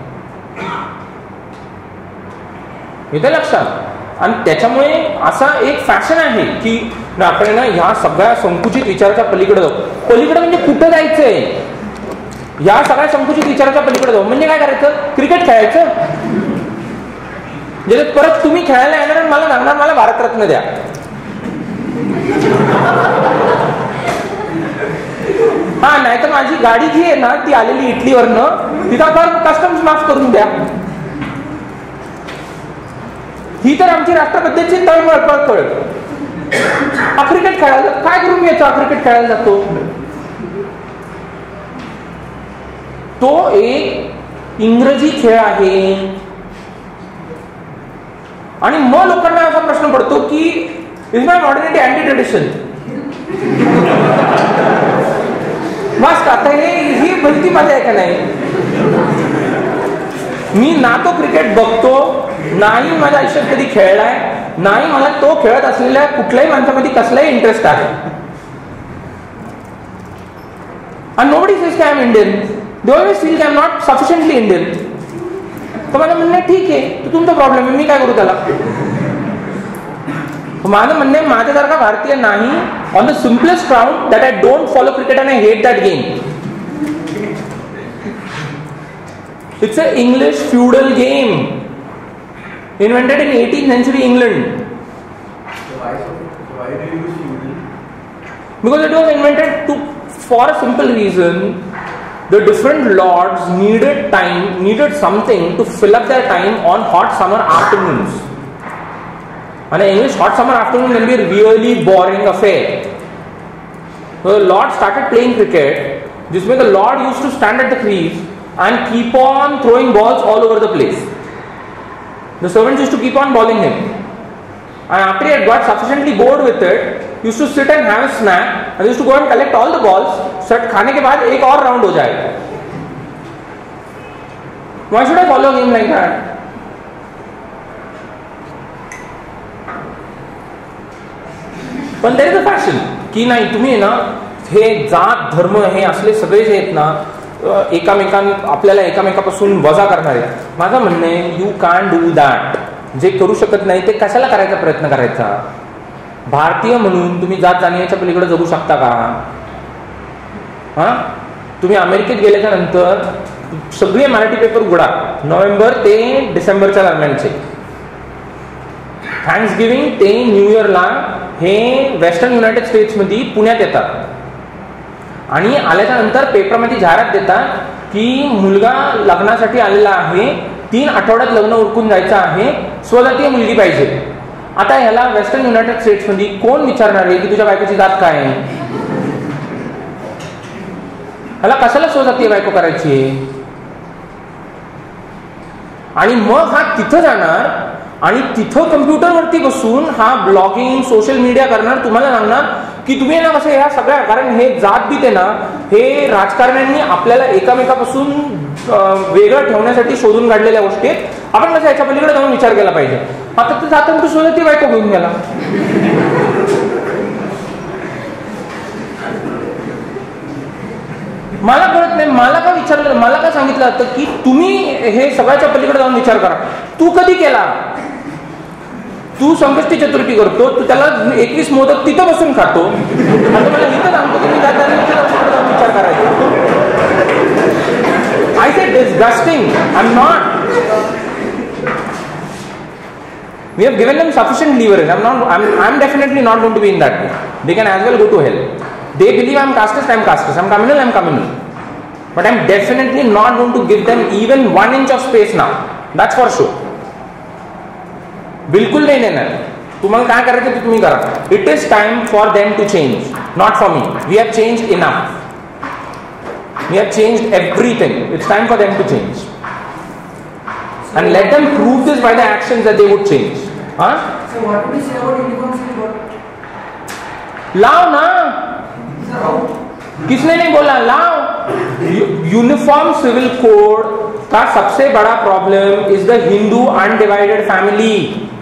येते लक्षात. आणि त्याच्यामुळे असा एक फॅशन आहे की आपण ना ह्या सगळ्या संकुचित विचाराच्या पलीकडे जाऊ. पलीकडे म्हणजे कुठं जायचंय? या सगळ्या संकुचित विचाराच्या पलीकडे जाऊ म्हणजे काय करायचं? क्रिकेट खेळायचं. म्हणजे परत तुम्ही खेळायला येणार आणि मला सांगणार मला भारतरत्न द्या. हा, नाही तर माझी गाडी जी आहे ना ती आलेली इटलीवरनं, तिचा फार कस्टम्स माफ करून द्या. ही तर आमची राष्ट्रपतीची तळमळ कळ. हा क्रिकेट खेळायला काय करून घ्यायचा? क्रिकेट खेळायला जातो तो एक इंग्रजी खेळ आहे. आणि मग लोकांना असा प्रश्न पडतो की is my modernity anti tradition? मस्त. आता हे ही भलती मजा आहे का नाही? मी ना तो क्रिकेट बघतो, नाही माझ्या आयुष्यात कधी खेळलाय, नाही मला तो खेळत असलेल्या कुठल्याही माणसामध्ये कसलाही इंटरेस्ट आहे. आणि नोबडी सेज की I am Indian. They always feel की I am not sufficiently Indian. तर मला म्हणणं ठीक आहे, तो तुमचा प्रॉब्लेम आहे, मी काय करू त्याला? माझं म्हणणं आहे माझ्यासारखा भारतीय नाही on the simplest ground that I don't follow cricket and I hate that game. It's an English feudal game invented in eighteenth century England. So why, so why do you use feudal? Because it was invented to for a simple reason. The different lords needed time, needed something to fill up their time on hot summer afternoons. And an English hot summer afternoon can be a really boring affair. So the lord started playing cricket. This way the lord used to stand at the crease and keep on throwing balls all over the place. The servants used to keep on bowling him. And after he had got sufficiently bored with it, he used to sit and have a snack and used to go and collect all the balls. Set खाने के बाद एक और round हो जाएगा. Why should I follow a game like that? पण there is a fashion की नाही तुम्ही ना हे जात धर्म हे असले सगळे जे आहेत ना एकामेकां आपल्याला एकामेकापासून वजा करणारे. माझं म्हणणं आहे यू कॅन डू दॅट. जे करू शकत नाही ते कशाला करायचा प्रयत्न करायचा. भारतीय म्हणून तुम्ही जात जाणीच्या पलीकडे जगू शकता का? हा तुम्ही अमेरिकेत गेल्याच्या नंतर सगळे मराठी पेपर उघडा नोव्हेंबर ते डिसेंबरच्या दरम्यानचे. थँक्स गिव्हिंग ते न्यू इयरला हे वेस्टर्न युनायटेड स्टेट्स मध्ये पुण्यात येतात आणि आल्याच्या नंतर पेपरमध्ये जाहिरात देतात की मुलगा लग्नासाठी आलेला आहे, तीन आठवड्यात लग्न उरकून जायचं आहे, स्वजातीय मुलगी पाहिजे. आता ह्याला वेस्टर्न युनायटेड स्टेट्स मध्ये कोण विचारणार आहे की तुझ्या बायकोची जात काय आहे? ह्याला कशाला स्वजातीय बायको करायची आहे? आणि मग हा तिथं जाणार आणि तिथं कम्प्युटरवरती बसून हा ब्लॉगिंग सोशल मीडिया करणार. तुम्हाला सांगणार की तुम्ही ना कसं ह्या सगळ्या, कारण हे जात बीत आहे ना हे राजकारण्यांनी आपल्याला एकामेकापासून वेगळं ठेवण्यासाठी शोधून काढलेल्या गोष्टी आहेत. आपण कसं याच्या पलीकडे जाऊन विचार केला पाहिजे. आता तर जाता तू शोधत ती बायको घेऊन गेला. मला कळत नाही, मला का विचारलं, मला का सांगितलं जातं की तुम्ही हे सगळ्याच्या पलीकडे जाऊन विचार करा. तू कधी केला? तू संकष्टी चतुर्थी करतो, तू त्याला एकवीस मोदक तिथं बसून खातो. आता मला इथं सांगतो की मी जाऊन विचार करायचा. I said disgusting. I am not. We have given them sufficient leverage. I'm not. I'm. I'm definitely not going to be in that way. They can as well go to hell. They believe I'm casteist. I'm casteist. I'm communal. I'm communal. But I'm definitely not going to give them even one inch of space now. That's for sure. बिल्कुल नहीं देणार. तुम्हाला काय करायचं ते तुम्ही करा. It is time for them to change, not for me. We have changed enough. We have changed everything. It's time for them to change. And let them prove this by the actions that they would change. Huh? So what do we say about uniform civil code? लाओ ना. Sir, how? किसने नहीं बोला लाओ. Uniform civil code का सबसे बड़ा problem is the Hindu undivided family.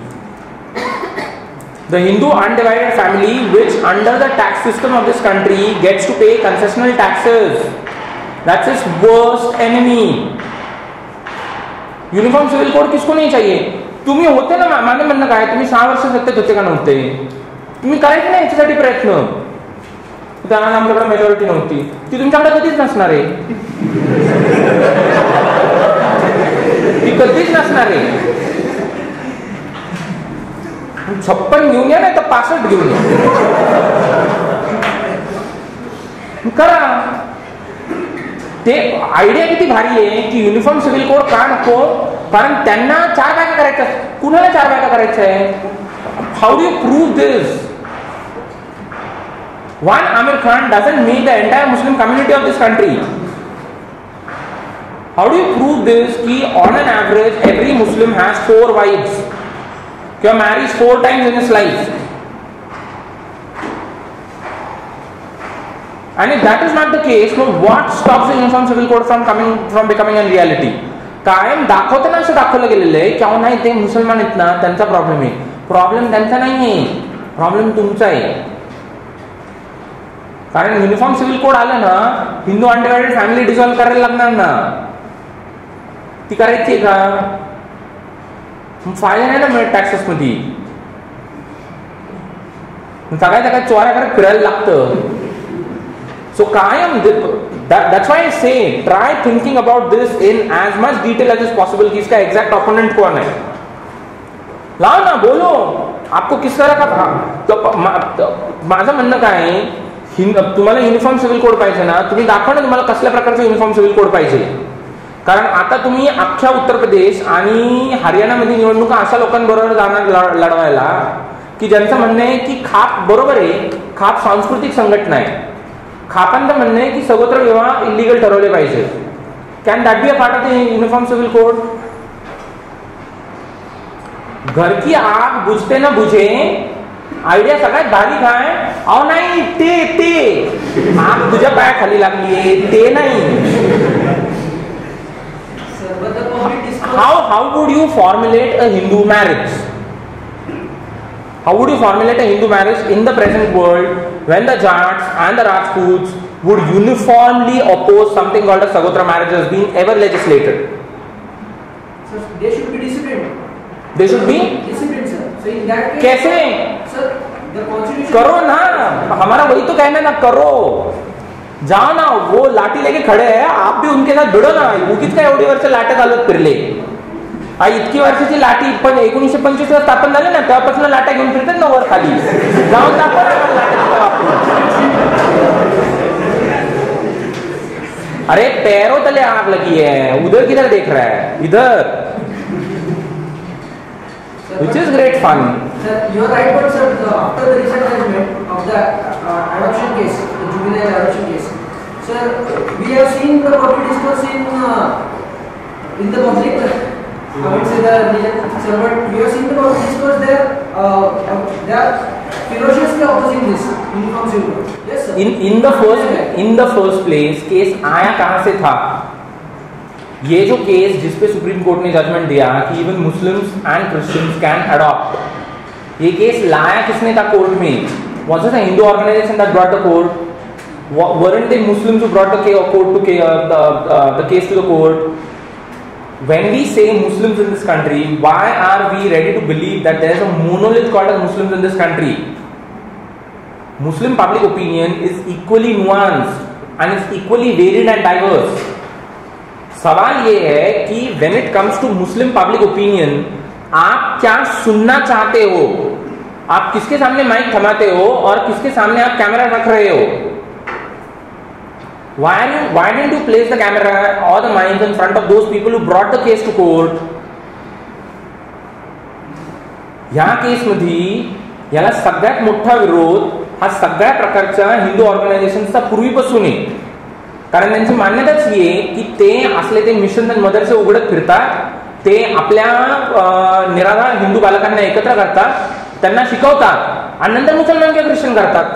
The Hindu undivided family, which under the tax system of this country gets to pay concessional taxes. That's its worst enemy. Uniform civil code किसको नाही चाहिए. तुम्ही होते ना, माझं म्हणणं काय, तुम्ही सहा वर्ष सत्तेत होते का नव्हते? तुम्ही करायचे नाही याच्यासाठी प्रयत्न. त्यावेळेला आमच्याकडे मेजॉरिटी नव्हती, ती तुमच्याकडे कधीच नसणार आहे. ती कधीच नसणार आहे. छप्पन घेऊन या नाही तर पासष्ट घेऊन या, करा. ते आयडिया किती भारी आहे की युनिफॉर्म सिव्हिल कोड का नको, कारण त्यांना चार बायका करायच्या. कुणाला चार बायका करायच्या आहे? How do you prove this? One Aamir Khan doesn't make the entire Muslim community of this country. How do you prove this की on an average every Muslim has four wives, किंवा marries four times in his life? And if that is not the case, so what stops the uniform civil code from coming from becoming a reality? कायम दाखवताना असं दाखवलं गेलेलं आहे की अहो नाही ते मुसलमान आहेत ना त्यांचा प्रॉब्लेम आहे. प्रॉब्लेम त्यांचा नाहीये, प्रॉब्लेम तुमचा आहे. कारण युनिफॉर्म सिव्हिल कोड आलं ना, हिंदू अनडिवाइडेड फॅमिली डिसॉल्व्ह करायला लागणार ना. ती करायची का? फायदा नाही ना मिळत टॅक्सेस मध्ये. सगळ्या सगळ्या चोऱ्या करत फिरायला लागतं. सो कायम that's why I say try thinking about this in as much detail as is possible कि इसका एग्जैक्ट ओपोनेंट कौन है. लाओ ना, बोलो आपको किस तरह का. तो माझं म्हणणं काय आहे हिंद तुम्हाला युनिफॉर्म सिव्हिल कोड पाहिजे ना, तुम्ही दाखवा ना तुम्हाला कसल्या प्रकारचा युनिफॉर्म सिव्हिल कोड पाहिजे. कारण आता तुम्ही अख्ख्या उत्तर प्रदेश आणि हरियाणामध्ये निवडणुका अशा लोकांबरोबर जाणार लढवायला की ज्यांचं म्हणणं आहे की खाप बरोबर आहे, खाप सांस्कृतिक संघटना आहे, खापांचं म्हणणं आहे की सगोत्र विवाह इलिगल ठरवले पाहिजे. Can that be a part of the uniform civil code? घर की आग बुझते ना बुझे आयडिया सगळ्यात भारी काय? अहो नाही ते ते आग तुझ्या पाया खाली लागलीये ते नाही. How how would you formulate a Hindu marriage? How would you formulate a Hindu marriage in the present world when the Jats and the Rajputs would uniformly oppose something called a Sagotra marriage as being ever legislated? Sir, they should be disciplined. They should be disciplined, sir. So in that case, कैसे? Sir, the constitution. करो ना, हमारा वही तो कहना ना, करो जाओ ना, वो लाठी लेके खडे आहे, आप भी उनके साथ भिडो ना. उगीच काय एवढी वर्ष लाटे घालत फिरले? हा इतकी वर्षाची लाठी पण एकोणीसशे पंचवीस ला स्थापन झाले ना, तेव्हापासून लाटा घेऊन फिरतात ना वर खाली. जाऊन दाखवा अरे पैरों तले आग लगी है, उधर किधर देख रहा है? इधर. Which is great fun. Sir, you are right, but sir, the, after the recent judgment of the uh, adoption case, the juvenile adoption case, sir, we have seen the public discourse in uh, in the public. Uh, I would say the religion, sir, but we have seen the public discourse there. Uh, uh, they are ferociously opposing this uniform civil code. Yes, sir. In in the first in the first place, case आया कहाँ से था? ये जो case जिसपे supreme court ने judgment दिया कि even Muslims and Christians can adopt, ये केस लाया किसने था कोर्ट में? Was it a Hindu organization that brought the court? Weren't they Muslims who brought the court to uh, the, uh, the case to the court? When we say Muslims in this country, why are we ready to believe that there is a monolith called as Muslims in this country? Muslim public opinion is equally nuanced and is equally varied and diverse. सवाल ये है कि when it comes to Muslim public opinion, आप क्या सुनना चाहते हो? आप किसके सामने माइक थमाते हो और किसके सामने आप कैमरा रख रहे हो? Why are you, why didn't you place the camera or the mic in front of those people who brought the case to court? या केसमध्ये याला सगळ्यात मोठा विरोध हा सगळ्या प्रकारच्या हिंदू ऑर्गनायझेशनचा पूर्वीपासून आहे. कारण त्यांची मान्यताच ही आहे की ते असले ते मिशन आणि मदरसे उघडत फिरतात, ते आपल्या निराधार हिंदू बालकांना एकत्र करतात, त्यांना शिकवतात आणि नंतर मुसलमान किंवा ख्रिश्चन करतात.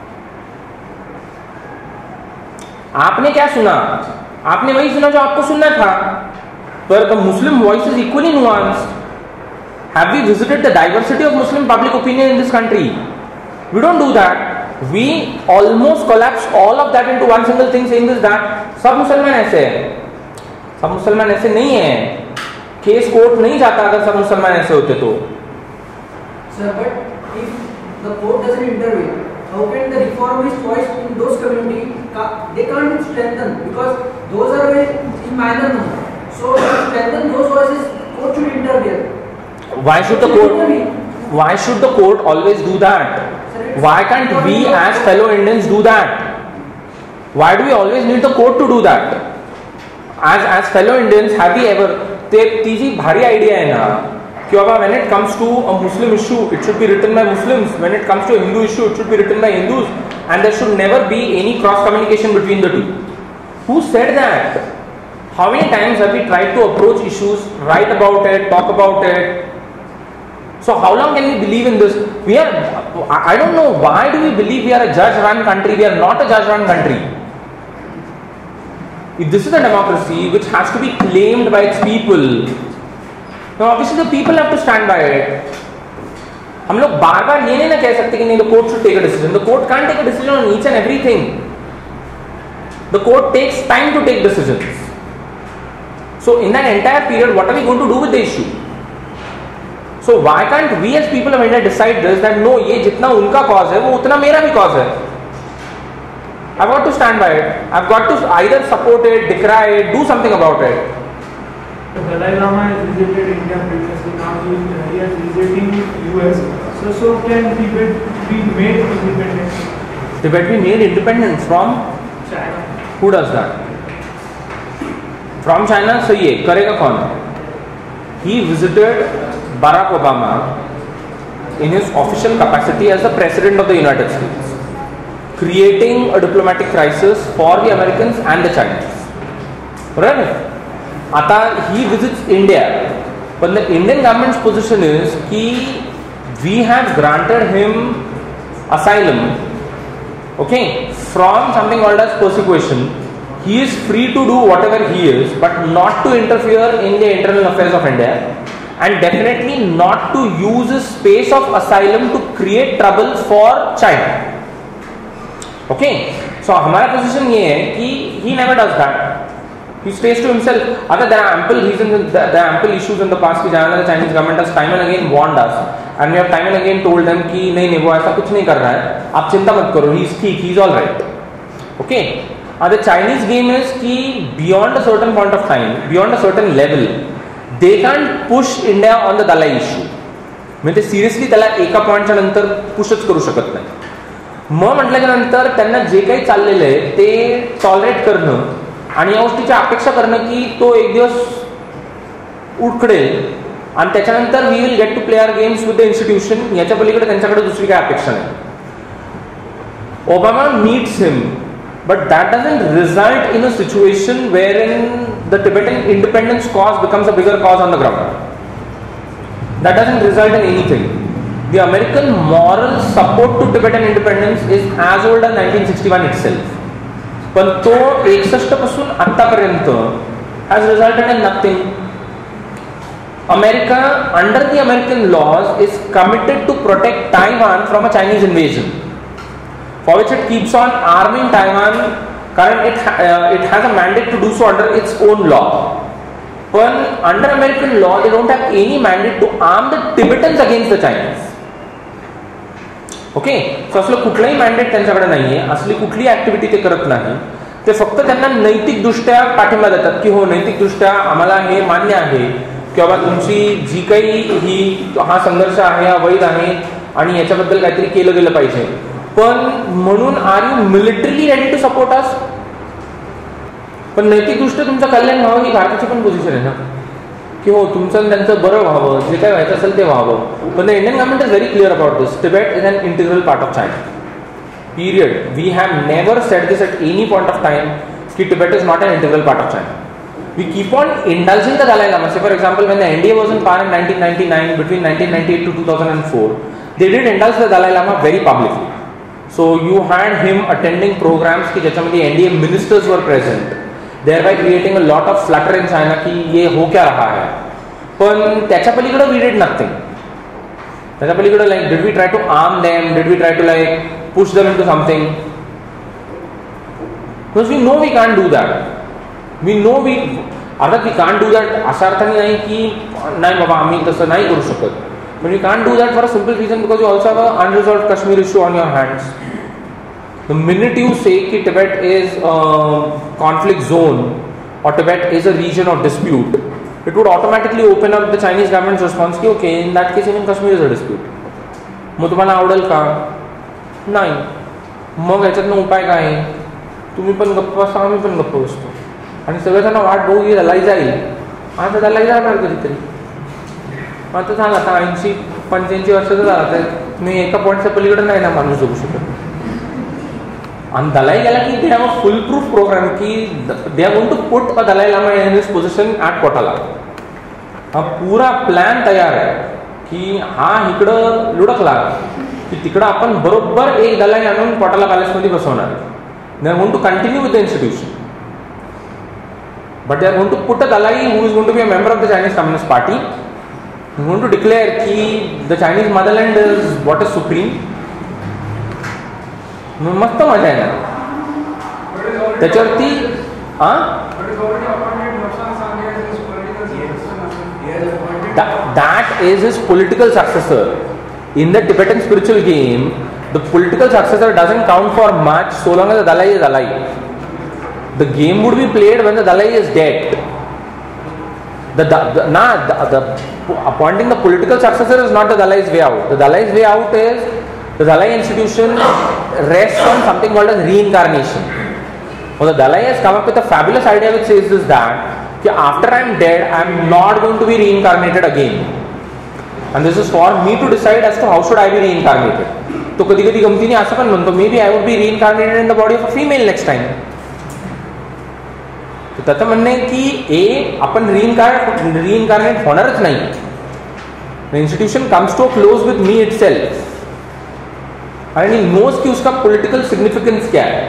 आपने क्या सुना? आपने वही सुना जो आपको सुनना था. पर the Muslim voice is equally nuanced. Have we visited the diversity of Muslim public opinion in this country? We don't do that. We almost collapse all of that into one single thing, saying this that सब मुसलमान ऐसे हैं, सब मुसलमान ऐसे नहीं है. Case court नहीं जाता अगर सब मुसलमान ऐसे होते तो. Sir, but if the court doesn't intervene, how can the reformist voice in those community they can't be strengthened because those are in minor number. So to strengthen those voices, court should intervene. Why should the court? Why should the court always do that? Why can't we as fellow Indians do that? Why do we always need the court to do that? As as fellow Indians, have we ever? ते तीजी भारी idea है ना कि बाबा when it comes to a Muslim issue, it should be written by Muslims. When it comes to a Hindu issue, it should be written by Hindus, and there should never be any cross communication between the two. Who said that? How many times have we tried to approach issues, write about it, talk about it? So how long can we believe in this? We are, I don't know, why do we believe we are a judge-run country? We are not a judge-run country. If this is a democracy which has to be claimed by its people, now obviously the people have to stand by it. हम लोग बार बार ये नहीं ना कह सकते कि नहीं the court should take a decision. The court can't take a decision on each and everything. The court takes time to take decisions. So in that entire period, what are we going to do with the issue? So why can't we as people of India decide this that no, ये जितना उनका cause है वो उतना मेरा भी cause है. I've got to stand by it. I've got to either support it, decry it, do something about it. The Dalai Lama has visited India previously. Now he, he is visiting U S. So so can Tibet be made independent? Tibet be made independent from China. Who does that? From China, सही है, करेगा कौन? He visited Barack Obama in his official capacity as the President of the United States, creating a diplomatic crisis for the Americans and the Chinese. Right? Ata he visits India, but the Indian government's position is that we have granted him asylum, okay, from something called as persecution. He is free to do whatever he is, but not to interfere in the internal affairs of India, and definitely not to use his space of asylum to create trouble for China. Okay, so हमारा position ये है कि he never does that. He stays to himself. Other there are ample reasons, there are ample issues in the past कि जहाँ the Chinese government has time and again warned us, and we have time and again told them कि नहीं नहीं वो ऐसा कुछ नहीं कर रहा है, आप चिंता मत करो, he is ठीक, he is all right. Okay. Uh, the Chinese game is कि beyond a certain point of time, beyond a certain level, they can't push India on the Dalai issue. म्हणजे सिरियसली त्याला एका पॉइंटच्या नंतर पुशच करू शकत नाही. मग म्हटल्याच्या नंतर त्यांना जे काही चाललेलं आहे ते टॉलरेट करणं आणि या गोष्टीची अपेक्षा करणं की तो एक दिवस उडकडेल आणि त्याच्यानंतर we will get to play our games with the institution, याच्या पलीकडे त्यांच्याकडे दुसरी काय अपेक्षा नाही. Obama meets him, but that doesn't result in a situation wherein the Tibetan independence cause becomes a bigger cause on the ground. That doesn't result in anything. The American moral support to Tibetan independence is as old as nineteen sixty-one itself. पण तो एकसष्ट पासून आतापर्यंत has resulted in nothing. America, under the American laws, is committed to protect Taiwan from a Chinese invasion, for which it keeps on arming Taiwan, current it, uh, it has a mandate to do so under its own law. But under American law, they don't have any mandate to arm the Tibetans against the Chinese. Okay, so असलं कुठलंही mandate त्यांच्याकडे नाहीये, असली कुठली activity ते करत नाही. ते फक्त त्यांना नैतिक दृष्ट्या पाठिंबा देतात की हो नैतिक दृष्ट्या आम्हाला हे मान्य आहे की बाबा तुमची जी काही ही हा संघर्ष आहे हा वैध आहे आणि याच्याबद्दल काहीतरी केलं गेलं पाहिजे. पण म्हणून are you militarily ready to support us? पण नैतिक दृष्ट्या तुमचं कल्याण व्हावं ही भारताची पण पोझिशन आहे ना, की हो तुमचं त्यांचं बरं व्हावं, जे काही व्हायचं असेल ते व्हावं. पण the Indian government is very clear about this. Tibet is an integral part of China. Period. We have never said this at any point of time कि Tibet is not an integral part of China. We keep on indulging the Dalai Lama. Say for example, when the N D A was in power in nineteen ninety-nine, between nineteen ninety-eight to two thousand four, they did indulge the Dalai Lama very publicly. So you had him attending programs कि ज्याच्यामध्ये N D A ministers were present, thereby creating a lot of flutter in China कि ये हो क्या रहा है. पण त्याच्या पलीकडे we did nothing. त्याच्या पलीकडे like did we try to arm them? Did we try to like push them into something? Because we know we can't do that. We know we अर्थात we can't do that अशा अर्थाने नाही की नाही बाबा आम्ही तसं नाही करू शकत. But we can't do that for a simple reason because you also have an unresolved Kashmir issue on your hands. The minute you say कि Tibet is a conflict zone or Tibet is a region of dispute, it would automatically open up the Chinese government's response कि okay, in that case even Kashmir is a dispute. मग तुम्हाला आवडेल का? नाही. मग याच्यातनं उपाय काय आहे? तुम्ही पण गप्प बसा, आम्ही पण गप्प बसतो आणि सगळ्यांना वाट बघू की दलाई जाईल. आता दलाई जाणार कधीतरी. आता झालं आता ऐंशी पंच्याऐंशी वर्षाचं झालं तर तुम्ही एका पॉईंटच्या पलीकडे नाही ना माणूस जगू शकत. आणि दलाई गेला की they have a full proof program की they are going to put a Dalai Lama in this position at Potala. हा पुरा प्लॅन तयार आहे की हा इकडं लुडकला की तिकडं आपण बरोबर एक दलाई आणून कोटाला पॅलेसमध्ये बसवणार. They are going to continue with the institution, but they are going to put a Dalai who is going to be a member of the Chinese Communist Party, going to declare की the Chinese motherland is what is supreme. मस्त मजा आहे ना त्याच्यावरती. हा that is his political successor. In the Tibetan spiritual game, the political successor doesn't count for much so long as the Dalai is alive. The game would be played when the Dalai is dead. The, the, the, nah, the, the appointing the political successor is not the Dalai's way out. The Dalai's way out is the Dalai institution rests on something called as reincarnation. Well, the Dalai has come up with a fabulous idea which says this, that कि after I am dead, I am not going to be reincarnated again. And this is for me to decide as to how should I be reincarnated. तो कधी कधी गमतीने असं पण म्हणतो, maybe I would be reincarnated in the body of a female next time. तो त्याचं म्हणणं आहे की ए आपण reincarnate reincarnate होणारच नाही. The institution comes to a close with me itself. And he knows कि उसका political significance क्या है.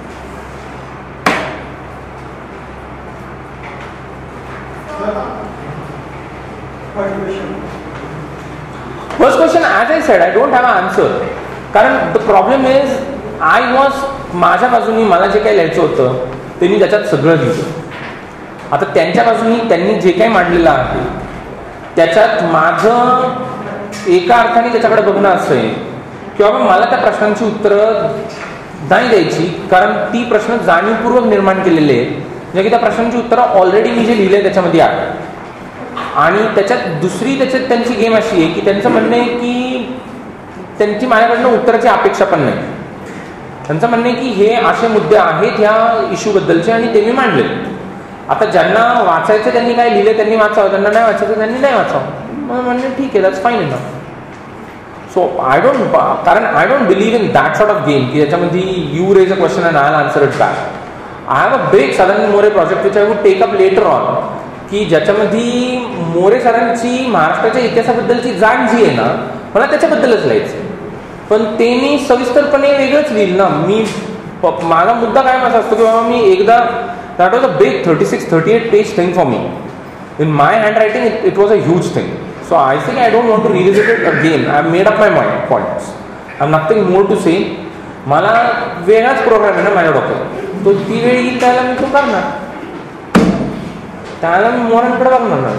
First question, as I said, I don't have an answer. कारण the problem is, I was माझ्या बाजूनी मला जे काही लिहायचं होतं त्यांनी त्याच्यात सगळं लिहिलं. आता त्यांच्या बाजूनी त्यांनी जे काही मांडलेलं आहे त्याच्यात माझं एका अर्थाने त्याच्याकडे बघणं असं आहे की बाबा मला त्या प्रश्नांची उत्तरं नाही द्यायची, कारण ती प्रश्न जाणीवपूर्वक निर्माण केलेले आहेत जे की त्या प्रश्नांची उत्तरं ऑलरेडी मी जे लिहिले त्याच्यामध्ये आहे. आणि त्याच्यात दुसरी त्याच्यात त्यांची गेम अशी आहे की त्यांचं म्हणणं आहे की त्यांची माझ्याकडनं उत्तराची अपेक्षा पण नाही. त्यांचं म्हणणं आहे की हे असे मुद्दे आहेत ह्या इश्यू बद्दलचे आणि ते मी मांडले. आता ज्यांना वाचायचं त्यांनी काय लिहिले त्यांनी वाचावं, ज्यांना नाही वाचायचं त्यांनी नाही वाचावं. मग म्हणणे ठीक आहे, that's fine enough. So I don't, कारण I don't believe in that sort of game की त्याच्यामध्ये you raise a question and I will answer it back. I have a big Sadanand More project which I would take up later on, की ज्याच्यामध्ये मोरे सरांची महाराष्ट्राच्या इतिहासाबद्दलची जाण जी आहे ना, मला त्याच्याबद्दलच लिहायचं. पण ते मी सविस्तरपणे वेगळंच लिहिलं ना. मी माझा मुद्दा काय माझा असतो की बाबा मी एकदा, that was a big thirty six thirty eight page thing for me. In my hand writing it was a huge thing. So I think I don't want to revisit it again. I made up my mind points. I am nothing more to say. मला वेगळाच programme आहे ना माझ्या डोक्यात, तो ती वेळ येईल त्याला मी तो करणार, त्याला मी मोरांकडे बघणार नाही.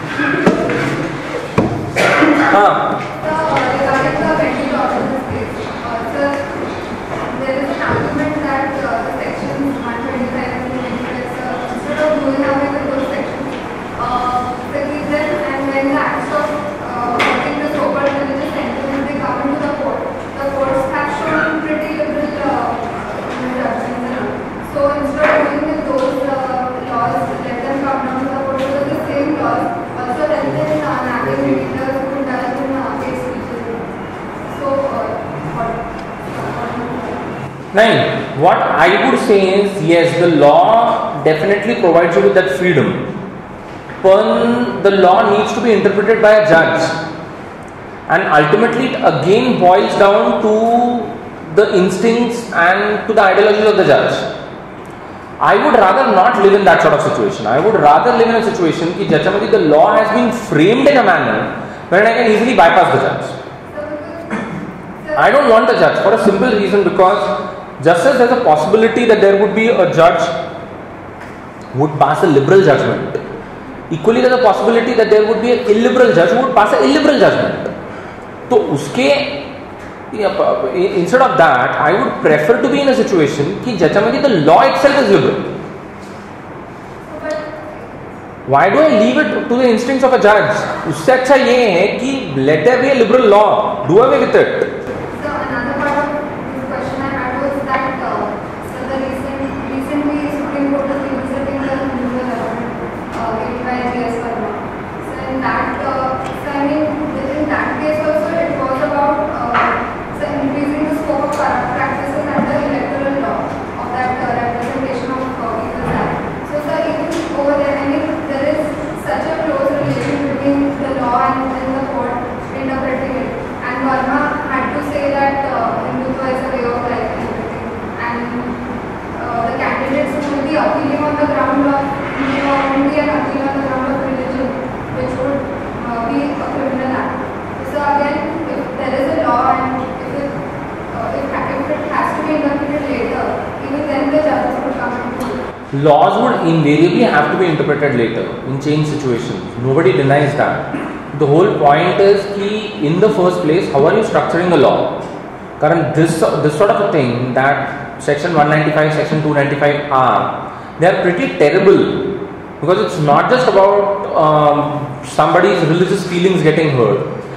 हां Nine. What I would say is, yes, the law definitely provides you with that freedom. But the law needs to be interpreted by a judge. And ultimately it again boils down to the instincts and to the ideology of the judge. I would rather not live in that sort of situation. I would rather live in a situation कि ज्याच्यामध्ये the law has been framed in a manner where I can easily bypass the judge. I don't want the judge for a simple reason, because just as there's a possibility that there would be a judge who would pass a liberal judgment, equally there's a possibility that there would be an illiberal judge who would pass an illiberal judgment. So uske instead of that, I would prefer to be in a situation कि ज्याच्यामध्ये the law itself is liberal. Why do I leave it to the instincts of a judge? उससे अच्छा ये है कि let there be a liberal law, do away with it. Laws would invariably have to be interpreted later in change situations. Nobody denies that. The whole point is कि in the first place, how are you structuring the law? Because this this sort of a thing that section one ninety-five, section two ninety-five are, they are pretty terrible, because it's not just about um, somebody's religious feelings getting hurt.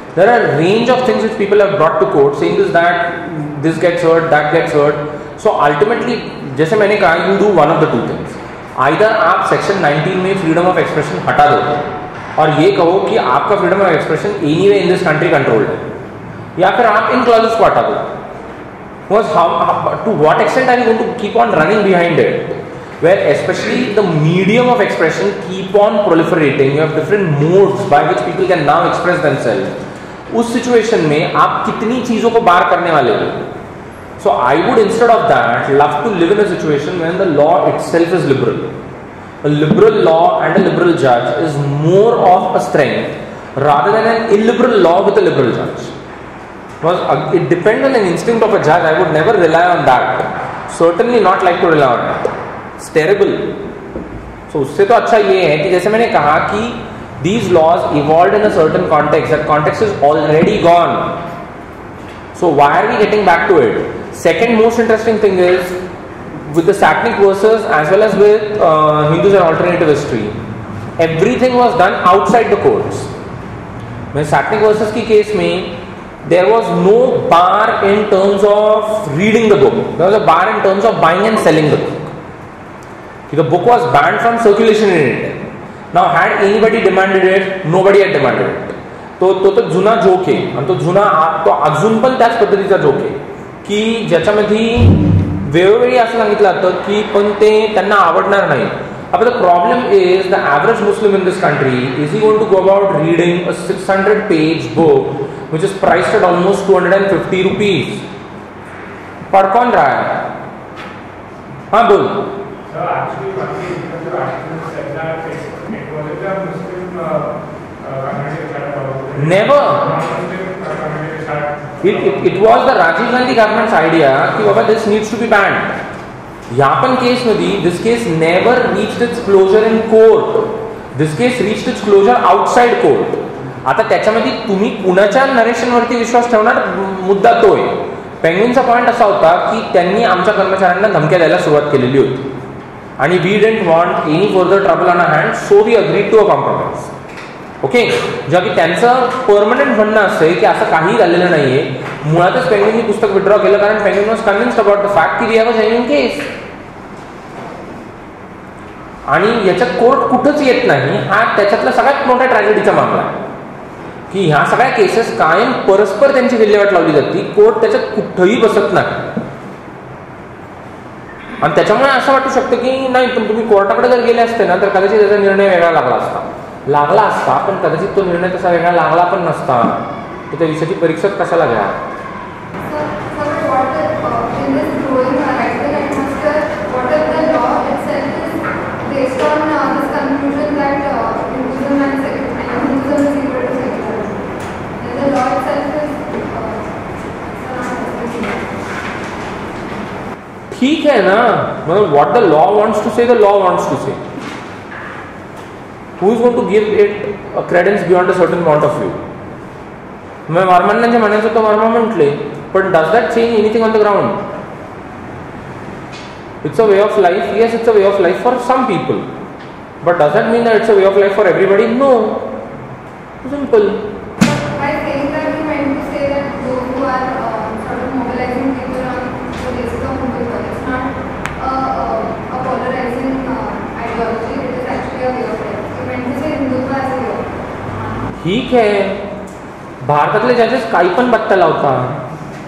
There are a range of things which people have brought to court saying this, that this gets heard, that gets heard. So ultimately, जैसे मैंने कहा, you do one of the two things. Either आप section nineteen में freedom of expression हटा दो और ये कहो कि आपका freedom of expression anyway in this country controlled है, या फिर आप इन क्लॉजेस को हटा दो. Because how, how, to what extent are you going to keep on running behind it? Where especially the medium of expression keep on proliferating, you have different modes by which people can now express themselves. उस situation में आप कितनी चीजों को बार करने वाले हो? So I would instead of that love to live in a situation when the law itself is liberal. A liberal law and a liberal judge is more of a strength rather than an illiberal law with a liberal judge. Because it depends on an instinct of a judge. I would never rely on that. Certainly not like to rely on it. It's terrible. So उससे तो अच्छा ये है कि जैसे मैंने कहा कि these laws evolved in a certain context. That context is already gone. So why are we getting back to it? Second most interesting thing is with the Satanic verses as well as with uh, Hindus and alternative history, everything was done outside the courts. में Satanic verses की case में there was no bar in terms of reading the book. There was a bar in terms of buying and selling the book. The book was banned from circulation in India. Now, had anybody demanded it, nobody had demanded it. तो तो तो जुना joke आहे आणि तो जुना तो अजून पण त्याच पद्धतीचा जोक आहे की ज्याच्यामध्ये वेळोवेळी असं सांगितलं जातं की पण ते त्यांना आवडणार नाही. But the problem is the average Muslim in this country, is he going to go about reading a six hundred page book which is priced at almost two hundred fifty rupees? पढ़ कौन रहा है? हाँ बोल. So actually, one thing the article said that it was a Muslim uh, uh, community that about Never. Non-Muslim uh, community that. It, it it was the Rajiv Gandhi government's idea कि बाबा this needs to be banned. यापन case मध्ये this case never reached its closure in court. This case reached its closure outside court. आता त्याच्यामध्ये तुम्ही कुणाच्या narration वरती विश्वास ठेवणार मुद्दा तो आहे. पेंग्विनचा पॉइंट असा होता की त्यांनी आमच्या कर्मचाऱ्यांना धमक्या द्यायला सुरुवात केलेली होती आणि we didn't want any further trouble on a hand, so we agreed to a compromise. Okay, जेव्हा की त्यांचं परमनंट म्हणणं असं आहे की असं काही झालेलं नाहीये. मुळातच पेंग्विननी पुस्तक विड्रॉ केलं कारण Penguin was convinced about the fact की we have a genuine case. आणि याच्यात कोर्ट कुठंच येत नाही. हा त्याच्यातला सगळ्यात मोठा ट्रॅजेडीचा मामला आहे की ह्या सगळ्या केसेस कायम परस्पर त्यांची विल्हेवाट लावली जाते. कोर्ट त्याच्यात कुठंही बसत नाही आणि त्याच्यामुळे असं वाटू शकतं की नाही पण तुम्ही कोर्टाकडे जर गेले असते ना तर कदाचित त्याचा निर्णय वेगळा लागला असता लागला असता पण कदाचित तो निर्णय तसा वेगळा लागला पण नसता. तर त्या विषयाची परीक्षाच कशाला घ्या. ठीक है ना, मतलब what the law wants to say, the law wants to say. Who is going to give it a credence beyond a certain point of view? मैं वर्मन ने जे म्हणायचं तो वर्मा म्हटले, but does that change anything on the ground? It's a way of life. Yes, it's a way of life for some people, but does that mean that it's a way of life for everybody? No. Simple. By saying that, you meant to say that those who are uh, sort of mobilizing people on the basis of Hindutva, it's not a, a, a polarizing uh, ideology, it is actually a way of life. You meant to say Hindutva as a way of life. ठीक है, भारतातले जजेस काही पण बत्ता लावतात.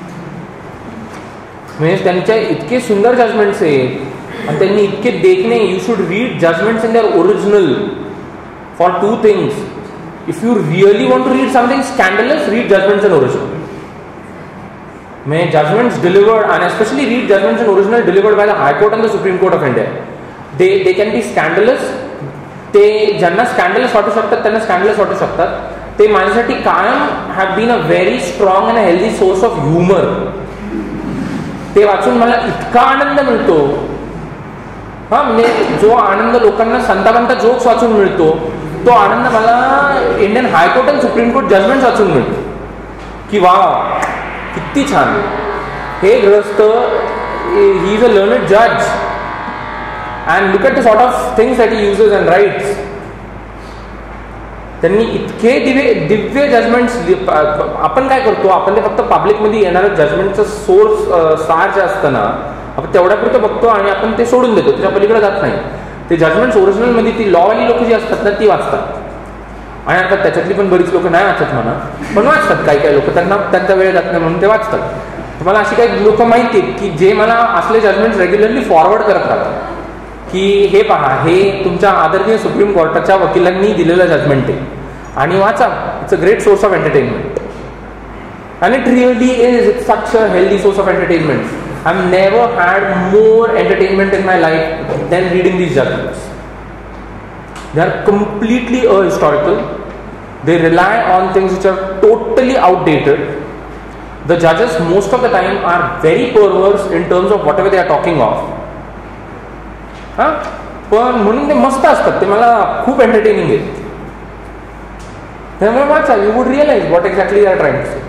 म्हणजे त्यांचे इतके सुंदर जजमेंट्स आहेत आणि त्यांनी इतके देखणे. You should read judgments in their original for two things. If you really want to read something scandalous, read judgments in original. May judgments delivered, and especially read judgments in original delivered by the High Court and the Supreme Court of India. They they can be scandalous. ते ज्यांना scandalous वाटू शकतात त्यांना scandalous वाटू शकतात. ते माझ्यासाठी कायम have been a very strong and a healthy source of humor. ते वाचून मला इतका आनंद मिळतो. हा म्हणजे जो आनंद लोकांना संतांचा जोक्स वाचून मिळतो तो आनंद मला इंडियन हायकोर्ट आणि सुप्रीम कोर्ट जजमेंट वाचून मिळतो की वा किती छान. हे ग्रस्त ही इज अ लर्नड जज and look at the sort of things that he uses and writes. त्यांनी इतके दिव्य दिव्य जजमेंट्स, आपण काय करतो, आपण ते फक्त पब्लिकमध्ये येणारं जजमेंटचं सोर्स सार जे असतं ना, आपण तेवढ्यापुरतं बघतो आणि आपण ते सोडून देतो, त्याच्या पलीकडे जात नाही. ते जजमेंट्स ओरिजिनलमध्ये ती लॉवाली लोक जी असतात ना ती वाचतात. आणि आता त्याच्यातली पण बरीच लोक नाही वाचत म्हणा, पण वाचतात. काही काही लोक, त्यांना त्यांचा वेळ जात नाही म्हणून ते वाचतात. तुम्हाला अशी काही लोक माहिती आहेत की जे मला असले जजमेंट्स रेग्युलरली फॉरवर्ड करत राहतात की हे पहा, हे तुमच्या आदरणीय सुप्रीम कोर्टाच्या वकिलांनी दिलेलं जजमेंट आहे आणि वाचा, it's a great source of entertainment. And it really is, it's such a healthy source of entertainment. I've never had more entertainment in my life than reading these judgments. They are completely ahistorical. They rely on things which are totally outdated. The judges most of the time are very perverse in terms of whatever they are talking of. हा? पण म्हणून ते मस्त असतात, ते मला खूप entertaining आहेत. त्यामुळे वाचा, you would realize what exactly they are trying to say.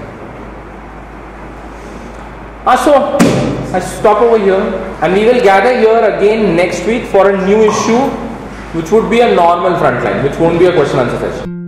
Uh, so, I stop over here and we will gather here again next week for a new issue which would be a normal frontline, which won't be a question answer session.